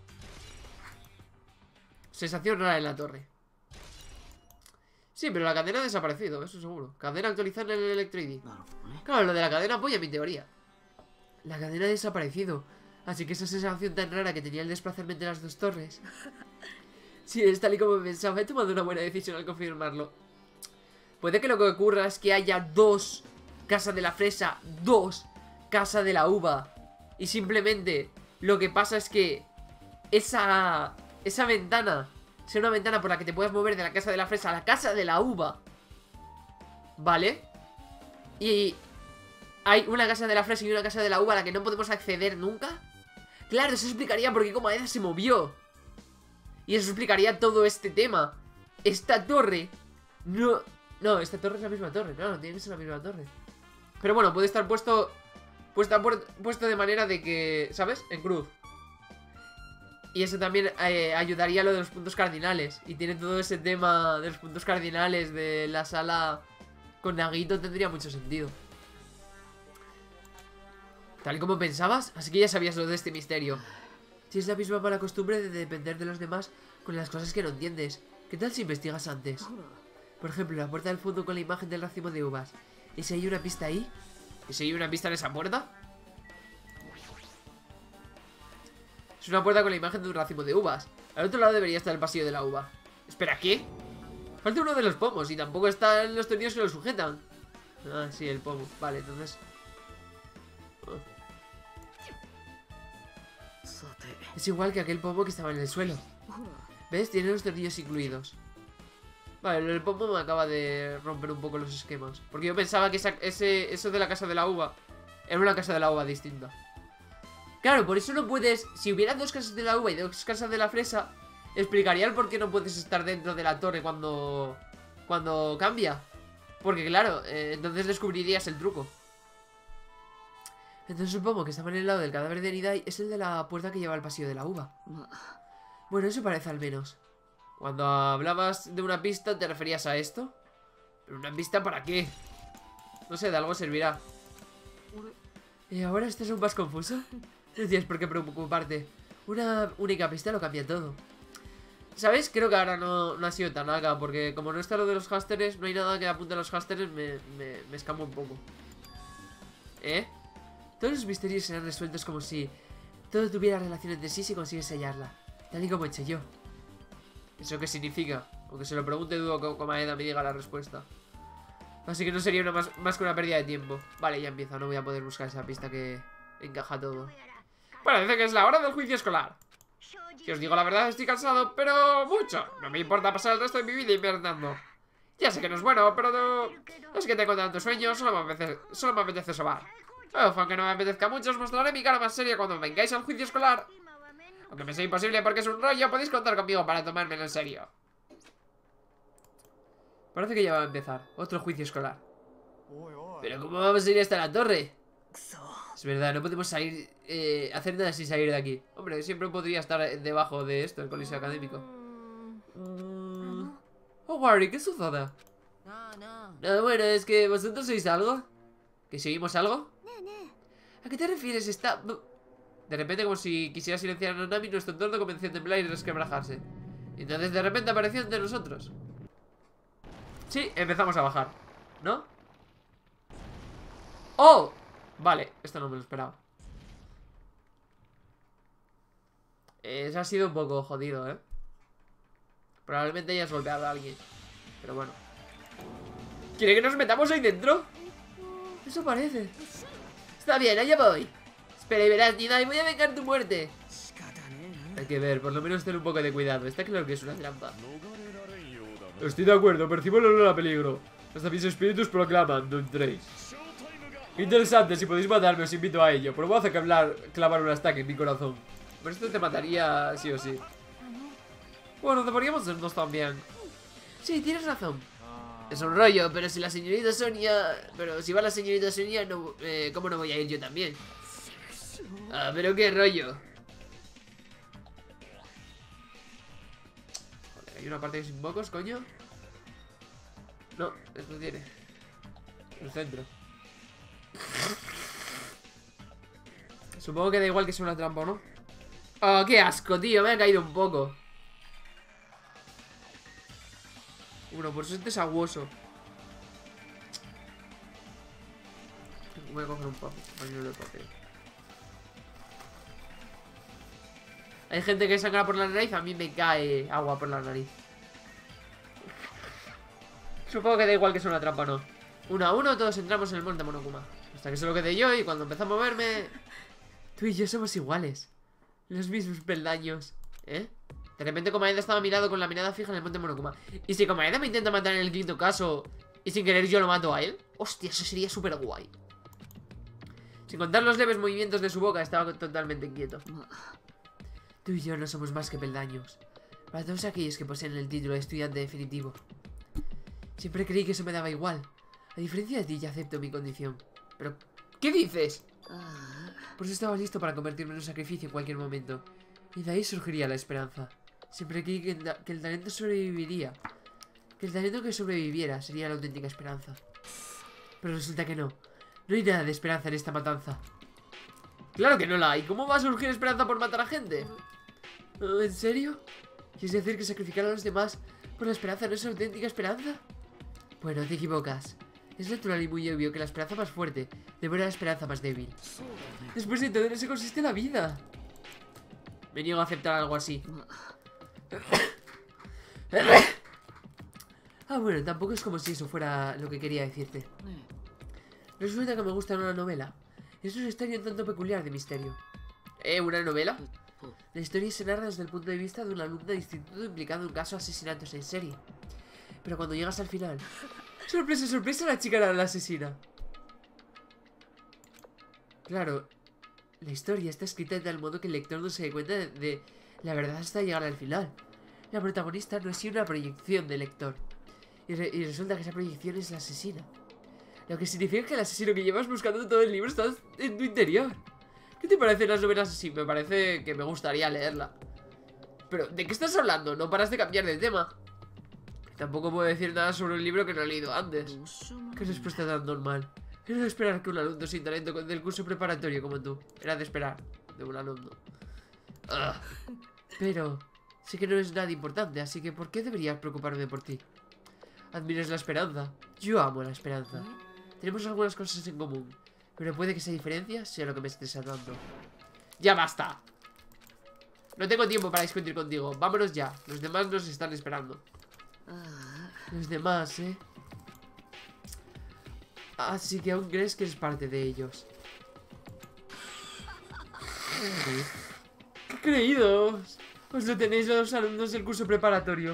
Sensación rara en la torre. Sí, pero la cadena ha desaparecido, eso seguro. Cadena actualizada en el Electro ID. Claro, lo de la cadena apoya mi teoría. La cadena ha desaparecido. Así que esa sensación tan rara que tenía el desplazamiento de las dos torres. Sí, es tal y como pensaba. He tomado una buena decisión al confirmarlo. Puede que lo que ocurra es que haya dos casas de la fresa, dos casas de la uva. Y simplemente lo que pasa es que esa ventana sea una ventana por la que te puedas mover de la casa de la fresa a la casa de la uva. ¿Vale? Y hay una casa de la fresa y una casa de la uva a la que no podemos acceder nunca. Claro, eso explicaría por qué Comadera se movió. Y eso explicaría todo este tema. Esta torre No, esta torre es la misma torre. No, tiene que ser la misma torre. Pero bueno, puede estar puesto de manera de que, ¿sabes? En cruz. Y eso también ayudaría a lo de los puntos cardinales. Y tiene todo ese tema de los puntos cardinales de la sala con Nagito. Tendría mucho sentido. Tal y como pensabas, así que ya sabías lo de este misterio. Si es la misma mala costumbre de depender de los demás con las cosas que no entiendes. ¿Qué tal si investigas antes? Por ejemplo, la puerta del fondo con la imagen del racimo de uvas. ¿Y si hay una pista ahí? ¿Y si hay una pista en esa puerta? Es una puerta con la imagen de un racimo de uvas. Al otro lado debería estar el pasillo de la uva. Espera, ¿qué? Falta uno de los pomos y tampoco están los tornillos que lo sujetan. Ah, sí, el pomo. Vale, entonces... Es igual que aquel pomo que estaba en el suelo. ¿Ves? Tiene los tornillos incluidos. Vale, el pomo me acaba de romper un poco los esquemas. Porque yo pensaba que eso de la casa de la uva era una casa de la uva distinta. Claro, por eso no puedes... Si hubiera dos casas de la uva y dos casas de la fresa, explicaría el por qué no puedes estar dentro de la torre cuando cambia. Porque claro, entonces descubrirías el truco. Entonces supongo que estaba en el lado del cadáver de Nidai. Es el de la puerta que lleva al pasillo de la uva. Bueno, eso parece al menos. Cuando hablabas de una pista, ¿te referías a esto? ¿Pero una pista para qué? No sé, de algo servirá. ¿Y ahora estás un más confuso? No tienes por qué preocuparte. Una única pista lo cambia todo. ¿Sabes? Creo que ahora no ha sido tan larga. Porque como no está lo de los hásteres, no hay nada que apunte a los hásteres. Me escamo un poco. ¿Eh? Todos los misterios serán resueltos como si todo tuviera relación entre sí si consigues sellarla, tal y como he hecho yo. ¿Eso qué significa? Aunque se lo pregunte, dudo que Komaeda me diga la respuesta. Así que no sería más que una pérdida de tiempo. Vale, ya empieza, no voy a poder buscar esa pista que encaja todo. Parece que es la hora del juicio escolar. Si os digo la verdad, estoy cansado, pero mucho. No me importa pasar el resto de mi vida invernando. Ya sé que no es bueno, pero no... Es que tengo tantos sueños, solo me apetece sobar. Aunque no me apetezca mucho, os mostraré mi cara más seria cuando vengáis al juicio escolar. Aunque me sea imposible porque es un rollo, podéis contar conmigo para tomármelo en serio. Parece que ya va a empezar. Otro juicio escolar. Pero ¿cómo vamos a ir hasta la torre? Es verdad, no podemos salir... hacer nada sin salir de aquí. Hombre, siempre podría estar debajo de esto, el coliseo académico. Oh, Wari, ¿qué sucede? Nada, bueno, es que vosotros sois algo. ¿Que seguimos algo? ¿A qué te refieres? Está... De repente, como si quisiera silenciar a Nanami, nuestro entorno comenzó a temblar y resquebrajarse. Y entonces de repente apareció entre nosotros. Sí, empezamos a bajar, ¿no? ¡Oh! Vale, esto no me lo esperaba. Eso ha sido un poco jodido, ¿eh? Probablemente hayas golpeado a alguien. Pero bueno. ¿Quiere que nos metamos ahí dentro? Eso parece. Está bien, allá voy. Espera y verás, Nina, y voy a vengar tu muerte. Hay que ver, por lo menos ten un poco de cuidado. Está claro que es una trampa. Estoy de acuerdo, percibo el olor a peligro. Hasta mis espíritus proclaman, no entréis. Interesante, si podéis matarme os invito a ello. Pero voy a hacer clavar un estaca en mi corazón. Pero esto te mataría sí o sí. Bueno, deberíamos hacernos también. Sí, tienes razón. Es un rollo, pero si la señorita Sonia... Pero si va la señorita Sonia, no, ¿cómo no voy a ir yo también? Ah, pero qué rollo. Joder, hay una parte que sin mocos, coño. No, esto tiene el centro. Supongo que da igual que sea una trampa, ¿no? Oh, qué asco, tío, me ha caído un poco. Bueno, por eso este es aguoso. Voy a coger un pañuelo de papel. Hay gente que sangra por la nariz, a mí me cae agua por la nariz. Supongo que da igual que sea una trampa o no. 1 a 1 todos entramos en el monte Monokuma. Hasta que solo quede yo y cuando empezó a moverme... Tú y yo somos iguales. Los mismos peldaños. ¿Eh? De repente Komaeda estaba mirado con la mirada fija en el monte Monokuma. ¿Y si Komaeda me intenta matar en el quinto caso y sin querer yo lo mato a él? Hostia, eso sería súper guay. Sin contar los leves movimientos de su boca, estaba totalmente quieto. Tú y yo no somos más que peldaños. Para todos aquellos que poseen el título de estudiante definitivo. Siempre creí que eso me daba igual. A diferencia de ti, ya acepto mi condición. Pero, ¿qué dices? Por eso estaba listo para convertirme en un sacrificio en cualquier momento. Y de ahí surgiría la esperanza. Siempre creí que el talento sobreviviría. Que el talento que sobreviviera sería la auténtica esperanza. Pero resulta que no. No hay nada de esperanza en esta matanza. Claro que no la hay. ¿Cómo va a surgir esperanza por matar a gente? ¿En serio? ¿Quieres decir que sacrificar a los demás por la esperanza no es auténtica esperanza? Bueno, te equivocas. Es natural y muy obvio que la esperanza más fuerte devora la esperanza más débil. Después de todo, en eso consiste la vida. Me niego a aceptar algo así. Ah, bueno, tampoco es como si eso fuera lo que quería decirte. Resulta que me gusta una novela. Es una historia un tanto peculiar de misterio. ¿Una novela? La historia se narra desde el punto de vista de una alumna de instituto implicada en un caso de asesinatos en serie. Pero cuando llegas al final... ¡Sorpresa, sorpresa! La chica era la asesina. Claro, la historia está escrita de tal modo que el lector no se dé cuenta de la verdad hasta llegar al final. La protagonista no es sino una proyección del lector. Y resulta que esa proyección es la asesina. Lo que significa que el asesino que llevas buscando todo el libro está en tu interior. ¿Qué te parecen las novelas así? Me parece que me gustaría leerla. Pero, ¿de qué estás hablando? No paras de cambiar de tema. Tampoco puedo decir nada sobre un libro que no he leído antes. ¿Qué respuesta tan normal? Era de esperar que un alumno sin talento del curso preparatorio como tú. Era de esperar de un alumno. Pero sé que no es nada importante, así que ¿por qué deberías preocuparme por ti? Admiras la esperanza. Yo amo la esperanza. Tenemos algunas cosas en común. Pero puede que esa diferencia sea lo que me esté salvando. ¡Ya basta! No tengo tiempo para discutir contigo. Vámonos ya. Los demás nos están esperando. Los demás, Así que aún crees que eres parte de ellos. ¿Qué creídos? Pues lo tenéis los alumnos del curso preparatorio.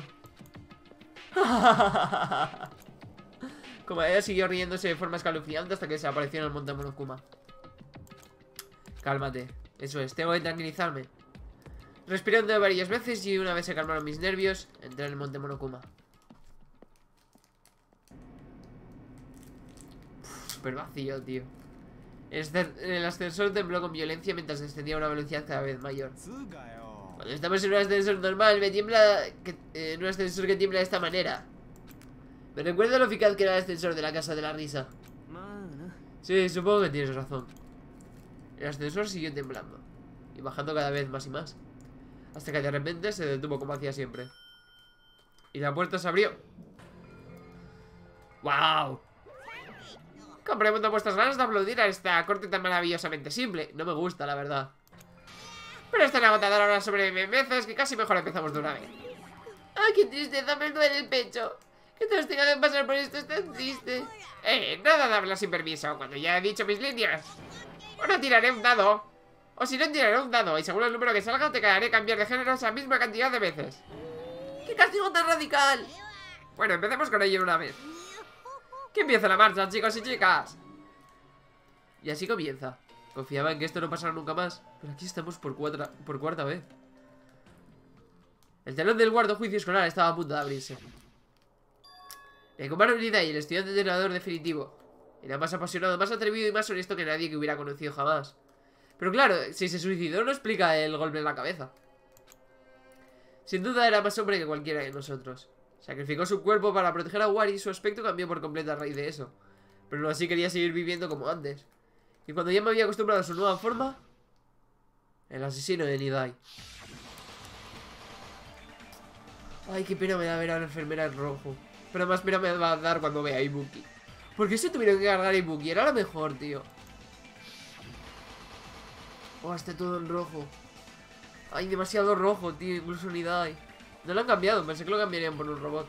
Como ella siguió riéndose de forma escalofriante hasta que se apareció en el monte Monokuma. Cálmate. Eso es, tengo que tranquilizarme. Respiré hondo varias veces y una vez se calmaron mis nervios, entré en el monte Monokuma. Súper vacío, tío. El ascensor tembló con violencia mientras descendía a una velocidad cada vez mayor. Cuando estamos en un ascensor normal, me tiembla en un ascensor que tiembla de esta manera. Me recuerda lo eficaz que era el ascensor de la casa de la risa. Sí, supongo que tienes razón. El ascensor siguió temblando y bajando cada vez más y más, hasta que de repente se detuvo como hacía siempre. Y la puerta se abrió. ¡Wow! Comprendo vuestras ganas de aplaudir a esta corte tan maravillosamente simple. No me gusta, la verdad. Pero es tan agotador hablar sobre memeces que casi mejor empezamos de una vez. ¡Ay, qué tristeza! Me duele el pecho. Que todos tengan que pasar por esto es tan triste. Nada de hablar sin permiso cuando ya he dicho mis líneas. Ahora tiraré un dado. O si no, tiraré un dado y según el número que salga te haré cambiar de género esa misma cantidad de veces. ¡Qué castigo tan radical! Bueno, empecemos con ello una vez. ¡Que empiece la marcha, chicos y chicas! Y así comienza. Confiaba en que esto no pasara nunca más, pero aquí estamos por cuarta vez. El telón del guardajuicio escolar estaba a punto de abrirse. El Komaru Nidai, el estudiante entrenador definitivo, era más apasionado, más atrevido y más honesto que nadie que hubiera conocido jamás. Pero claro, si se suicidó no explica el golpe en la cabeza. Sin duda era más hombre que cualquiera de nosotros. Sacrificó su cuerpo para proteger a Wari y su aspecto cambió por completo a raíz de eso. Pero aún así quería seguir viviendo como antes. Y cuando ya me había acostumbrado a su nueva forma, el asesino de Nidai. Ay, qué pena me da ver a la enfermera en rojo. Pero más pena me va a dar cuando vea a Ibuki. ¿Por qué se tuvieron que cargar a Ibuki? Era lo mejor, tío. Oh, está todo en rojo. Ay, demasiado rojo, tío, incluso Nidai. No lo han cambiado, pensé que lo cambiarían por un robot.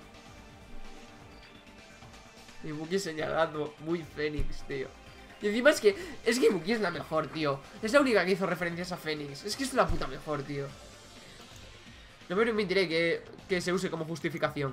Ibuki señalando, muy Fénix, tío. Y encima es que Ibuki es la mejor, tío. Es la única que hizo referencias a Fénix. Es que es la puta mejor, tío. No me permitiré que se use como justificación.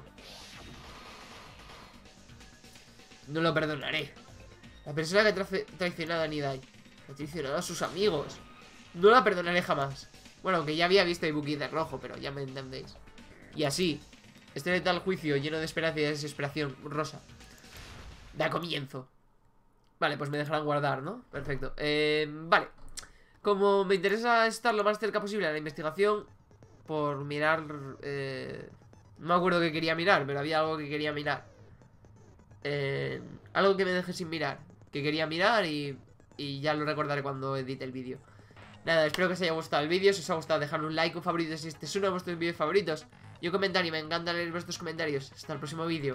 No lo perdonaré. La persona que ha traicionado a Nidai, ha traicionado a sus amigos. No la perdonaré jamás. Bueno, aunque ya había visto a Ibuki de rojo, pero ya me entendéis. Y así, este letal juicio lleno de esperanza y de desesperación rosa da comienzo. Vale, pues me dejarán guardar, ¿no? Perfecto. Vale. Como me interesa estar lo más cerca posible a la investigación, por mirar... no me acuerdo qué quería mirar, pero había algo que quería mirar. Algo que me deje sin mirar, que quería mirar y ya lo recordaré cuando edite el vídeo. Nada, espero que os haya gustado el vídeo. Si os ha gustado, dejadme un like, un favorito si este es uno de vuestros vídeos favoritos y un comentario, me encanta leer vuestros comentarios. Hasta el próximo vídeo.